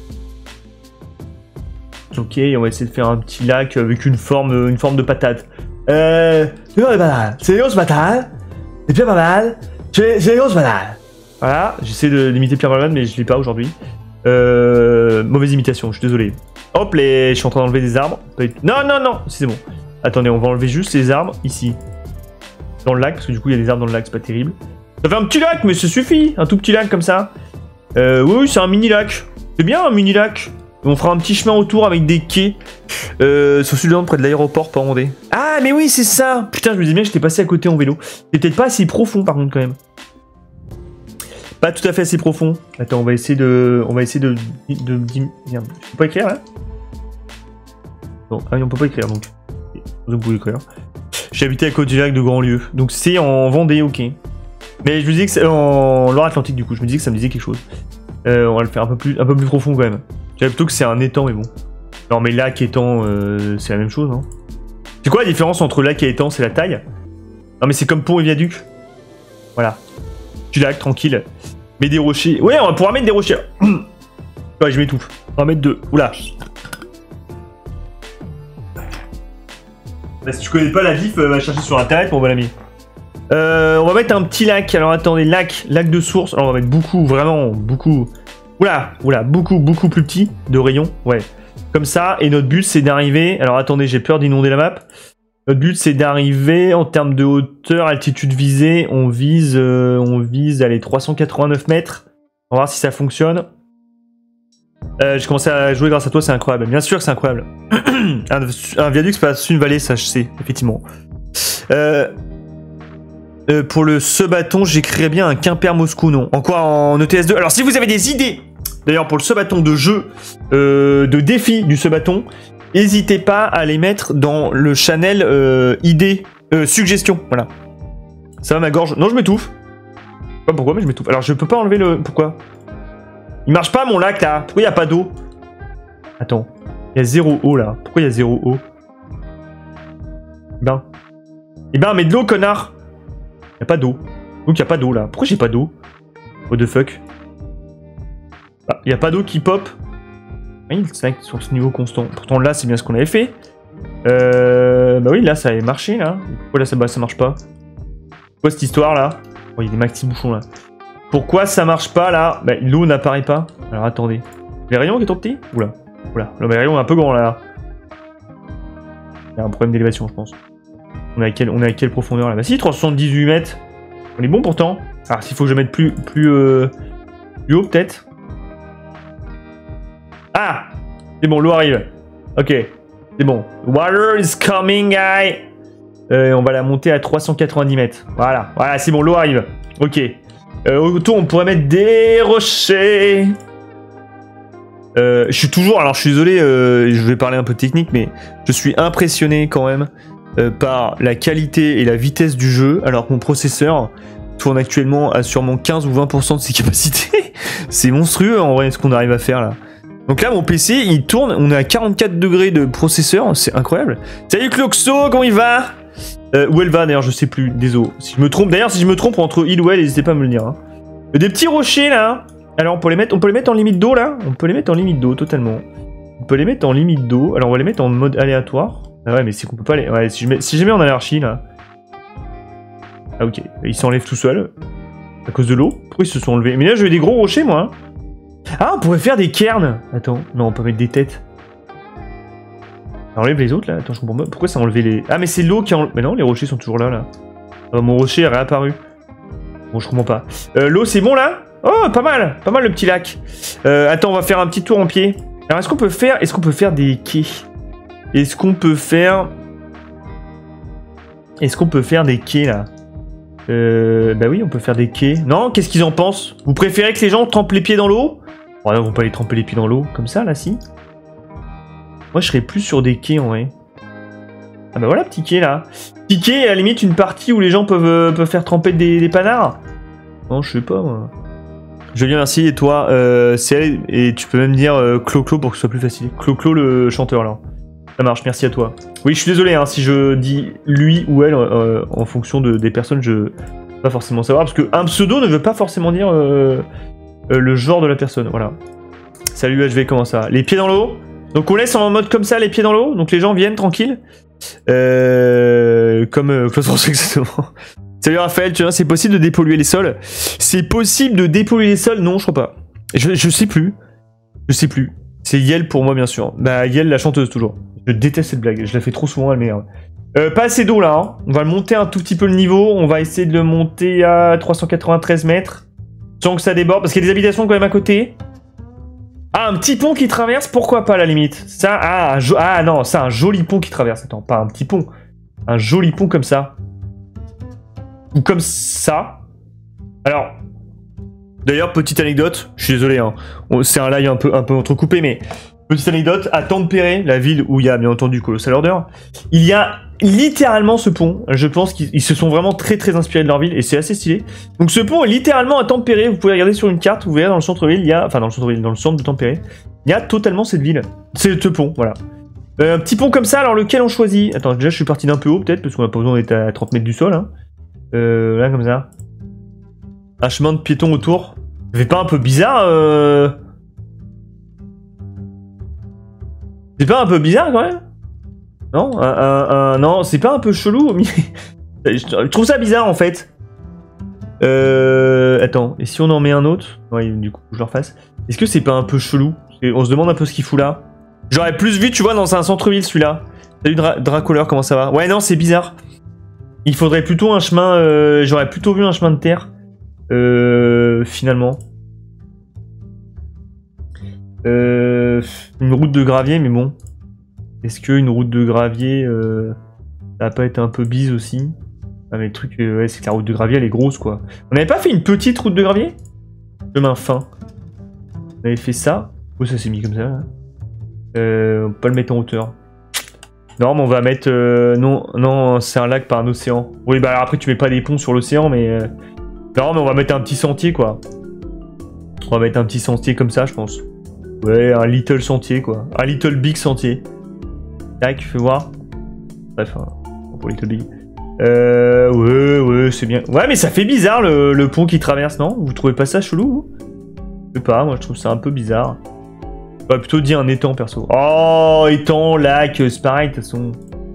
Ok, on va essayer de faire un petit lac avec une forme de patate. C'est bien patate. C'est une grosse patate. C'est bien pas mal. C'est une grosse patate. Voilà. J'essaie d'imiter Pierre Balmain, mais je l'ai pas aujourd'hui. Mauvaise imitation, je suis désolé. Hop, je suis en train d'enlever des arbres. Non, c'est bon. Attendez, on va enlever juste les arbres, ici. Dans le lac, parce que du coup, il y a des arbres dans le lac, c'est pas terrible. Ça fait un petit lac, mais ça suffit. Un tout petit lac comme ça. Oui, c'est un mini lac. C'est bien, un mini lac. On fera un petit chemin autour avec des quais. Sur celui-là, près de l'aéroport, pas Vendée. Ah, mais oui, c'est ça. Putain, je me disais bien que j'étais passé à côté en vélo. C'est peut-être pas assez profond, par contre, quand même. Pas tout à fait assez profond. Attends, on va essayer de... Merde, je peux pas écrire, là? Non, ah oui, on peut pas écrire, donc... Vous pouvez écrire. J'ai habité à côté du lac de Grand-Lieu. Donc c'est en Vendée, ok. Mais je me disais que c'est en Loire-Atlantique, du coup. Je me disais que ça me disait quelque chose. On va le faire un peu plus profond, quand même. Je dirais plutôt que c'est un étang, mais bon. Non, mais lac, étang, c'est la même chose, hein. C'est quoi la différence entre lac et étang? C'est la taille? Non, mais c'est comme pont et viaduc. Voilà. Du lac, tranquille. Mais des rochers. Ouais, on va pouvoir mettre des rochers. Ouais, je m'étouffe. On va mettre deux. Oula. Bah, si tu connais pas la diff, va chercher sur internet, mon bon ami. On va mettre un petit lac. Alors attendez, lac de source. Alors on va mettre beaucoup, vraiment beaucoup. Oula, beaucoup plus petit de rayon. Ouais. Comme ça. Et notre but c'est d'arriver. Alors attendez, j'ai peur d'inonder la map. Notre but c'est d'arriver en termes de hauteur, altitude visée. On vise allez, 389 mètres. On va voir si ça fonctionne. J'ai commencé à jouer grâce à toi, c'est incroyable. Bien sûr que c'est incroyable. un viaduc, c'est pas une vallée, ça je sais, effectivement. Pour le ce-bâton, j'écrirais bien un Quimper Moscou, non. Encore en ETS2. Alors si vous avez des idées, d'ailleurs pour le ce-bâton de jeu, de défi du ce-bâton, n'hésitez pas à les mettre dans le channel idées, suggestions. Voilà. Ça va ma gorge. Non, je m'étouffe. Pas pourquoi, mais je m'étouffe. Alors je peux pas enlever le... Pourquoi? Il marche pas mon lac là. Pourquoi il n'y a pas d'eau? Attends. Il y a 0 eau là. Pourquoi il y a 0 eau? Eh ben, mets de l'eau, connard. Il n'y a pas d'eau. Donc il n'y a pas d'eau là. Pourquoi j'ai pas d'eau? What the fuck? Bah, il n'y a pas d'eau qui pop. Oui, c'est vrai que sur ce niveau constant. Pourtant là, c'est bien ce qu'on avait fait. Bah oui, là, ça avait marché là. Pourquoi là, ça marche pas? Pourquoi cette histoire là? Oh, il y a des maxi bouchons là. Pourquoi ça marche pas là? Bah, l'eau n'apparaît pas. Alors attendez. Les rayons qui sont trop petits? Oula. Oula. Non, mais les rayons sont un peu grands là. Il y a un problème d'élévation, je pense. On est à quelle profondeur là? Bah si, 378 mètres. On est bon pourtant. Alors s'il faut que je mette plus haut peut-être. Ah! C'est bon, l'eau arrive. Ok. C'est bon. Water is coming, guy. On va la monter à 390 mètres. Voilà. Voilà, c'est bon, l'eau arrive. Ok. Autour, on pourrait mettre des rochers. Je suis toujours... Alors, je suis désolé, je vais parler un peu technique, mais je suis impressionné quand même par la qualité et la vitesse du jeu, alors que mon processeur tourne actuellement à sûrement 15 ou 20% de ses capacités. C'est monstrueux, en vrai, ce qu'on arrive à faire, là. Donc là, mon PC, il tourne, on est à 44 degrés de processeur, c'est incroyable. Salut Cloxo, comment il va? Où elle va d'ailleurs, je sais plus, désolé. Si je me trompe, d'ailleurs, si je me trompe entre il ou elle, n'hésitez pas à me le dire. Hein. Des petits rochers là. Alors on peut les mettre en limite d'eau là. On peut les mettre en limite d'eau totalement. On peut les mettre en limite d'eau. Alors on va les mettre en mode aléatoire. Ah ouais, mais c'est qu'on peut pas les... Ouais, si je mets en anarchie, là... Ah ok, ils s'enlèvent tout seuls. À cause de l'eau. Pourquoi ils se sont enlevés? Mais là, je veux des gros rochers, moi. Ah, on pourrait faire des cairns. Attends, non, on peut mettre des têtes. Enlève les autres, là. Attends, je comprends pas. Pourquoi ça a enlevé les... Ah, mais c'est l'eau qui a enlevé... Mais non, les rochers sont toujours là, là. Ah, mon rocher est réapparu. Bon, je comprends pas. L'eau, c'est bon, là? Oh, pas mal. Pas mal, le petit lac. Attends, on va faire un petit tour en pied. Alors, est-ce qu'on peut faire des quais? Est-ce qu'on peut faire des quais, là? Bah oui, on peut faire des quais. Non, qu'est-ce qu'ils en pensent? Vous préférez que les gens trempent les pieds dans l'eau? Oh non, ils vont pas les tremper les pieds dans l'eau. Comme ça, là, si. Moi, je serais plus sur des quais, en vrai. Ah bah voilà, petit quai, là. Petit quai, à la limite, une partie où les gens peuvent faire tremper des panards. Non, je sais pas, moi. Julien, merci. Et toi, c'est... Et tu peux même dire Clo-Clo pour que ce soit plus facile. Clo-Clo, le chanteur, là. Ça marche, merci à toi. Oui, je suis désolé, hein, si je dis lui ou elle en fonction des personnes, je ne peux pas forcément savoir. Parce qu'un pseudo ne veut pas forcément dire le genre de la personne. Voilà. Salut HV, comment ça va? Les pieds dans l'eau. Donc on laisse en mode comme ça, les pieds dans l'eau. Donc les gens viennent tranquilles. Comme Claude François, exactement. Salut Raphaël, tu vois, c'est possible de dépolluer les sols? C'est possible de dépolluer les sols? Non, je crois pas. Je sais plus. Je sais plus. C'est Yel pour moi, bien sûr. Bah, Yel, la chanteuse, toujours. Je déteste cette blague, je la fais trop souvent, elle m'énerve. Pas assez d'eau là, hein. On va le monter un tout petit peu le niveau, on va essayer de le monter à 393 mètres, sans que ça déborde, parce qu'il y a des habitations quand même à côté. Ah, un petit pont qui traverse, pourquoi pas à la limite? Ça, ah non, ça, un joli pont qui traverse, attends, pas un petit pont. Un joli pont comme ça. Ou comme ça. Alors, d'ailleurs, petite anecdote, je suis désolé, hein. C'est un live un peu entrecoupé, mais... Petite anecdote, à Tampere, la ville où il y a bien entendu Colossal Order, il y a littéralement ce pont. Je pense qu'ils se sont vraiment très inspirés de leur ville et c'est assez stylé. Donc ce pont est littéralement à Tampere, vous pouvez regarder sur une carte, vous verrez dans le centre-ville, il y a... Enfin dans le centre-ville, dans le centre de Tampere, il y a totalement cette ville. C'est ce pont, voilà. Un petit pont comme ça, alors lequel on choisit? Attends, déjà je suis parti d'un peu haut peut-être, parce qu'on n'a pas besoin d'être à 30 mètres du sol. Hein. Là comme ça. Un chemin de piétons autour. Ça fait pas un peu bizarre C'est pas un peu bizarre quand même? Non, non, c'est pas un peu chelou? Je trouve ça bizarre en fait. Attends, et si on en met un autre? Ouais, du coup, je le refasse. Est-ce que c'est pas un peu chelou? On se demande un peu ce qu'il fout là. J'aurais plus vu, tu vois, dans un centre-ville celui-là. Salut Dracoleur, comment ça va? Ouais, non, c'est bizarre. Il faudrait plutôt un chemin. J'aurais plutôt vu un chemin de terre. Finalement. Une route de gravier, mais bon. Est-ce qu'une route de gravier, ça va pas être un peu bise aussi? Ah mais le truc, ouais, c'est que la route de gravier, elle est grosse, quoi. On n'avait pas fait une petite route de gravier? Chemin fin. On avait fait ça. Oh, ça s'est mis comme ça, là. On peut pas le mettre en hauteur. Non, mais on va mettre... non, c'est un lac par un océan. Oui, bah alors après, tu mets pas des ponts sur l'océan, mais... Non, mais on va mettre un petit sentier, quoi. On va mettre un petit sentier comme ça, je pense. Ouais, un little sentier, quoi. Un little big sentier. Tac, fais voir. Bref, pour little big. Ouais, c'est bien. Ouais, mais ça fait bizarre, le pont qui traverse, non? Vous trouvez pas ça chelou, vous? Je sais pas, moi, je trouve ça un peu bizarre. J'aurais plutôt dit un étang, perso. Oh, étang, lac, c'est pareil, de toute façon.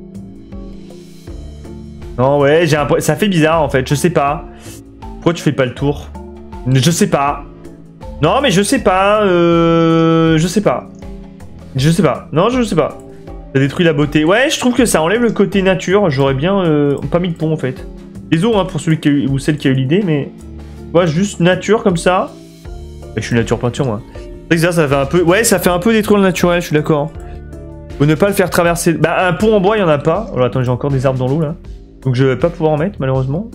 Non, ouais, ça fait bizarre, en fait, je sais pas. Pourquoi tu fais pas le tour? Je sais pas. Non, mais je sais pas. Je sais pas. Je sais pas. Non, je sais pas. Ça détruit la beauté. Ouais, je trouve que ça enlève le côté nature. J'aurais bien pas mis de pont, en fait. Désolé hein, pour celui qui a eu, ou celle qui a eu l'idée, mais... Ouais, juste nature, comme ça. Je suis nature peinture, moi. C'est que ça fait un peu... Ouais, ça fait un peu détruire le naturel, je suis d'accord. Faut ne pas le faire traverser... Bah, un pont en bois, il y en a pas. Alors, attends, j'ai encore des arbres dans l'eau, là. Donc, je vais pas pouvoir en mettre, malheureusement.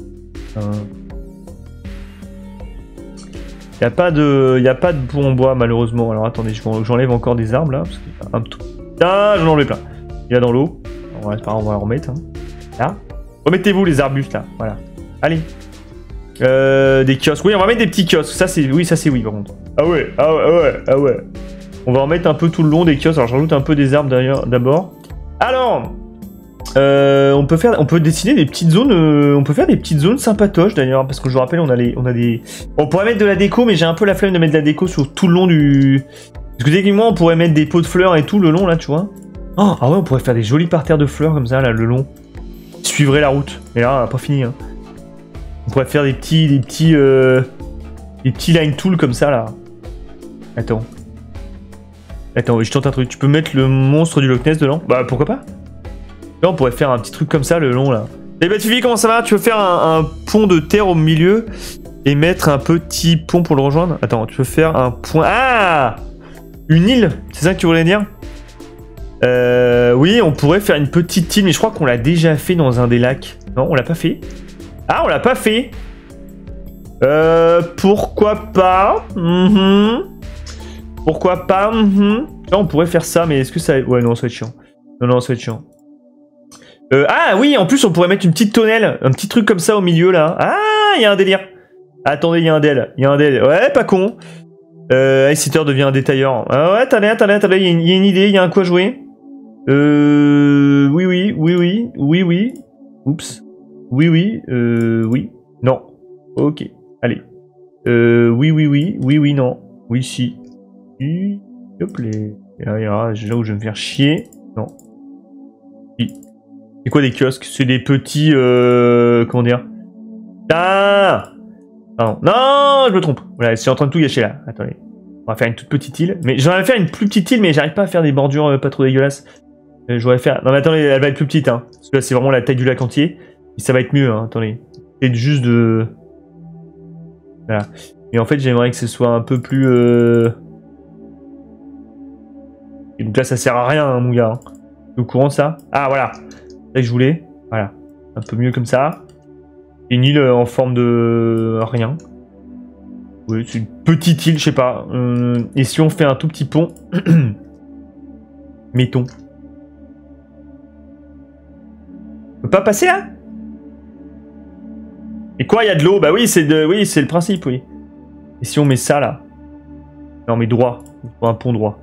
Il n'y a pas de pont en bois, malheureusement. Alors, attendez, j'enlève encore des arbres, là. Parce qu'il y a un tout... Ah, j'en enlève plein. Il y a dans l'eau. Ouais, c'est pas grave, on va en remettre. Hein. Là. Remettez-vous, les arbustes, là. Voilà. Allez. Des kiosques. Oui, on va mettre des petits kiosques. Ça, c'est oui, par contre. Ah ouais. On va en mettre un peu tout le long des kiosques. Alors, je rajoute un peu des arbres d'abord. Alors, on peut dessiner des petites zones. On peut faire des petites zones sympatoches d'ailleurs, parce que je vous rappelle, on a des. On pourrait mettre de la déco, mais j'ai un peu la flemme de mettre de la déco sur tout le long du. Parce que techniquement, on pourrait mettre des pots de fleurs et tout le long là, tu vois. Oh, ah ouais, on pourrait faire des jolis parterres de fleurs comme ça, là, le long. Suivrait la route. Et là, pas fini. Hein. On pourrait faire des petits line tools comme ça, là. Attends. Attends, je tente un truc. Tu peux mettre le monstre du Loch Ness dedans? Bah, pourquoi pas? Là, on pourrait faire un petit truc comme ça, le long, là. Eh bah, Fifi, comment ça va? Tu veux faire un pont de terre au milieu et mettre un petit pont pour le rejoindre? Attends, tu veux faire un point... Ah! Une île? C'est ça que tu voulais dire? Oui, on pourrait faire une petite île, mais je crois qu'on l'a déjà fait dans un des lacs. Non, on l'a pas fait. Ah, on l'a pas fait. Pourquoi pas? Pourquoi pas? Là, on pourrait faire ça, mais est-ce que ça... Ouais, non, ça va être chiant. Non, ça va être chiant. Ah oui, en plus, on pourrait mettre une petite tonnelle. Un petit truc comme ça au milieu, là. Ah, il y a un délire. Attendez, il y a un délire. Ouais, pas con. Ice Eater devient un détailleur. Ah ouais, attendez, il y a une idée, il y a un quoi jouer. Oui. Oups. Oui. Non. Ok. Allez. Oui, non. Oui, si. Hop, là où je vais me faire chier. Non. Si. C'est quoi des kiosques? C'est des petits... comment dire? Ah non, je me trompe. Voilà, je suis en train de tout gâcher là. Attendez. On va faire une toute petite île. Mais j'aimerais faire une plus petite île, mais j'arrive pas à faire des bordures pas trop dégueulasses. J'aurais faire... Non mais attendez, elle va être plus petite. Hein. Parce que là, c'est vraiment la taille du lac entier. Et ça va être mieux. Hein. Attendez. C'est juste de... Voilà. Et en fait, j'aimerais que ce soit un peu plus... Et donc là, ça sert à rien, hein, mon gars. Hein. T'es au courant de ça? Ah, voilà. C'est ça que je voulais. Voilà. Un peu mieux comme ça. Une île en forme de... rien. Oui, c'est une petite île, je sais pas. Et si on fait un tout petit pont? Mettons. On peut pas passer là? Et quoi, il y a de l'eau? Bah oui, c'est le principe, oui. Et si on met ça là? Non, mais droit. Il faut un pont droit.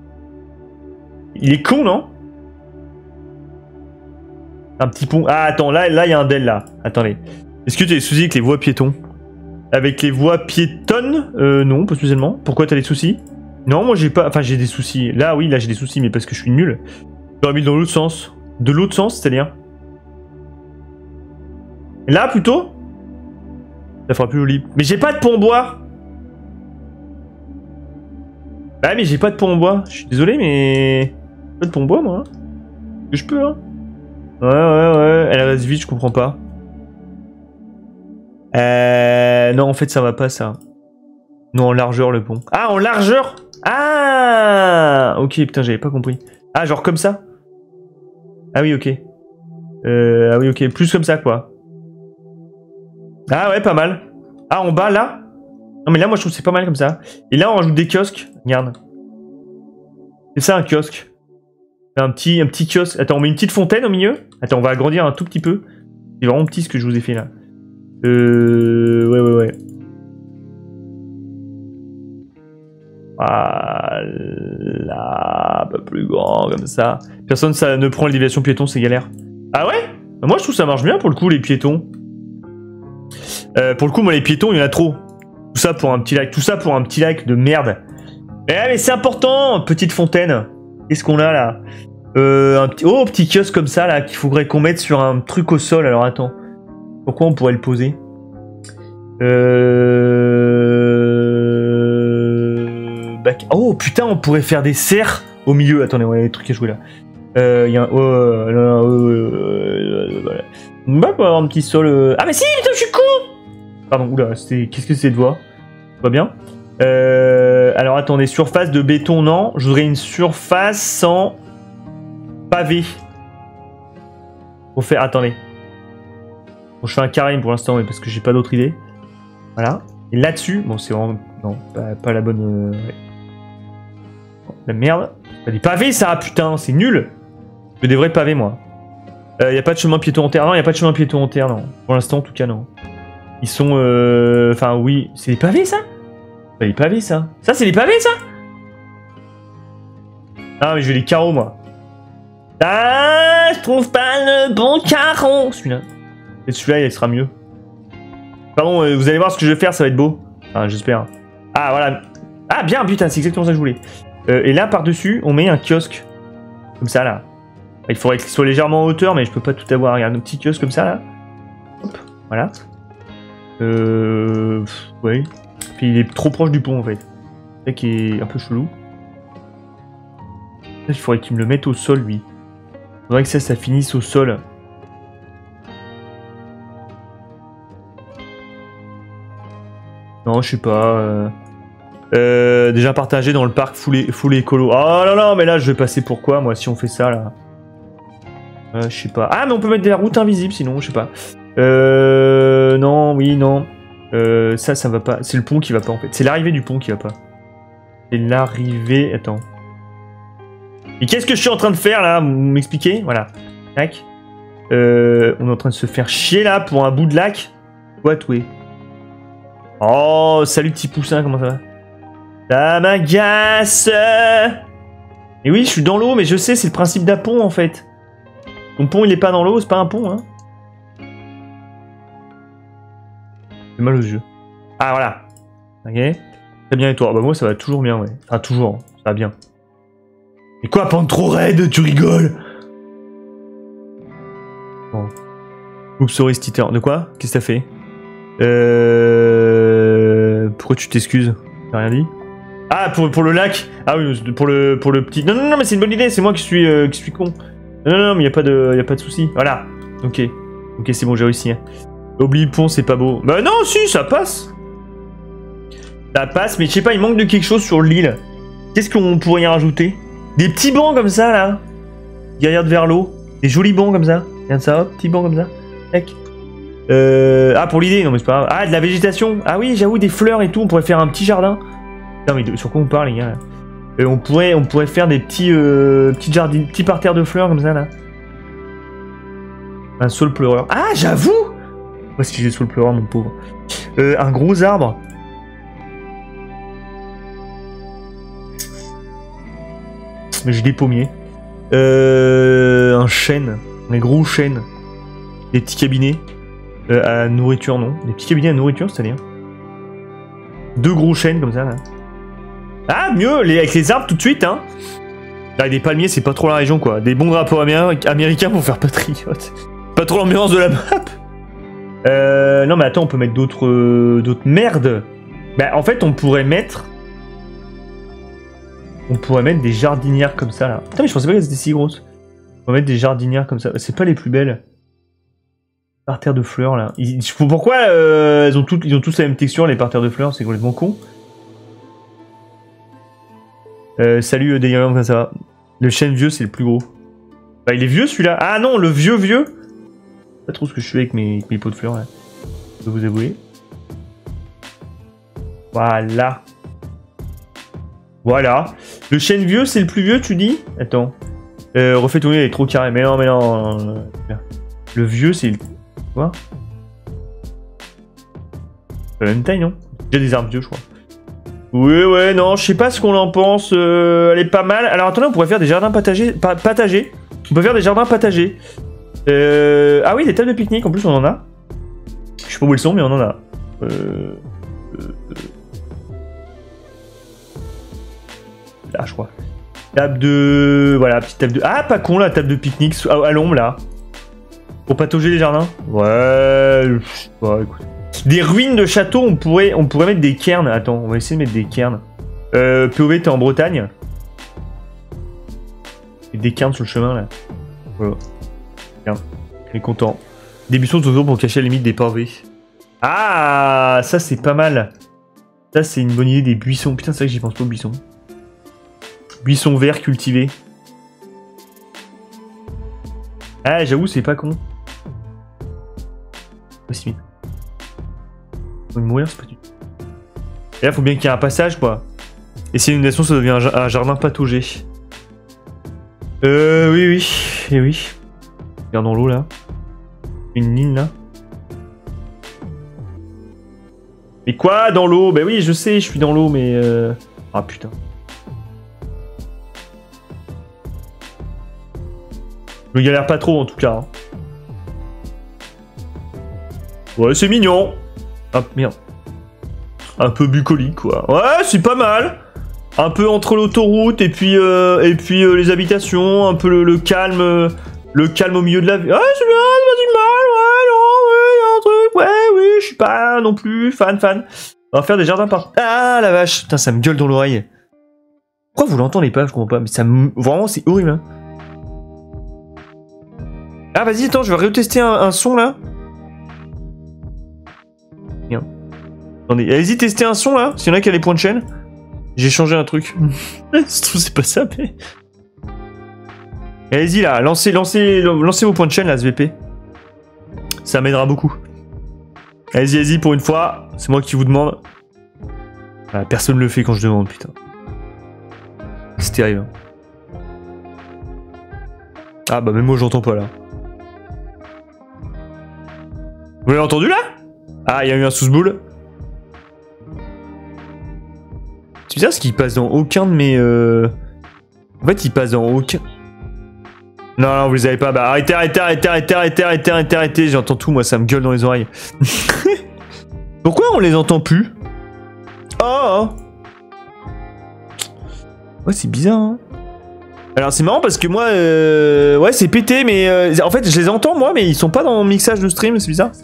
Il est con, non? Un petit pont. Ah, attends, là, il y a un del là. Attendez. Est-ce que tu as des soucis avec les voies piétons? Avec les voies piétonnes? Non, pas spécialement. Pourquoi t'as des soucis? Non, moi j'ai pas... Enfin, j'ai des soucis. Là, oui, là j'ai des soucis, mais parce que je suis nul. J'aurais mis dans l'autre sens. De l'autre sens, c'est-à-dire? Là, plutôt? Ça fera plus joli. Mais j'ai pas de pont en bois! Ah, mais j'ai pas de pont en bois. Je suis désolé, mais... Pas de pont en bois, moi. Que je peux, hein. Ouais. Elle reste vite, je comprends pas. Non, en fait, ça va pas, ça. Non, en largeur, le pont. Ah, en largeur? Ah! Ok, putain, j'avais pas compris. Ah, genre comme ça? Ah oui, ok. Ah oui, ok. Plus comme ça, quoi. Ah ouais, pas mal. Ah, en bas, là? Non, mais là, moi, je trouve que c'est pas mal comme ça. Et là, on rajoute des kiosques. Regarde. C'est ça, un kiosque. Un petit kiosque. Attends, on met une petite fontaine au milieu. Attends, on va agrandir un tout petit peu. C'est vraiment petit ce que je vous ai fait, là. Ouais. Voilà. Un peu plus grand, comme ça. Personne ça ne prend la déviation piéton, c'est galère. Ah ouais? Moi, je trouve que ça marche bien, pour le coup, les piétons. Pour le coup, moi, les piétons, il y en a trop. Tout ça pour un petit lac de merde. Mais c'est important, petite fontaine. Qu'est-ce qu'on a, là? Petit kiosque comme ça, là, qu'il faudrait qu'on mette sur un truc au sol. Alors, attends. Pourquoi on pourrait le poser? Oh putain, on pourrait faire des serres au milieu. Attendez, ouais, il y a des trucs à jouer là. Il y a un... On va pas avoir un petit sol... Ah mais si, putain, je suis con. Pardon, oula, qu'est-ce que c'est de voix? Pas bien. Alors attendez, surface de béton, non. Je voudrais une surface en pavé. Pour faire... Attendez. Bon, je fais un carré pour l'instant, mais parce que j'ai pas d'autre idée. Voilà. Et là-dessus, bon, c'est vraiment... Non, pas la bonne... Ouais. La merde. T'as des pavés, ça, putain, c'est nul. Je veux des vrais pavés, moi. Y a pas de chemin piéton en terre. Non, y a pas de chemin piéton en terre, non. Pour l'instant, en tout cas, non. Ils sont... Enfin, oui. C'est des pavés, ça? C'est des pavés, ça. Ça, c'est des pavés, ça? Ah, mais je veux les carreaux, moi. Ah, je trouve pas le bon carreau. Celui-là. Et celui-là, il sera mieux. Pardon, vous allez voir ce que je vais faire, ça va être beau. Enfin, j'espère. Ah, voilà. Ah, bien, putain, c'est exactement ça que je voulais. Et là, par-dessus, on met un kiosque. Comme ça, là. Il faudrait qu'il soit légèrement en hauteur, mais je peux pas tout avoir. Regarde, nos petits kiosques comme ça, là. Hop, voilà. Ouais. Puis il est trop proche du pont, en fait. C'est ça qui est un peu chelou. Il faudrait qu'il me le mette au sol, lui. Il faudrait que ça finisse au sol. Non, je sais pas. Déjà partagé dans le parc full écolo. Oh là là, mais là, je vais passer pour quoi, moi, si on fait ça, là? Je sais pas. Ah, mais on peut mettre des routes invisibles, sinon, je sais pas. Non, oui, non. Ça va pas. C'est le pont qui va pas, en fait. C'est l'arrivée du pont qui va pas. C'est l'arrivée... Attends. Et qu'est-ce que je suis en train de faire, là? Vous m'expliquez? Voilà. Tac. On est en train de se faire chier, là, pour un bout de lac. What, oui. Oh, salut, petit poussin, comment ça va? Ça m'agace. Et oui, je suis dans l'eau, mais je sais, c'est le principe d'un pont, en fait. Ton pont, il est pas dans l'eau, c'est pas un pont, hein. J'ai mal aux yeux. Ah, voilà. Ok. Très bien, et toi? Bah, moi, ça va toujours bien, ouais. Enfin, toujours, ça va bien. Et quoi, pente trop raide, tu rigoles? Bon. Oups, sorry, Stiter. De quoi? Qu'est-ce que t'as fait? Pourquoi tu t'excuses? T'as rien dit? Ah, pour le lac? Ah oui, pour le petit... Non, non, non, mais c'est une bonne idée, c'est moi qui suis con. Non, non, non, mais y a pas de souci. Voilà. Ok. Ok, c'est bon, j'ai réussi. Hein. Oublie le pont, c'est pas beau. Bah non, si, ça passe. Ça passe, mais je sais pas, il manque de quelque chose sur l'île. Qu'est-ce qu'on pourrait y rajouter? Des petits bancs comme ça, là. Derrière vers l'eau. Des jolis bancs comme ça. Regarde ça, hop, petits bancs comme ça. Tac. Ah, pour l'idée, non mais c'est pas grave. Ah, de la végétation. Ah oui, j'avoue, des fleurs et tout. On pourrait faire un petit jardin. Non mais sur quoi on parle, les gars? On pourrait faire des petits jardins, petits parterres de fleurs comme ça, là. Un saule pleureur. Ah, j'avoue! Moi, si j'ai le saule pleureur, mon pauvre. Un gros arbre. Mais j'ai des pommiers. Un chêne. Un gros chêne. Des petits cabinets. À nourriture, non. Des petits cabinets à nourriture, c'est-à-dire. 2 gros chênes comme ça, là. Ah, mieux, avec les arbres tout de suite, hein. Là, des palmiers, c'est pas trop la région, quoi. Des bons drapeaux américains pour faire patriote. Pas trop l'ambiance de la map. Non, mais attends, on peut mettre d'autres merdes. Bah, en fait, on pourrait mettre des jardinières comme ça, là. Putain, mais je pensais pas qu'elles étaient si grosses. On va mettre des jardinières comme ça. C'est pas les plus belles. Parterres de fleurs, là. Pourquoi ils ont tous la même texture, les parterres de fleurs? C'est complètement con. Salut Délirium, comment ça va? Le chêne vieux, c'est le plus gros. Bah, il est vieux celui-là. Ah non, le vieux. Pas trop ce que je fais avec mes pots de fleurs, là. Je peux vous avouer. Voilà. Voilà. Le chêne vieux, c'est le plus vieux, tu dis? Attends. Refais tourner, il est trop carré. Mais non, non. Le vieux, c'est le... Quoi? La même taille, non? J'ai des arbres vieux, je crois. Oui, ouais, non, je sais pas ce qu'on en pense. Elle est pas mal. Alors, attendez, on pourrait faire des jardins patagers. On peut faire des jardins patagers. Ah oui, des tables de pique-nique, en plus, on en a. Je sais pas où elles sont, mais on en a. Là, je crois. Table de... Voilà, petite table de... Ah, pas con, la table de pique-nique à l'ombre, là. Pour patauger les jardins. Ouais, je sais pas, écoute. Des ruines de château, on pourrait mettre des cairns. Attends, on va essayer de mettre des cairns. POV, t'es en Bretagne. Et des cairns sur le chemin, là. Voilà. Bien. On est content. Des buissons toujours pour cacher la limite des pavés. Ah, ça, c'est pas mal. Ça, c'est une bonne idée, des buissons. Putain, c'est vrai que j'y pense pas aux buissons. Buissons verts cultivés. Ah, j'avoue, c'est pas con. Pas si vite. Faut mourir, c'est pas du tout. Et là, faut bien qu'il y ait un passage, quoi. Et si l'inondation, ça devient un jardin pataugé. Oui. Et oui. Regarde dans l'eau, là. Une ligne, là. Mais quoi, dans l'eau? Bah oui, je sais, je suis dans l'eau, mais... Ah, putain. Je galère pas trop, en tout cas. Hein. Ouais, c'est mignon. Ah, merde. Un peu bucolique, quoi. Ouais, c'est pas mal. Un peu entre l'autoroute et puis les habitations, un peu le calme au milieu de la ville. Ah, c'est bien, c'est pas si mal, ouais, non, ouais, y a un truc, ouais, oui, je suis pas non plus fan. On va faire des jardins par... Ah, la vache, putain, ça me gueule dans l'oreille. Pourquoi vous l'entendez pas, je comprends pas, mais ça me... Vraiment, c'est horrible, hein. Ah, vas-y, attends, je vais retester un son, là. Bien. Attendez, allez-y, tester un son, là, s'il y en a qui a les points de chaîne. J'ai changé un truc. Je trouve c'est pas ça, mais... Allez-y, là, lancez vos points de chaîne, là, SVP. Ça m'aidera beaucoup. Allez-y, pour une fois. C'est moi qui vous demande. Ah, personne ne le fait quand je demande, putain. C'est terrible. Ah, bah, même moi, j'entends pas, là. Vous l'avez entendu, là? Ah, il y a eu un sous-boule. C'est bizarre parce qu'il passe dans aucun de mes... En fait, il passe dans aucun... Non, vous les avez pas. Bah, arrêtez. J'entends tout, moi, ça me gueule dans les oreilles. Pourquoi on les entend plus? Oh. Ouais, c'est bizarre, hein. Alors, c'est marrant parce que moi... Ouais, c'est pété, mais... En fait, je les entends, moi, mais ils sont pas dans mon mixage de stream, c'est bizarre.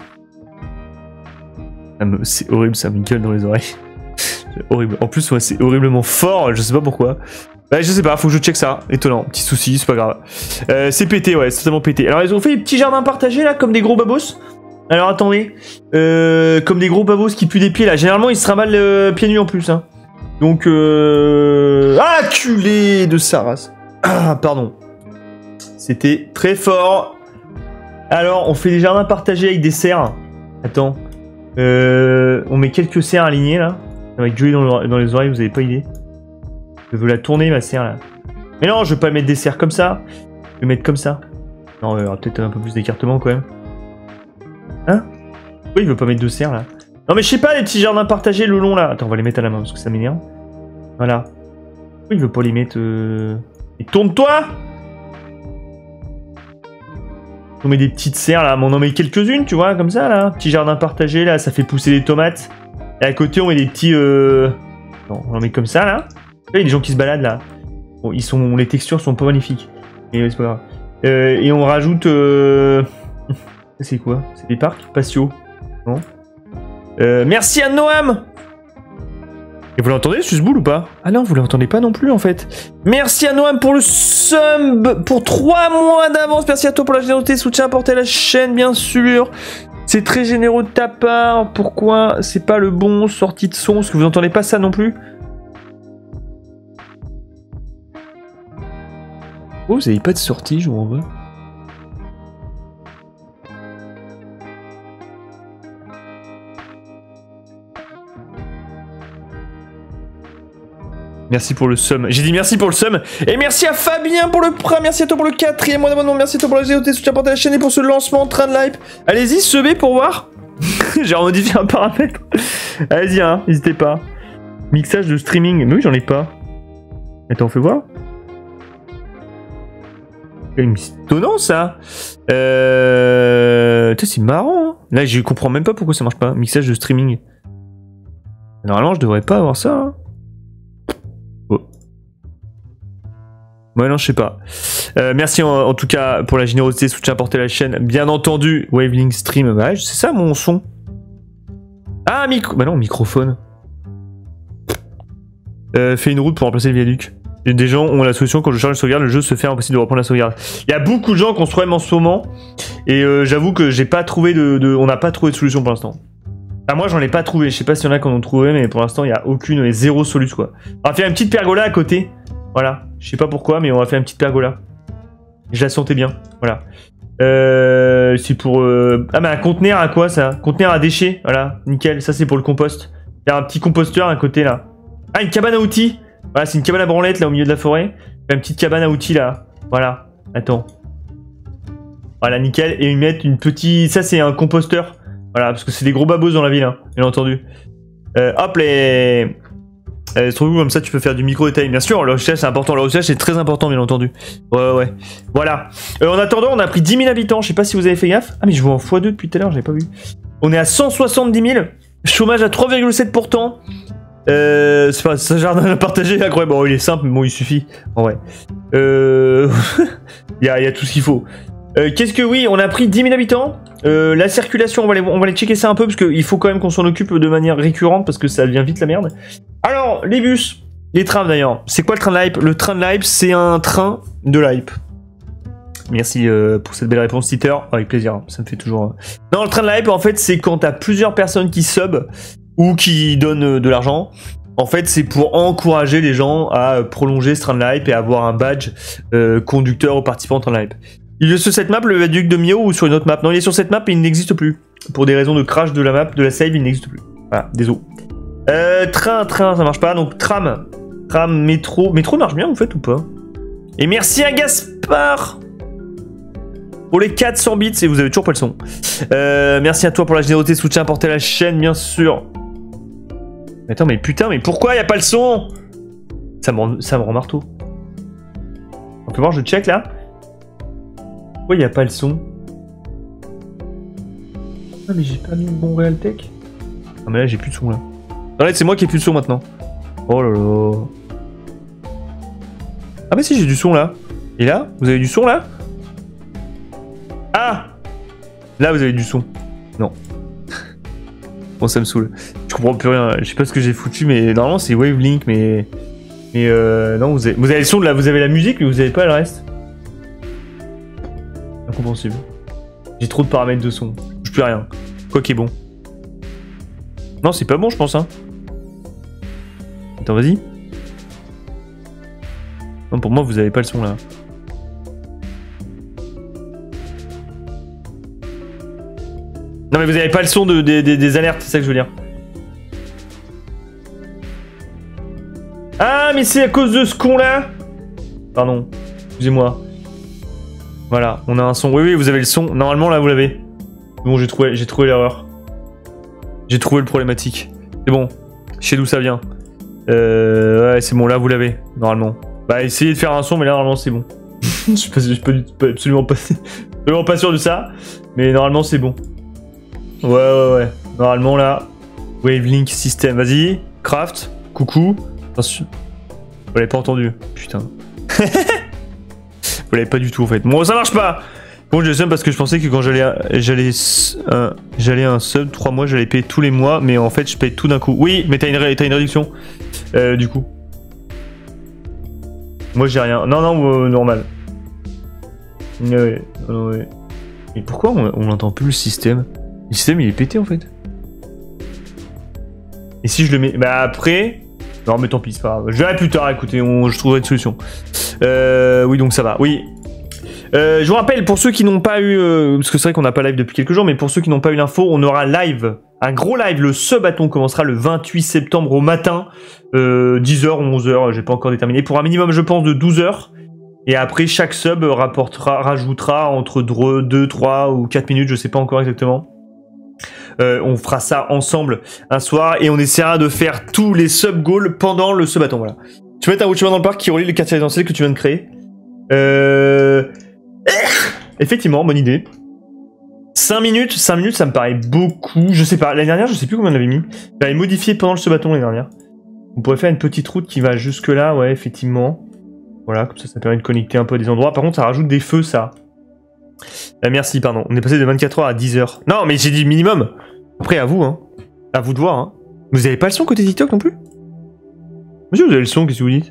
C'est horrible, ça me gueule dans les oreilles. Horrible. En plus, ouais, c'est horriblement fort, je sais pas pourquoi. Bah, je sais pas, faut que je check ça. Étonnant, petit souci, c'est pas grave. C'est pété, ouais, c'est totalement pété. Alors, ils ont fait des petits jardins partagés là, comme des gros babos. Alors, attendez. Comme des gros babos qui puent des pieds là. Généralement, ils se ramalent pieds nus en plus. Hein. Donc, ah, culé de sa race. Ah, pardon. C'était très fort. Alors, on fait des jardins partagés avec des serres. Attends. On met quelques serres alignées là. Ça va gueuler dans les oreilles, vous avez pas idée. Je veux la tourner ma serre là. Mais non, je vais pas mettre des serres comme ça. Je vais mettre comme ça. Non, il y aura peut-être un peu plus d'écartement quand même. Hein? Oui, il veut pas mettre de serres là. Non mais je sais pas, les petits jardins partagés le long là. Attends, on va les mettre à la main parce que ça m'énerve. Voilà. Oui, il veut pas les mettre... Et tourne-toi! On met des petites serres là, mais on en met quelques-unes, tu vois, comme ça là. Petit jardin partagé là, ça fait pousser des tomates. Et à côté, on met des petits... Non, on en met comme ça là. Il y a des gens qui se baladent là. Bon, les textures sont pas magnifiques. Et c'est pas grave. Et on rajoute... C'est quoi? C'est des parcs patio. Non. Merci à Noam. Et vous l'entendez, Susboul, ou pas? Ah non, vous l'entendez pas non plus, en fait. Merci à Noam pour le sub, pour 3 mois d'avance. Merci à toi pour la générosité, soutien apporté à la chaîne, bien sûr. C'est très généreux de ta part. Pourquoi c'est pas le bon sortie de son? Parce que vous entendez pas ça non plus? Oh, vous avez pas de sortie, je vous en veux. Merci pour le sum. J'ai dit merci pour le sum. Et merci à Fabien pour le prêt. Merci à toi pour le 4e mois d'abonnement. Merci à toi pour la générosité, soutien apporté à la chaîne et pour ce lancement en train de live. Allez-y, subez pour voir. J'ai remodifié un paramètre. Allez-y, hein, n'hésitez pas. Mixage de streaming. Mais oui, j'en ai pas. Attends, on fait voir. C'est étonnant ça. C'est marrant. Hein. Là, je comprends même pas pourquoi ça marche pas. Mixage de streaming. Normalement, je devrais pas avoir ça. Hein. Oh. Ouais, non, je sais pas. Merci en tout cas pour la générosité, soutien apporté à la chaîne. Bien entendu, Wavelink Stream. Bah, c'est ça mon son. Ah, bah non, microphone. Fais une route pour remplacer le viaduc. Des gens ont la solution quand je charge une sauvegarde, le jeu se fait impossible de reprendre la sauvegarde. Il y a beaucoup de gens qui ont ce problème en ce moment. Et j'avoue que j'ai pas trouvé on n'a pas trouvé de solution pour l'instant. Ah, moi j'en ai pas trouvé, je sais pas s'il y en a qui en ont trouvé, mais pour l'instant il y a aucune, zéro solution quoi. On va faire une petite pergola à côté. Voilà, je sais pas pourquoi, mais on va faire une petite pergola. Je la sentais bien, voilà. C'est pour... Ah mais un conteneur à quoi ça? Conteneur à déchets, voilà, nickel, ça c'est pour le compost. Il y a un petit composteur à côté là. Ah, une cabane à outils. Voilà, c'est une cabane à branlette là au milieu de la forêt. Une petite cabane à outils là. Voilà. Attends. Voilà, nickel. Et ils mettent une petite... Ça, c'est un composteur. Voilà, parce que c'est des gros babos dans la ville, hein, bien entendu. Hop, les... c'est trop cool, comme ça tu peux faire du micro-détail. Bien sûr, le recherche c'est important. Le recherche c'est très important, bien entendu. Ouais. Voilà. En attendant, on a pris 10 000 habitants. Je sais pas si vous avez fait gaffe. Ah, mais je vois en x2 depuis tout à l'heure, j'avais pas vu. On est à 170 000. Chômage à 3,7%. C'est pas ça, jardin à partager, incroyable. Bon, il est simple, mais bon, il suffit. En vrai. Il y a tout ce qu'il faut. Qu'est-ce que oui, on a pris 10 000 habitants. La circulation, on va aller checker ça un peu parce qu'il faut quand même qu'on s'en occupe de manière récurrente parce que ça devient vite la merde. Alors, les bus, les trains d'ailleurs. C'est quoi le train de l'hype? Le train de l'hype, c'est un train de l'hype. Merci pour cette belle réponse, Titer. Avec plaisir, ça me fait toujours... Non, le train de l'hype, en fait, c'est quand t'as plusieurs personnes qui sub ou qui donnent de l'argent. En fait, c'est pour encourager les gens à prolonger ce train de l'hype et avoir un badge conducteur aux participants au train de l'hype. Il est sur cette map, le viaduc de Mio, ou sur une autre map? Non, il est sur cette map et il n'existe plus. Pour des raisons de crash de la map, de la save, il n'existe plus. Voilà, désolé. Train, ça marche pas. Donc tram, métro. Métro marche bien, vous faites ou pas? Et merci à Gaspard pour les 400 bits, et vous avez toujours pas le son. Merci à toi pour la générosité, soutien apporté à la chaîne, bien sûr. Attends, mais putain, mais pourquoi y a pas le son? Ça me rend marteau. On peut voir, je check là. Pourquoi y a pas le son? Ah, mais j'ai pas mis le bon Realtek. Ah, mais là, j'ai plus de son là. Non, là, c'est moi qui ai plus de son maintenant. Oh là là. Ah, mais si, j'ai du son là. Et là, vous avez du son là? Ah! Là, vous avez du son. Non. Bon, ça me saoule. Je comprends plus rien. Je sais pas ce que j'ai foutu, mais normalement, c'est Wavelink, mais non, vous avez le son de là, vous avez la musique, mais vous avez pas le reste. Incompréhensible. J'ai trop de paramètres de son. Je touche plus rien. Quoi qui est bon? Non, c'est pas bon, je pense, hein. Attends, vas-y. Non, pour moi, vous avez pas le son là. Non, mais vous avez pas le son des alertes, c'est ça que je veux dire. Ah, mais c'est à cause de ce con là. Pardon, excusez-moi. Voilà, on a un son. Oui, oui, vous avez le son. Normalement, là, vous l'avez. Bon, j'ai trouvé l'erreur. J'ai trouvé le problématique. C'est bon. Je sais d'où ça vient. Ouais, c'est bon, là, vous l'avez. Normalement. Bah, essayez de faire un son, mais là, normalement, c'est bon. Je suis absolument pas sûr de ça. Mais normalement, c'est bon. Ouais. Normalement, là. Wavelink system. Vas-y. Craft. Coucou. Attention. Vous l'avez pas entendu. Putain. Vous l'avez pas du tout en fait. Bon, ça marche pas. Bon, j'ai le seum parce que je pensais que quand j'allais un sub 3 mois, j'allais payer tous les mois, mais en fait, je paye tout d'un coup. Oui, mais t'as une réduction. Du coup. Moi, j'ai rien. Non, normal. Ouais. Mais pourquoi on n'entend plus le système? Le système, il est pété en fait. Et si je le mets... Bah après... Non, mais tant pis, c'est pas grave. Je verrai plus tard, écoutez, je trouverai une solution. Oui, donc ça va. Oui. Je vous rappelle, pour ceux qui n'ont pas eu... parce que c'est vrai qu'on n'a pas live depuis quelques jours, mais pour ceux qui n'ont pas eu l'info, on aura live, un gros live. Le sub-bâton commencera le 28 septembre au matin. 10h ou 11h, j'ai pas encore déterminé. Pour un minimum, je pense, de 12h. Et après, chaque sub rajoutera entre 2, 3 ou 4 minutes, je sais pas encore exactement. On fera ça ensemble un soir et on essaiera de faire tous les sub-goals pendant le sub-bâton. Voilà. Tu vas mettre un chemin dans le parc qui relie le quartier résidentiel que tu viens de créer. Effectivement, bonne idée. 5 minutes, ça me paraît beaucoup. Je sais pas, l'année dernière, je sais plus combien on avait mis. J'avais modifié pendant le sub-bâton l'année dernière. On pourrait faire une petite route qui va jusque là, ouais, effectivement. Voilà, comme ça permet de connecter un peu à des endroits. Par contre, ça rajoute des feux, ça. Merci, pardon. On est passé de 24h à 10h. Non, mais j'ai dit minimum. Après, à vous, hein. À vous de voir, hein. Vous avez pas le son côté TikTok non plus? Monsieur, vous avez le son, qu'est-ce que vous dites?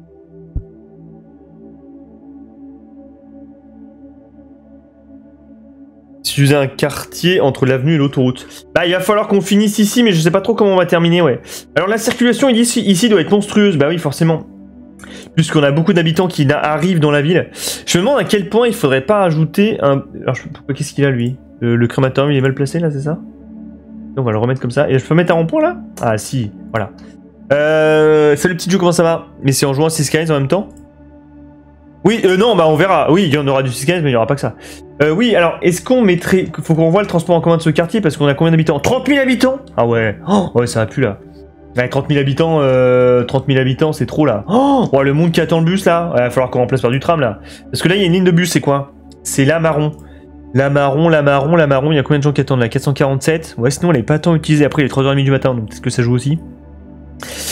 Si vous avez un quartier entre l'avenue et l'autoroute. Bah, il va falloir qu'on finisse ici, mais je sais pas trop comment on va terminer, ouais. Alors, la circulation ici doit être monstrueuse. Bah oui, forcément. Puisqu'on a beaucoup d'habitants qui arrivent dans la ville. Je me demande à quel point il faudrait pas ajouter un... Alors, qu'est-ce qu'il a, lui? Le crématorium, il est mal placé, là, c'est ça? On va le remettre comme ça. Et je peux mettre un rond-point, là? Ah, si, voilà. Salut, petit Joe, comment ça va? Mais c'est en jouant à 6 Skies en même temps? Oui, non, bah on verra. Oui, il y en aura du 6 Skies, mais il n'y aura pas que ça. Oui, alors, est-ce qu'on mettrait... Faut qu'on voit le transport en commun de ce quartier, parce qu'on a combien d'habitants? 30 000 habitants? Ah ouais. Oh, ouais, ça va plus, là. Ouais, 30 000 habitants, c'est trop là. Oh, le monde qui attend le bus là. Il va falloir qu'on remplace par du tram là. Parce que là, il y a une ligne de bus, c'est quoi? C'est la marron. La marron. Il y a combien de gens qui attendent là? 447. Ouais, sinon, elle est pas tant utilisée. Après, il est 3h30 du matin, donc peut-être que ça joue aussi.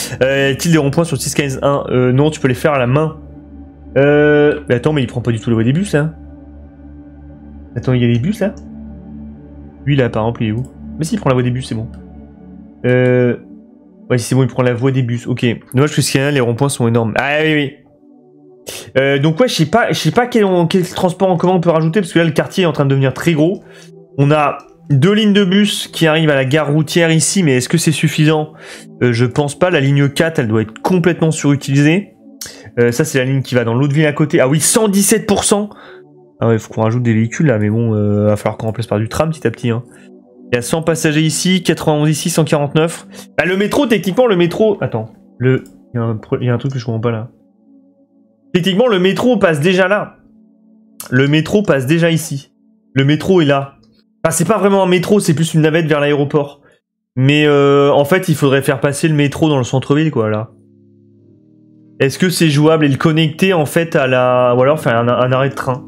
Y-a-t-il des ronds-points sur le 615-1 Non, tu peux les faire à la main. Mais attends, mais il prend pas du tout la voie des bus là. Attends, il y a des bus là. Lui là, par exemple, il est où? Mais si, il prend la voie des bus, c'est bon. Ouais, c'est bon, il prend la voie des bus. Ok. Dommage que ce les ronds-points sont énormes. Ah oui, oui. Donc ouais, je sais pas quel transport en commun on peut rajouter, parce que là, le quartier est en train de devenir très gros. On a 2 lignes de bus qui arrivent à la gare routière ici, mais est-ce que c'est suffisant? Je pense pas. La ligne 4, elle doit être complètement surutilisée. Ça, c'est la ligne qui va dans l'autre ville à côté. Ah oui, 117%. Ah ouais, faut qu'on rajoute des véhicules là, mais bon, va falloir qu'on remplace par du tram petit à petit. Hein. Il y a 100 passagers ici, 91 ici, 149. Bah, le métro, techniquement, le métro... Attends, il y a un truc que je comprends pas là. Techniquement, le métro passe déjà là. Le métro passe déjà ici. Le métro est là. Enfin, c'est pas vraiment un métro, c'est plus une navette vers l'aéroport. Mais en fait, il faudrait faire passer le métro dans le centre-ville, quoi, là. Est-ce que c'est jouable et le connecter, en fait, à la... Ou alors faire un arrêt de train.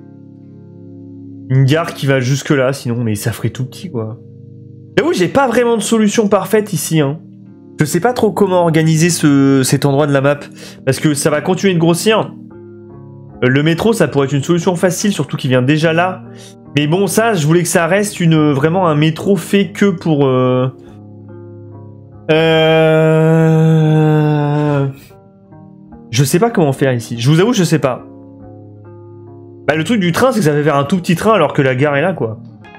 Une gare qui va jusque là, sinon, mais ça ferait tout petit, quoi. J'avoue, j'ai pas vraiment de solution parfaite ici, hein. Je sais pas trop comment organiser cet endroit de la map, parce que ça va continuer de grossir. Le métro, ça pourrait être une solution facile, surtout qu'il vient déjà là. Mais bon, ça, je voulais que ça reste vraiment un métro fait que pour... Je sais pas comment faire ici. Je vous avoue, je sais pas. Bah, le truc du train, c'est que ça fait faire un tout petit train alors que la gare est là, quoi.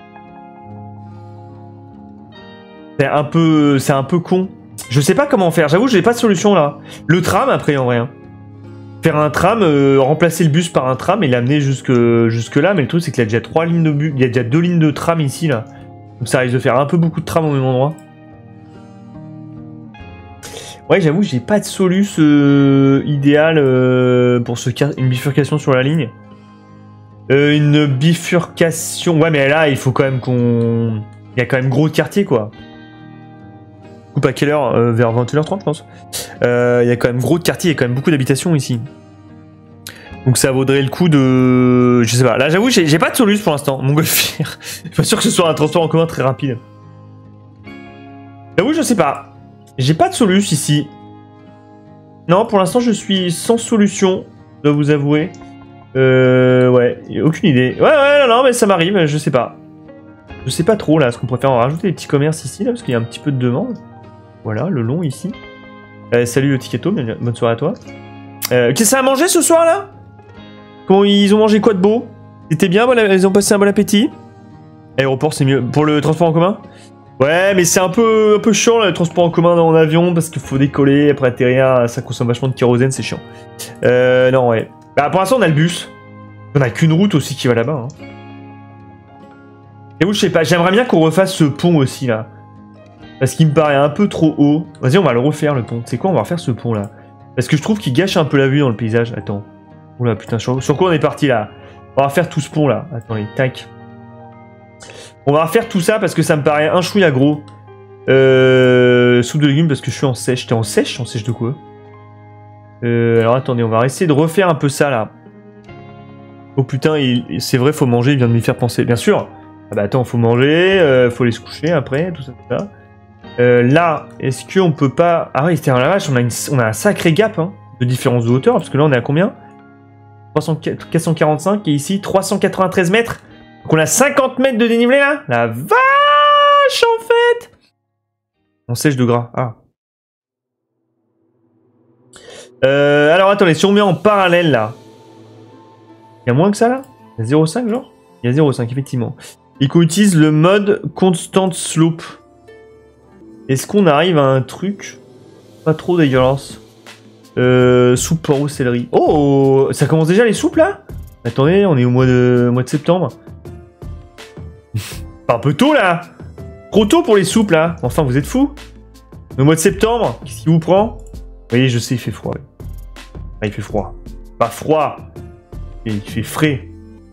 C'est un peu con. Je sais pas comment faire. J'avoue, j'ai pas de solution là. Le tram, après, en vrai. Hein. Faire un tram, remplacer le bus par un tram et l'amener jusque là. Mais le truc, c'est qu'il y a déjà 3 lignes de bus. Il y a déjà 2 lignes de tram ici, là. Donc ça risque de faire un peu beaucoup de tram au même endroit. Ouais, j'avoue, j'ai pas de soluce idéale pour une bifurcation sur la ligne. Une bifurcation... Ouais, mais là, il faut quand même qu'on... Il y a quand même gros de quartier, quoi. Coupe à quelle heure? Vers 21h30, je pense. Il y a quand même gros de quartier, il y a quand même beaucoup d'habitations ici. Donc ça vaudrait le coup de... Je sais pas. Là, j'avoue, j'ai pas de soluce pour l'instant. Montgolfière. Je suis pas sûr que ce soit un transport en commun très rapide. J'avoue, je sais pas. J'ai pas de soluce ici. Non, pour l'instant, je suis sans solution, je dois vous avouer. Ouais, aucune idée. Ouais, non, mais ça m'arrive, je sais pas. Je sais pas trop, là, ce qu'on pourrait faire. On va rajouter des petits commerces ici, là, parce qu'il y a un petit peu de demande. Voilà, le long, ici. Salut, Tiketo, bonne soirée à toi. Qu'est-ce que ça a mangé ce soir, là? Comment ils ont mangé quoi de beau? C'était bien, ils ont passé un bon appétit. Aéroport, c'est mieux. Pour le transport en commun? Ouais, mais c'est un peu chiant, là, le transport en commun en avion, parce qu'il faut décoller, après atterrir, ça consomme vachement de kérosène, c'est chiant. Non, ouais. Bah, pour l'instant, on a le bus. On a qu'une route aussi qui va là-bas. Hein. Et où, je sais pas, j'aimerais bien qu'on refasse ce pont aussi, là. Parce qu'il me paraît un peu trop haut. Vas-y, on va le refaire, le pont. C'est quoi, on va refaire ce pont, là. Parce que je trouve qu'il gâche un peu la vue dans le paysage. Attends. Oula, putain, sur quoi on est parti, là? On va refaire tout ce pont, là. Attendez, tac. On va refaire tout ça parce que ça me paraît un chouïa gros. Soupe de légumes parce que je suis en sèche. T'es en sèche? En sèche de quoi? Alors attendez, on va essayer de refaire un peu ça là. Oh putain, c'est vrai, faut manger, il vient de m'y faire penser. Bien sûr. Ah bah attends, faut manger, faut aller se coucher après, tout ça, tout ça. Là, est-ce qu'on peut pas... Ah oui, c'était un lavage, on a un sacré gap hein, de différence de hauteur, parce que là on est à combien? 445 et ici 393 mètres. Donc on a 50 mètres de dénivelé là. La vache en fait. On sèche de gras. Ah. Alors attendez, si on met en parallèle là. Il y a moins que ça là? Il y a 0,5 genre? Il y a 0,5 effectivement. Et qu'on utilise le mode constant slope. Est-ce qu'on arrive à un truc pas trop dégueulasse? Soupe poireau céleri. Oh, ça commence déjà les soupes là? Attendez, on est au mois de septembre. Pas un peu tôt là? Trop tôt pour les soupes là? Enfin, vous êtes fous? Le mois de septembre, qu'est-ce qui vous prend? Vous voyez, je sais, il fait froid. Ah, il fait froid. Pas froid. Il fait frais.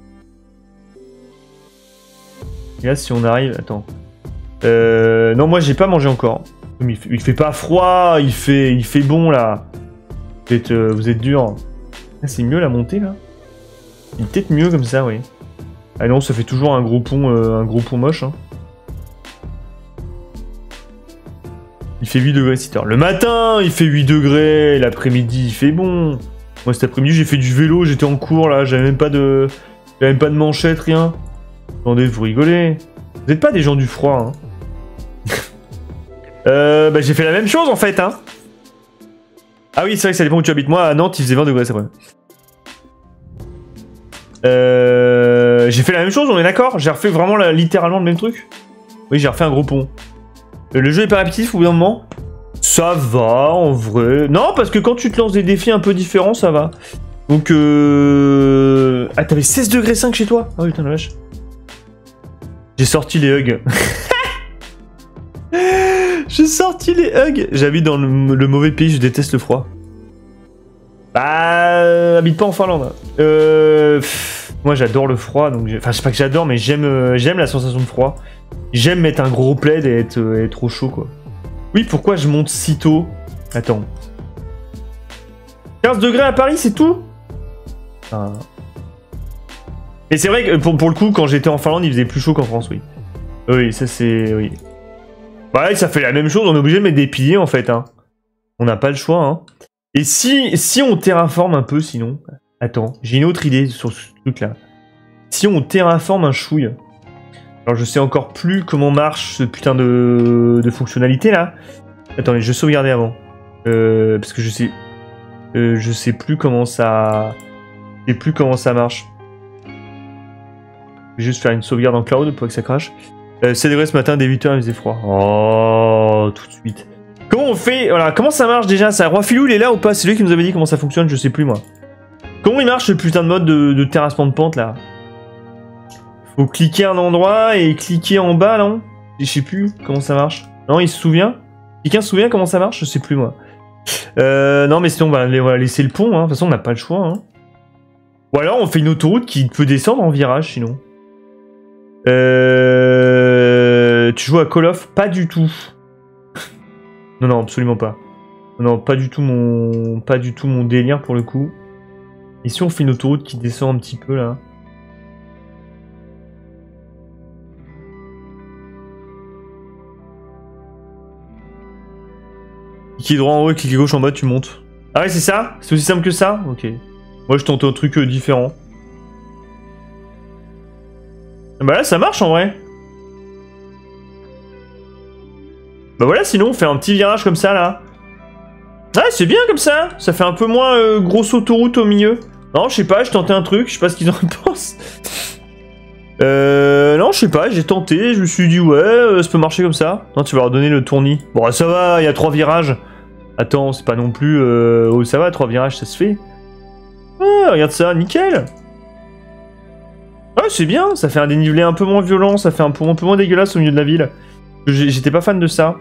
Et là, si on arrive... Attends. Non, moi, j'ai pas mangé encore. Mais il fait pas froid, il fait bon là. Vous êtes dur. Ah, c'est mieux la montée là? Il est peut-être mieux comme ça, oui. Ah non, ça fait toujours un gros pont moche. Hein. Il fait 8 degrés 6 heures. Le matin, il fait 8 degrés. L'après-midi, il fait bon. Moi, cet après-midi, j'ai fait du vélo. J'étais en cours, là. J'avais même pas de manchette, rien. Attendez, vous rigolez. Vous n'êtes pas des gens du froid, hein. Bah, j'ai fait la même chose, en fait, hein. Ah oui, c'est vrai que ça dépend où tu habites. Moi, à Nantes, il faisait 20 degrés, c'est vrai. J'ai fait la même chose, on est d'accord? J'ai refait vraiment littéralement le même truc? Oui, j'ai refait un gros pont. Le jeu est pas répétitif au bout d'un moment? Ça va, en vrai. Non, parce que quand tu te lances des défis un peu différents, ça va. Donc, Ah, t'avais 16 degrés 5 chez toi? Ah oui, putain la vache. J'ai sorti les hugs. J'ai sorti les hugs. J'habite dans le mauvais pays, je déteste le froid. Bah, habite pas en Finlande. Moi, j'adore le froid, donc... Enfin, je sais pas que j'adore, mais j'aime la sensation de froid. J'aime mettre un gros plaid et être au chaud, quoi. Oui, pourquoi je monte si tôt? Attends. 15 degrés à Paris, c'est tout? Ah. Mais c'est vrai que, pour le coup, quand j'étais en Finlande, il faisait plus chaud qu'en France, oui. Oui, ça c'est... Oui. Bah, ça fait la même chose, on est obligé de mettre des piliers, en fait, hein. On n'a pas le choix, hein. Et si on terraforme un peu, sinon... Attends, j'ai une autre idée sur ce truc-là. Si on terraforme un chouille... Alors, je sais encore plus comment marche ce putain de fonctionnalité, là. Attendez, je vais sauvegarder avant. Parce que je sais plus comment ça... Je sais plus comment ça marche. Je vais juste faire une sauvegarde en cloud pour que ça crache. 7 degrés ce matin, dès 8h, il faisait froid. Oh, tout de suite. Comment on fait? Voilà, comment ça marche déjà? Ça, Roi Filou, il est là ou pas? C'est lui qui nous avait dit comment ça fonctionne, je sais plus moi. Comment il marche ce putain de mode de terrassement de pente là? Faut cliquer un endroit et cliquer en bas, non? Je sais plus comment ça marche. Non, il se souvient? Quelqu'un se souvient comment ça marche? Je sais plus moi. Non, mais sinon, on va laisser le pont, hein. De toute façon, on n'a pas le choix, hein. Ou alors, on fait une autoroute qui peut descendre en virage, sinon. Tu joues à Call of? Pas du tout. Non, non, absolument pas. Non, pas du tout mon délire pour le coup. Et si on fait une autoroute qui descend un petit peu là? Cliquez droit en haut et cliquez gauche en bas, tu montes. Ah ouais, c'est ça? C'est aussi simple que ça? Ok. Moi, je tente un truc différent. Bah là, ça marche en vrai. Bah voilà, sinon, on fait un petit virage comme ça, là. Ouais, c'est bien comme ça. Ça fait un peu moins grosse autoroute au milieu. Non, je sais pas, je tentais un truc, je sais pas ce qu'ils en pensent. Non, je sais pas, j'ai tenté, je me suis dit, ouais, ça peut marcher comme ça. Non, tu vas leur donner le tournis. Bon, ça va, il y a 3 virages. Attends, c'est pas non plus... Oh, ça va, 3 virages, ça se fait. Ah, regarde ça, nickel. Ouais, c'est bien, ça fait un dénivelé un peu moins violent, ça fait un peu moins dégueulasse au milieu de la ville. J'étais pas fan de ça.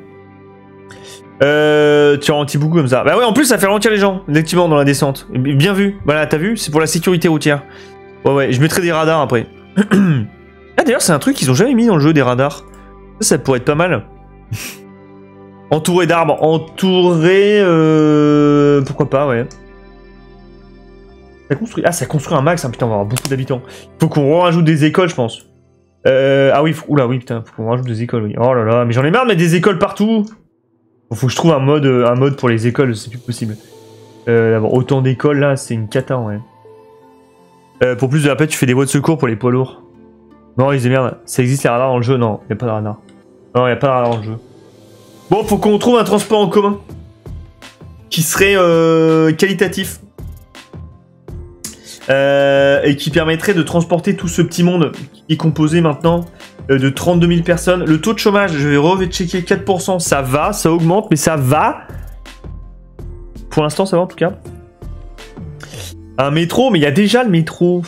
Tu ralentis beaucoup comme ça. Bah ouais, en plus ça fait ralentir les gens, effectivement, dans la descente. Bien vu, voilà, t'as vu? C'est pour la sécurité routière. Ouais, ouais, je mettrai des radars après. Ah, d'ailleurs, c'est un truc qu'ils ont jamais mis dans le jeu, des radars. Ça pourrait être pas mal. Entouré d'arbres, entouré... Pourquoi pas, ouais. Ça construit... Ah, ça construit un max, hein, putain, on va avoir beaucoup d'habitants. Faut qu'on rajoute des écoles, je pense. Ah oui, oula, oui, putain, faut qu'on rajoute des écoles, oui. Oh là là, mais j'en ai marre de mettre des écoles partout. Faut que je trouve un mode pour les écoles, c'est plus possible. D'avoir autant d'écoles, là, c'est une cata, ouais. Pour plus de la paix, tu fais des voies de secours pour les poids lourds. Non, ils disent merde, ça existe les radars dans le jeu? Non, y a pas de radar. Non, y a pas de radar dans le jeu. Bon, faut qu'on trouve un transport en commun. Qui serait qualitatif. Et qui permettrait de transporter tout ce petit monde qui est composé maintenant de 32 000 personnes. Le taux de chômage, je vais rechecker 4%, ça va, ça augmente, mais ça va. Pour l'instant, ça va en tout cas. Un métro, mais il y a déjà le métro.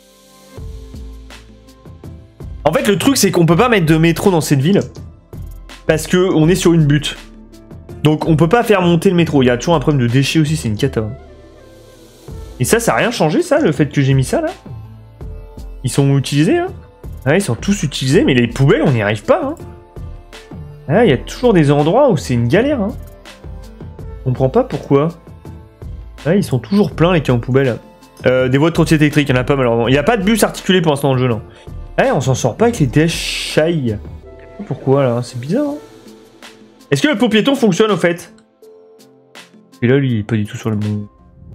En fait, le truc, c'est qu'on peut pas mettre de métro dans cette ville. Parce que on est sur une butte. Donc, on peut pas faire monter le métro. Il y a toujours un problème de déchets aussi, c'est une cata. Et ça a rien changé, ça, le fait que j'ai mis ça, là? Ils sont utilisés, hein? Ouais, ils sont tous utilisés, mais les poubelles, on n'y arrive pas, hein? Ah, il y a toujours des endroits où c'est une galère, hein? Je comprends pas pourquoi. Ouais, ils sont toujours pleins, les camions poubelles. Des voies de trottinette électriques, il y en a pas malheureusement. Il n'y a pas de bus articulé pour l'instant dans le jeu, non. Ouais, on s'en sort pas avec les déchets. Pourquoi, là? C'est bizarre, hein? Est-ce que le pont piéton fonctionne au fait? Et là, lui, il est pas du tout sur le bon.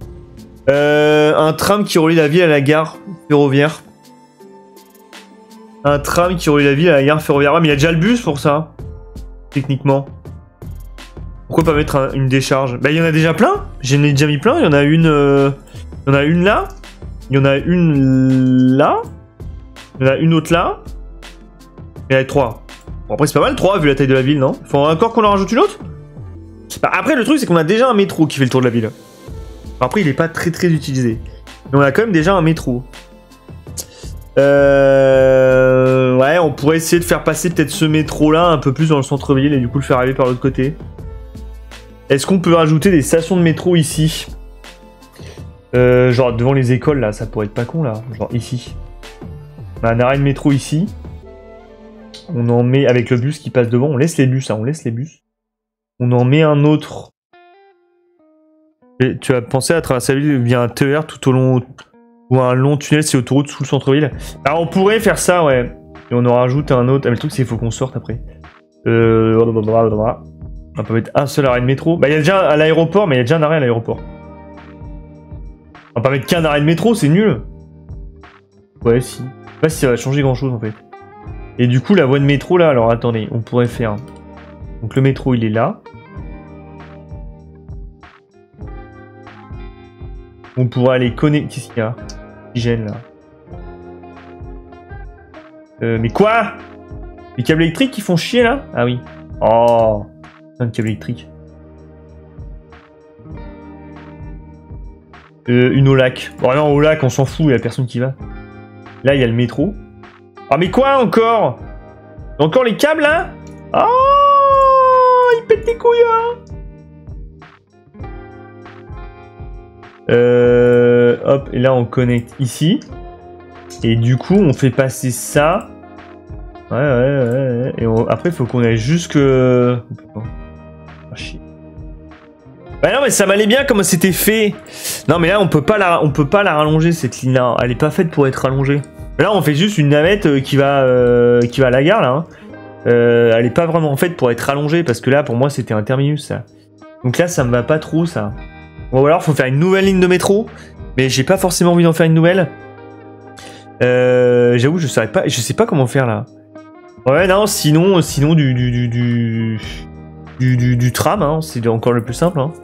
Un tram qui relie la ville à la gare ferroviaire. Un tram qui relie la ville à la gare ferroviaire. Ouais, mais il y a déjà le bus pour ça. Techniquement. Pourquoi pas mettre une décharge? Bah, il y en a déjà plein. J'en ai déjà mis plein. Il y en a une là. Il y en a une là. Il y en a une autre là. Et il y en a 3. Bon, après, c'est pas mal 3 vu la taille de la ville, non? Faut encore qu'on en rajoute une autre? Bah, après, le truc, c'est qu'on a déjà un métro qui fait le tour de la ville. Après, il est pas très utilisé. Mais on a quand même déjà un métro. Ouais, on pourrait essayer de faire passer peut-être ce métro-là un peu plus dans le centre-ville et du coup le faire arriver par l'autre côté. Est-ce qu'on peut rajouter des stations de métro ici? Genre devant les écoles, là, ça pourrait être pas con, là. Genre ici. On a un arrêt de métro ici. On en met avec le bus qui passe devant. On laisse les bus, hein, on laisse les bus. On en met un autre. Et tu as pensé à traverser la ville via un TER tout au long... Ou un long tunnel, c'est autoroute sous le centre-ville. Alors on pourrait faire ça, ouais. Et on en rajoute un autre. Ah, mais le truc, c'est qu'il faut qu'on sorte après. On peut mettre un seul arrêt de métro. Bah, il y a déjà à l'aéroport, mais il y a déjà un arrêt à l'aéroport. On va pas mettre qu'un arrêt de métro, c'est nul. Ouais, si. Je sais pas si ça va changer grand-chose, en fait. Et du coup, la voie de métro, là, alors attendez, on pourrait faire... Donc le métro, il est là. On pourrait aller connecter... Qu'est-ce qu'il y a? Gêne là. Mais quoi? Les câbles électriques qui font chier là? Ah oui. Oh, un câble électrique. Une au lac. Oh non, au lac, on s'en fout, il y a personne qui va. Là, il y a le métro. Ah mais quoi encore? Encore les câbles là? Oh, il pète des couilles hein. Hop, et là on connecte ici. Et du coup, on fait passer ça. Ouais. Et après, il faut qu'on aille jusque... Ah, chier. Bah non, mais ça m'allait bien comme c'était fait. Non, mais là, on peut pas la rallonger, cette ligne-là. Elle est pas faite pour être rallongée. Là, on fait juste une navette qui va à la gare, là. Hein. Elle est pas vraiment faite pour être rallongée, parce que là, pour moi, c'était un terminus, ça. Donc là, ça me va pas trop, ça. Bon, ou alors, faut faire une nouvelle ligne de métro. Mais j'ai pas forcément envie d'en faire une nouvelle. J'avoue, je sais pas comment faire, là. Ouais, non, sinon du tram, hein, c'est encore le plus simple, hein.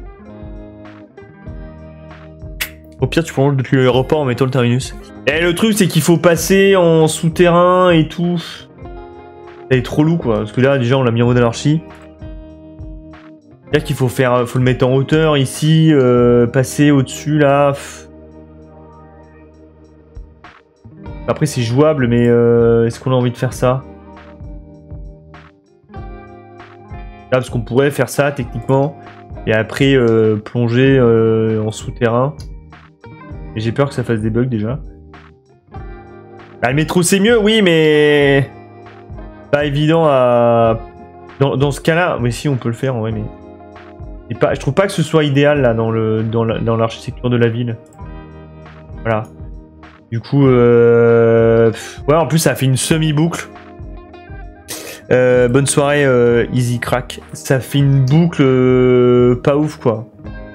Au pire, tu prends l'aéroport en mettant le terminus. Et le truc, c'est qu'il faut passer en souterrain et tout. Ça est trop lourd, quoi. Parce que là, déjà, on l'a mis en mode anarchie. C'est-à-dire qu'il faut le mettre en hauteur ici, passer au-dessus, là. Après, c'est jouable, mais est-ce qu'on a envie de faire ça? Là, parce qu'on pourrait faire ça, techniquement. Et après, plonger en souterrain. Et j'ai peur que ça fasse des bugs, déjà. Bah, le métro, c'est mieux, oui, mais... Pas évident à... Dans ce cas-là... Mais si, on peut le faire, en vrai, mais... Je trouve pas que ce soit idéal, là, dans l'architecture de la ville. Voilà. Du coup, ouais, en plus, ça fait une semi-boucle. Bonne soirée, Easy Crack. Ça fait une boucle pas ouf, quoi.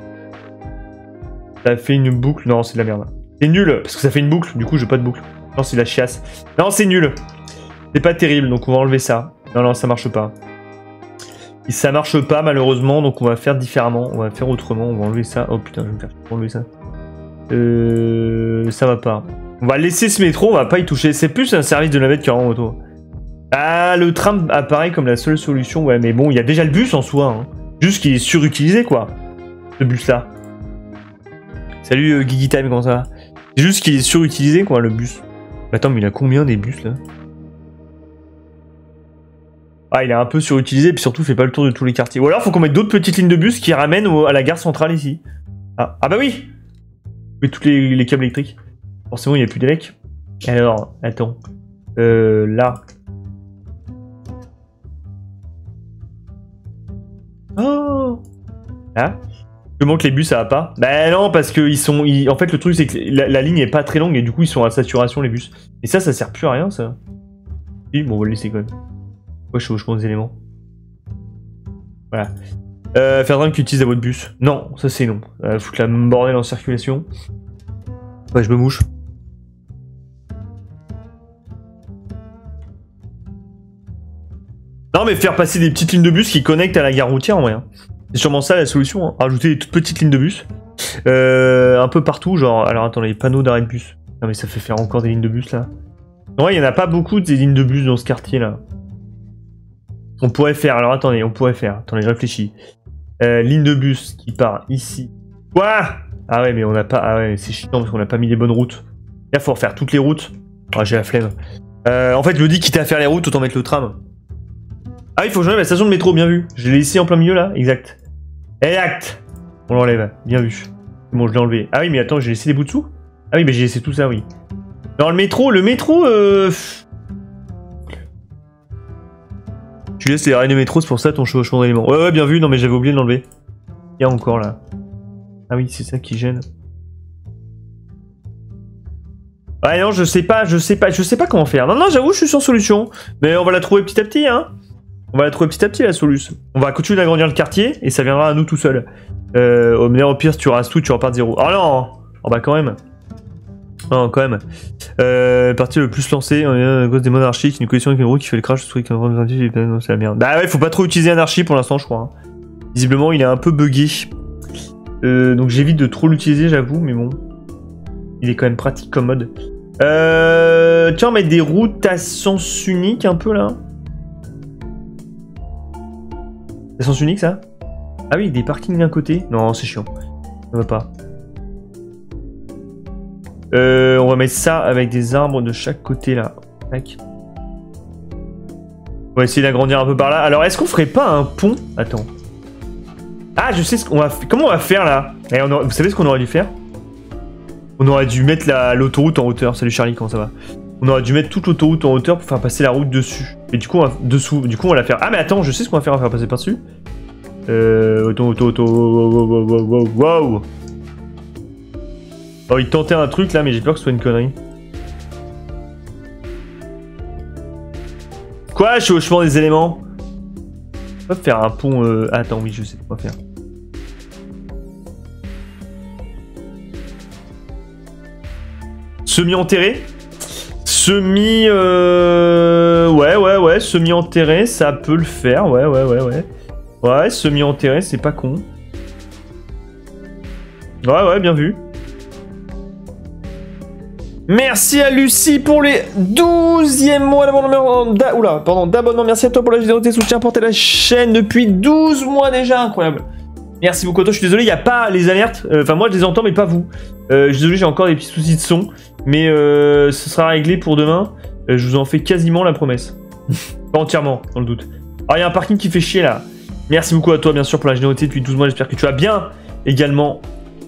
Ça fait une boucle... Non, c'est de la merde. C'est nul, parce que ça fait une boucle. Du coup, j'ai pas de boucle. Non, c'est de la chiasse. Non, c'est nul. C'est pas terrible, donc on va enlever ça. Non, ça marche pas. Et ça marche pas, malheureusement, donc on va faire différemment. On va faire autrement. On va enlever ça. Oh putain, je vais me faire enlever ça. Ça va pas. On va laisser ce métro, on va pas y toucher. C'est plus un service de navette qui rend auto. Ah, le tram apparaît comme la seule solution. Ouais, mais bon, il y a déjà le bus en soi. Hein. Juste qu'il est surutilisé, quoi. Ce bus-là. Salut Guigui Time, comment ça va? C'est juste qu'il est surutilisé, quoi, le bus. Attends, mais il a combien des bus, là? Ah, il est un peu surutilisé, puis surtout, il fait pas le tour de tous les quartiers. Ou alors, faut qu'on mette d'autres petites lignes de bus qui ramènent à la gare centrale, ici. Ah bah oui! Oui, tous les câbles électriques. Forcément, il n'y a plus d'élec. Alors, attends. Là. Oh! Là. Je montre que les bus, ça va pas. Bah non, parce que en fait, le truc, c'est que la ligne est pas très longue et du coup, ils sont à saturation, les bus. Et ça sert plus à rien, ça. Oui, bon, on va le laisser quand même. Ouais, je suis au chemin des éléments. Voilà. Faire drame qui utilise la voie de bus. Non, ça c'est non. Foutre la bordel en circulation. Ouais, je me mouche. Non, mais faire passer des petites lignes de bus qui connectent à la gare routière en vrai. Hein. C'est sûrement ça la solution. Hein. Rajouter des toutes petites lignes de bus. Un peu partout, genre. Alors attends, les panneaux d'arrêt de bus. Non, mais ça fait faire encore des lignes de bus là. Ouais, il n'y en a pas beaucoup des lignes de bus dans ce quartier là. On pourrait faire. Alors attendez, on pourrait faire. Attendez, je réfléchis. Ligne de bus qui part ici. Quoi? Ah ouais, mais on n'a pas. Ah ouais, c'est chiant parce qu'on n'a pas mis les bonnes routes. Là, faut refaire toutes les routes. Ah, j'ai la flemme. En fait, je me dis, quitte à faire les routes, autant mettre le tram. Ah oui, il faut que j'enlève la station de métro, bien vu. Je l'ai laissé en plein milieu là, exact. Exact. On l'enlève, bien vu. Bon, je l'ai enlevé. Ah oui, mais attends, j'ai laissé les bouts dessous. Ah oui, mais j'ai laissé tout ça, oui. Non, le métro, Tu laisses les rails de métro, c'est pour ça ton chevauchement d'éléments. Ouais, bien vu, non mais j'avais oublié de l'enlever. Il y a encore là. Ah oui, c'est ça qui gêne. Ouais, non, je sais pas comment faire. Non, j'avoue, je suis sans solution. Mais on va la trouver petit à petit, hein. On va la trouver petit à petit, la solution. On va continuer d'agrandir le quartier, et ça viendra à nous tout seul. Au pire, si tu rases tout, tu repars de zéro. Oh non. Oh bah quand même. Non, quand même. Parti le plus lancé, à cause des monarchiques, une collision avec une roue qui fait le crash, c'est la merde. Bah ouais, faut pas trop utiliser Anarchy pour l'instant, je crois. Hein. Visiblement, il est un peu buggé. Donc j'évite de trop l'utiliser, j'avoue, mais bon. Il est quand même pratique comme mode. Tiens, on met des routes à sens unique un peu là. C'est sens unique ça? Ah oui, des parkings d'un côté. Non, c'est chiant. Ça va pas. On va mettre ça avec des arbres de chaque côté là. Tac. On va essayer d'agrandir un peu par là. Alors, est-ce qu'on ferait pas un pont? Attends. Ah, je sais ce qu'on va faire. Comment on va faire là? Vous savez ce qu'on aurait dû faire? On aurait dû mettre l'autoroute en hauteur. Salut Charlie, comment ça va? On aurait dû mettre toute l'autoroute en hauteur pour faire passer la route dessus. Et du coup, on va la faire. Ah, mais attends, je sais ce qu'on va faire. On va faire passer par-dessus. Wow. Oh, il tentait un truc là, mais j'ai peur que ce soit une connerie. Quoi? Chevauchement des éléments? On va faire un pont. Attends, oui, je sais quoi faire. Semi-enterré? Ouais, semi-enterré, ça peut le faire. Ouais. Ouais, semi-enterré, c'est pas con. Ouais, bien vu. Merci à Lucie pour les 12e mois d'abonnement. Merci à toi pour la générosité, soutien, porter la chaîne depuis 12 mois déjà, incroyable. Merci beaucoup à toi, je suis désolé, il n'y a pas les alertes. Enfin, moi je les entends, mais pas vous. Je suis désolé, j'ai encore des petits soucis de son. Mais ce sera réglé pour demain. Je vous en fais quasiment la promesse. Pas entièrement, dans le doute. Ah, il y a un parking qui fait chier là. Merci beaucoup à toi, bien sûr, pour la générosité depuis 12 mois. J'espère que tu vas bien également.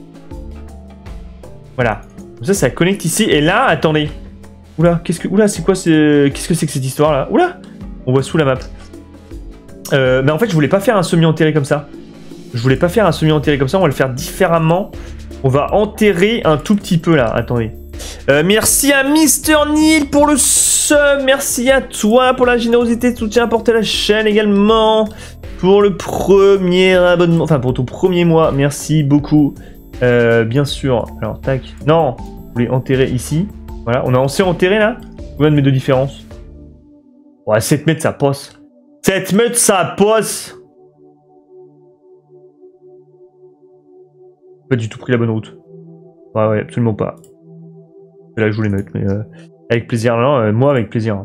Voilà. Comme ça connecte ici. Et là, attendez. Oula, c'est quoi qu'est-ce que c'est que cette histoire là? Oula, on voit sous la map. Mais en fait, je voulais pas faire un semi-enterré comme ça. On va le faire différemment. On va enterrer un tout petit peu là. Attendez. Merci à Mister Neil pour le sub. Merci à toi pour la générosité de soutien apporté à la chaîne également. Pour le premier abonnement. Enfin, pour ton premier mois. Merci beaucoup. Bien sûr. Alors, tac. Non, vous voulez enterrer ici. Voilà, on s'est enterré là. Combien de mètres de différence? Ouais, 7 mètres, ça passe. 7 mètres, ça passe. Pas du tout pris la bonne route. Ouais, absolument pas. C'est là que je voulais mettre, mais avec plaisir. Non, moi avec plaisir.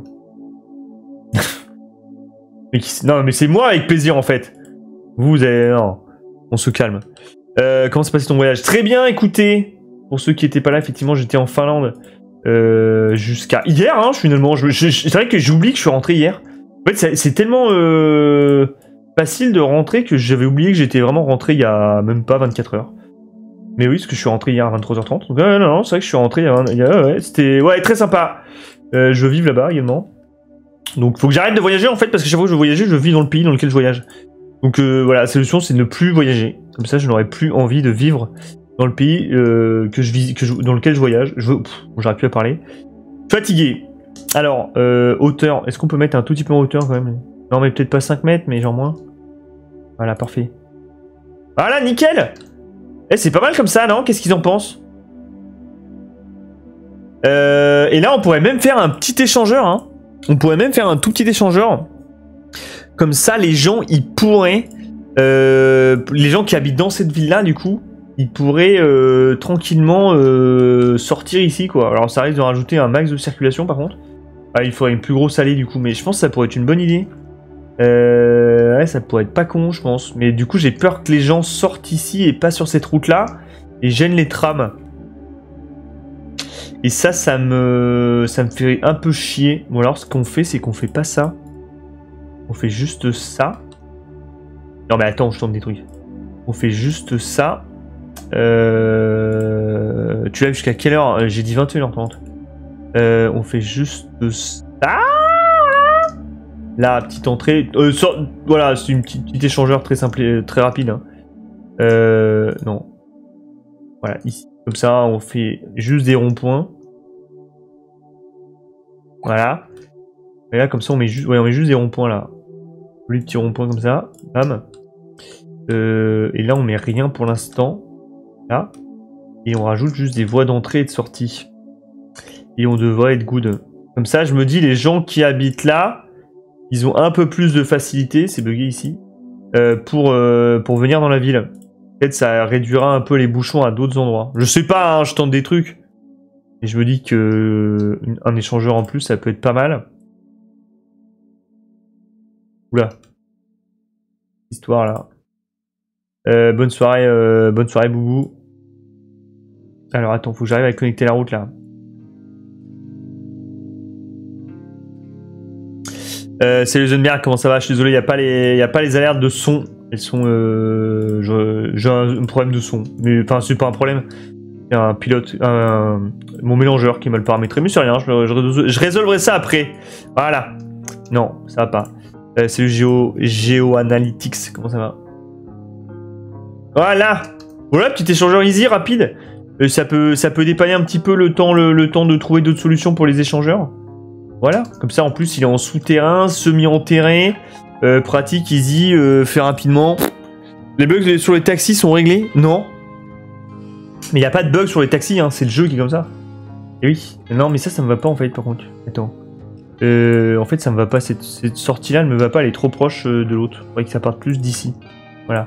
Non, mais c'est moi avec plaisir en fait. Vous avez... Non, on se calme. Comment s'est passé ton voyage? Très bien, écoutez. Pour ceux qui n'étaient pas là, effectivement, j'étais en Finlande jusqu'à hier, hein, finalement. C'est vrai que j'oublie que je suis rentré hier. En fait, c'est tellement facile de rentrer que j'avais oublié que j'étais vraiment rentré il y a même pas 24 heures. Mais oui, parce que je suis rentré hier à 23h30. Donc, non, c'est vrai que je suis rentré ouais, c'était très sympa. Je veux vivre là-bas également. Donc, faut que j'arrête de voyager en fait, parce que chaque fois que je voyage, je vis dans le pays dans lequel je voyage. Donc, voilà, la solution, c'est de ne plus voyager. Comme ça, je n'aurai plus envie de vivre dans le pays dans lequel je voyage. J'aurais pu à parler. Fatigué. Alors, hauteur. Est-ce qu'on peut mettre un tout petit peu en hauteur quand même? Non, mais peut-être pas 5 mètres, mais genre moins. Voilà, parfait. Voilà, nickel. Eh, c'est pas mal comme ça, non? Qu'est-ce qu'ils en pensent? Et là, on pourrait même faire un petit échangeur. Hein. On pourrait même faire un tout petit échangeur. Comme ça, les gens, ils pourraient... les gens qui habitent dans cette ville-là, du coup, ils pourraient tranquillement sortir ici, quoi. Alors, ça risque de rajouter un max de circulation, par contre. Ah, il faudrait une plus grosse allée, du coup. Mais je pense que ça pourrait être une bonne idée. Ouais, ça pourrait être pas con, je pense. Mais du coup, j'ai peur que les gens sortent ici et pas sur cette route-là. Et gênent les trams. Et ça me fait un peu chier. Bon, alors, ce qu'on fait, c'est qu'on fait pas ça. On fait juste ça. Non, mais attends, je tente des trucs. On fait juste ça. Tu l'as jusqu'à quelle heure? J'ai dit 21h30. On fait juste ça. Là, petite entrée. Voilà, c'est une petite échangeur très simple et très rapide. Hein. Non. Voilà, ici. Comme ça, on fait juste des ronds-points. Voilà. Et là, comme ça, on met juste des ronds-points là. Les petits ronds-points comme ça. Bam. Et là, on met rien pour l'instant. Là. Et on rajoute juste des voies d'entrée et de sortie. Et on devrait être good. Comme ça, je me dis, les gens qui habitent là, ils ont un peu plus de facilité, c'est bugué ici, pour venir dans la ville. Peut-être ça réduira un peu les bouchons à d'autres endroits. Je sais pas, hein, je tente des trucs. Et je me dis que un échangeur en plus, ça peut être pas mal. Oula. Histoire là. Bonne soirée Boubou. Alors attends, faut que j'arrive à connecter la route là. Salut Zunberg, comment ça va? Je suis désolé, il n'y a pas les alertes de son. Elles sont... j'ai un problème de son. Mais enfin, c'est pas un problème. Il y a un pilote, mon mélangeur qui m'a le paramétré. Mais c'est rien, je résolverai ça après. Voilà. Non, ça va pas. C'est le Geo Analytics, comment ça va? Voilà. Voilà, petit échangeur easy, rapide. Ça peut dépanner un petit peu le temps de trouver d'autres solutions pour les échangeurs. Voilà, comme ça en plus il est en souterrain, semi-enterré, pratique, easy, fait rapidement. Les bugs sur les taxis sont réglés? Non. Mais il n'y a pas de bug sur les taxis, hein, c'est le jeu qui est comme ça. Et oui, non mais ça me va pas en fait par contre. Attends. En fait ça me va pas, cette sortie là ne me va pas, elle est trop proche de l'autre. Il faudrait que ça parte plus d'ici. Voilà.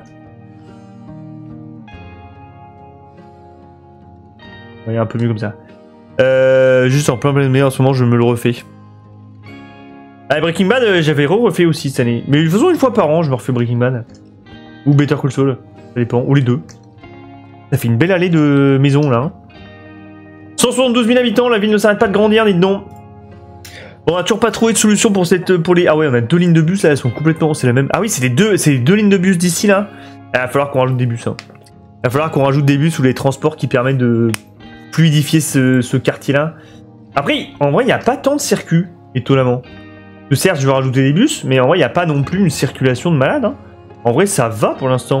Il est un peu mieux comme ça. Juste en plein milieu en ce moment je me le refais. Ah, Breaking Bad, j'avais refait aussi cette année. Mais faisons une fois par an, je me refais Breaking Bad. Ou Better Call Saul, ça dépend. Ou les deux. Ça fait une belle allée de maison là. Hein. 172 000 habitants, la ville ne s'arrête pas de grandir, dites donc. On a toujours pas trouvé de solution pour les... Ah ouais, on a 2 lignes de bus là, elles sont complètement... C'est la même... Ah oui, c'est les deux lignes de bus d'ici là. Il va falloir qu'on rajoute des bus. Hein. Il va falloir qu'on rajoute des bus ou les transports qui permettent de fluidifier ce quartier là. Après, en vrai, il n'y a pas tant de circuits, étonnamment. Certes, je vais rajouter des bus, mais en vrai, il n'y a pas non plus une circulation de malade. Hein. En vrai, ça va pour l'instant.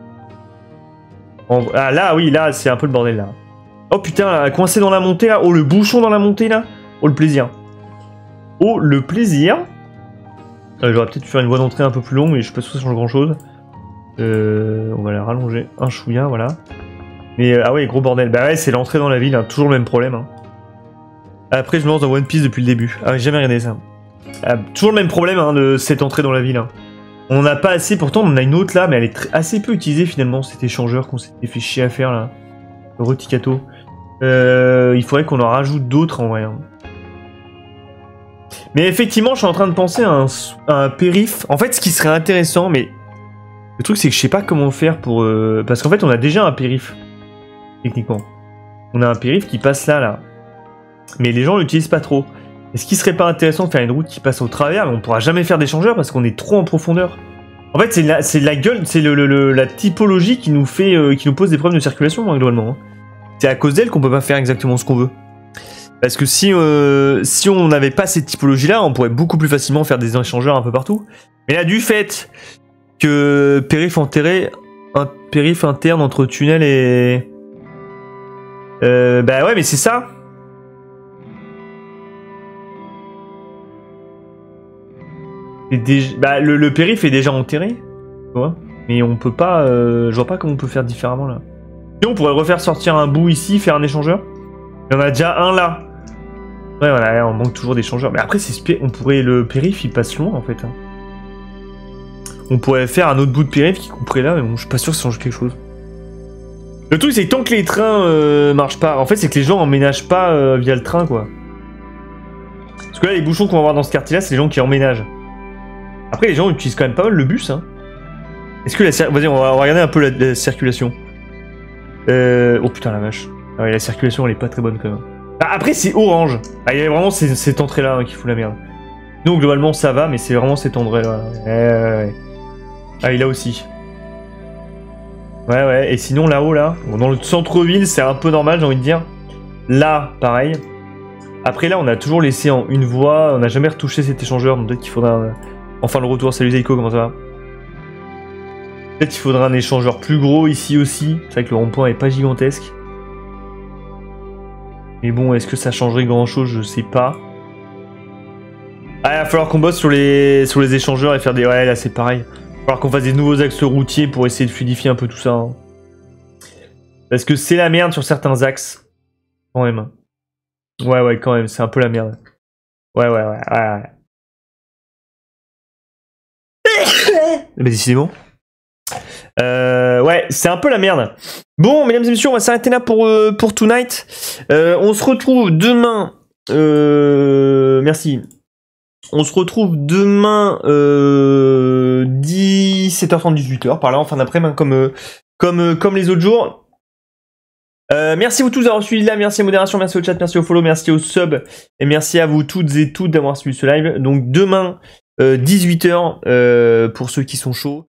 Ah là, oui, là, c'est un peu le bordel, là. Oh putain, coincé dans la montée, là. Oh, le bouchon dans la montée, là. Oh, le plaisir. Oh, le plaisir. J'aurais peut-être pu faire une voie d'entrée un peu plus longue, mais je suis pas sûr que ça change grand-chose. On va la rallonger un chouïa, voilà. Mais, ah ouais, gros bordel. Bah ouais, c'est l'entrée dans la ville, hein. Toujours le même problème. Hein. Après, je me lance dans One Piece depuis le début. Ah, j'ai jamais regardé ça. Toujours le même problème hein, de cette entrée dans la ville. Hein. On n'a pas assez, pourtant on en a une autre là, mais elle est assez peu utilisée finalement, cet échangeur qu'on s'était fait chier à faire là. Le Reticato. Il faudrait qu'on en rajoute d'autres en vrai. Hein. Mais effectivement, je suis en train de penser à un périph. En fait, ce qui serait intéressant, mais le truc c'est que je sais pas comment faire pour... Parce qu'en fait, on a déjà un périph. Techniquement. On a un périph qui passe là. Mais les gens l'utilisent pas trop. Est-ce qu'il serait pas intéressant de faire une route qui passe au travers, mais on pourra jamais faire d'échangeur parce qu'on est trop en profondeur. En fait, c'est la gueule, c'est la typologie qui nous pose des problèmes de circulation, hein, globalement. Hein. C'est à cause d'elle qu'on peut pas faire exactement ce qu'on veut. Parce que si on n'avait pas cette typologie-là, on pourrait beaucoup plus facilement faire des échangeurs un peu partout. Mais là, du fait que périph' interne entre tunnel et... bah ouais, mais c'est ça. Déjà, bah, le périph' est déjà enterré, tu vois. Mais on peut pas... je vois pas comment on peut faire différemment là. Sinon on pourrait refaire sortir un bout ici, faire un échangeur. Il y en a déjà un là. Ouais, voilà, on manque toujours d'échangeurs. Mais après, on pourrait... Le périph', il passe loin en fait. Hein. On pourrait faire un autre bout de périph' qui couperait là, mais bon, je suis pas sûr que ça change quelque chose. Le truc, c'est que tant que les trains marchent pas... En fait, c'est que les gens emménagent pas via le train, quoi. Parce que là, les bouchons qu'on va voir dans ce quartier-là, c'est les gens qui emménagent. Après, les gens utilisent quand même pas mal le bus, hein. Est-ce que la... Vas-y, on va regarder un peu la circulation. Oh putain, la vache. Ah ouais, la circulation, elle est pas très bonne, quand même. Ah, après, c'est orange. Ah, il y a vraiment cette entrée-là hein, qui fout la merde. Nous, globalement, ça va, mais c'est vraiment cette entrée-là. Ouais. Ah, il a aussi. Ouais. Et sinon, là-haut, là, bon, dans le centre-ville, c'est un peu normal, j'ai envie de dire. Là, pareil. Après, là, on a toujours laissé en une voie. On n'a jamais retouché cet échangeur, donc peut-être qu'il faudra... Enfin, le retour. Salut Zeiko, comment ça va? Peut-être qu'il faudra un échangeur plus gros ici aussi. C'est vrai que le rond-point est pas gigantesque. Mais bon, est-ce que ça changerait grand-chose? Je sais pas. Ah, il va falloir qu'on bosse sur les échangeurs et faire des... Ouais, là, c'est pareil. Il va falloir qu'on fasse des nouveaux axes routiers pour essayer de fluidifier un peu tout ça. Hein. Parce que c'est la merde sur certains axes. Quand même. Ouais, quand même, c'est un peu la merde. Ouais. Mais décidément. Ouais, c'est un peu la merde. Bon, mesdames et messieurs, on va s'arrêter là pour tonight. On se retrouve demain. Merci. On se retrouve demain 17h30, 18h, par là, en fin d'après-midi, comme les autres jours. Merci à vous tous d'avoir suivi là, merci à Modération, merci au chat, merci au follow, merci au sub, et merci à vous toutes et toutes d'avoir suivi ce live. Donc demain, 18h, pour ceux qui sont chauds.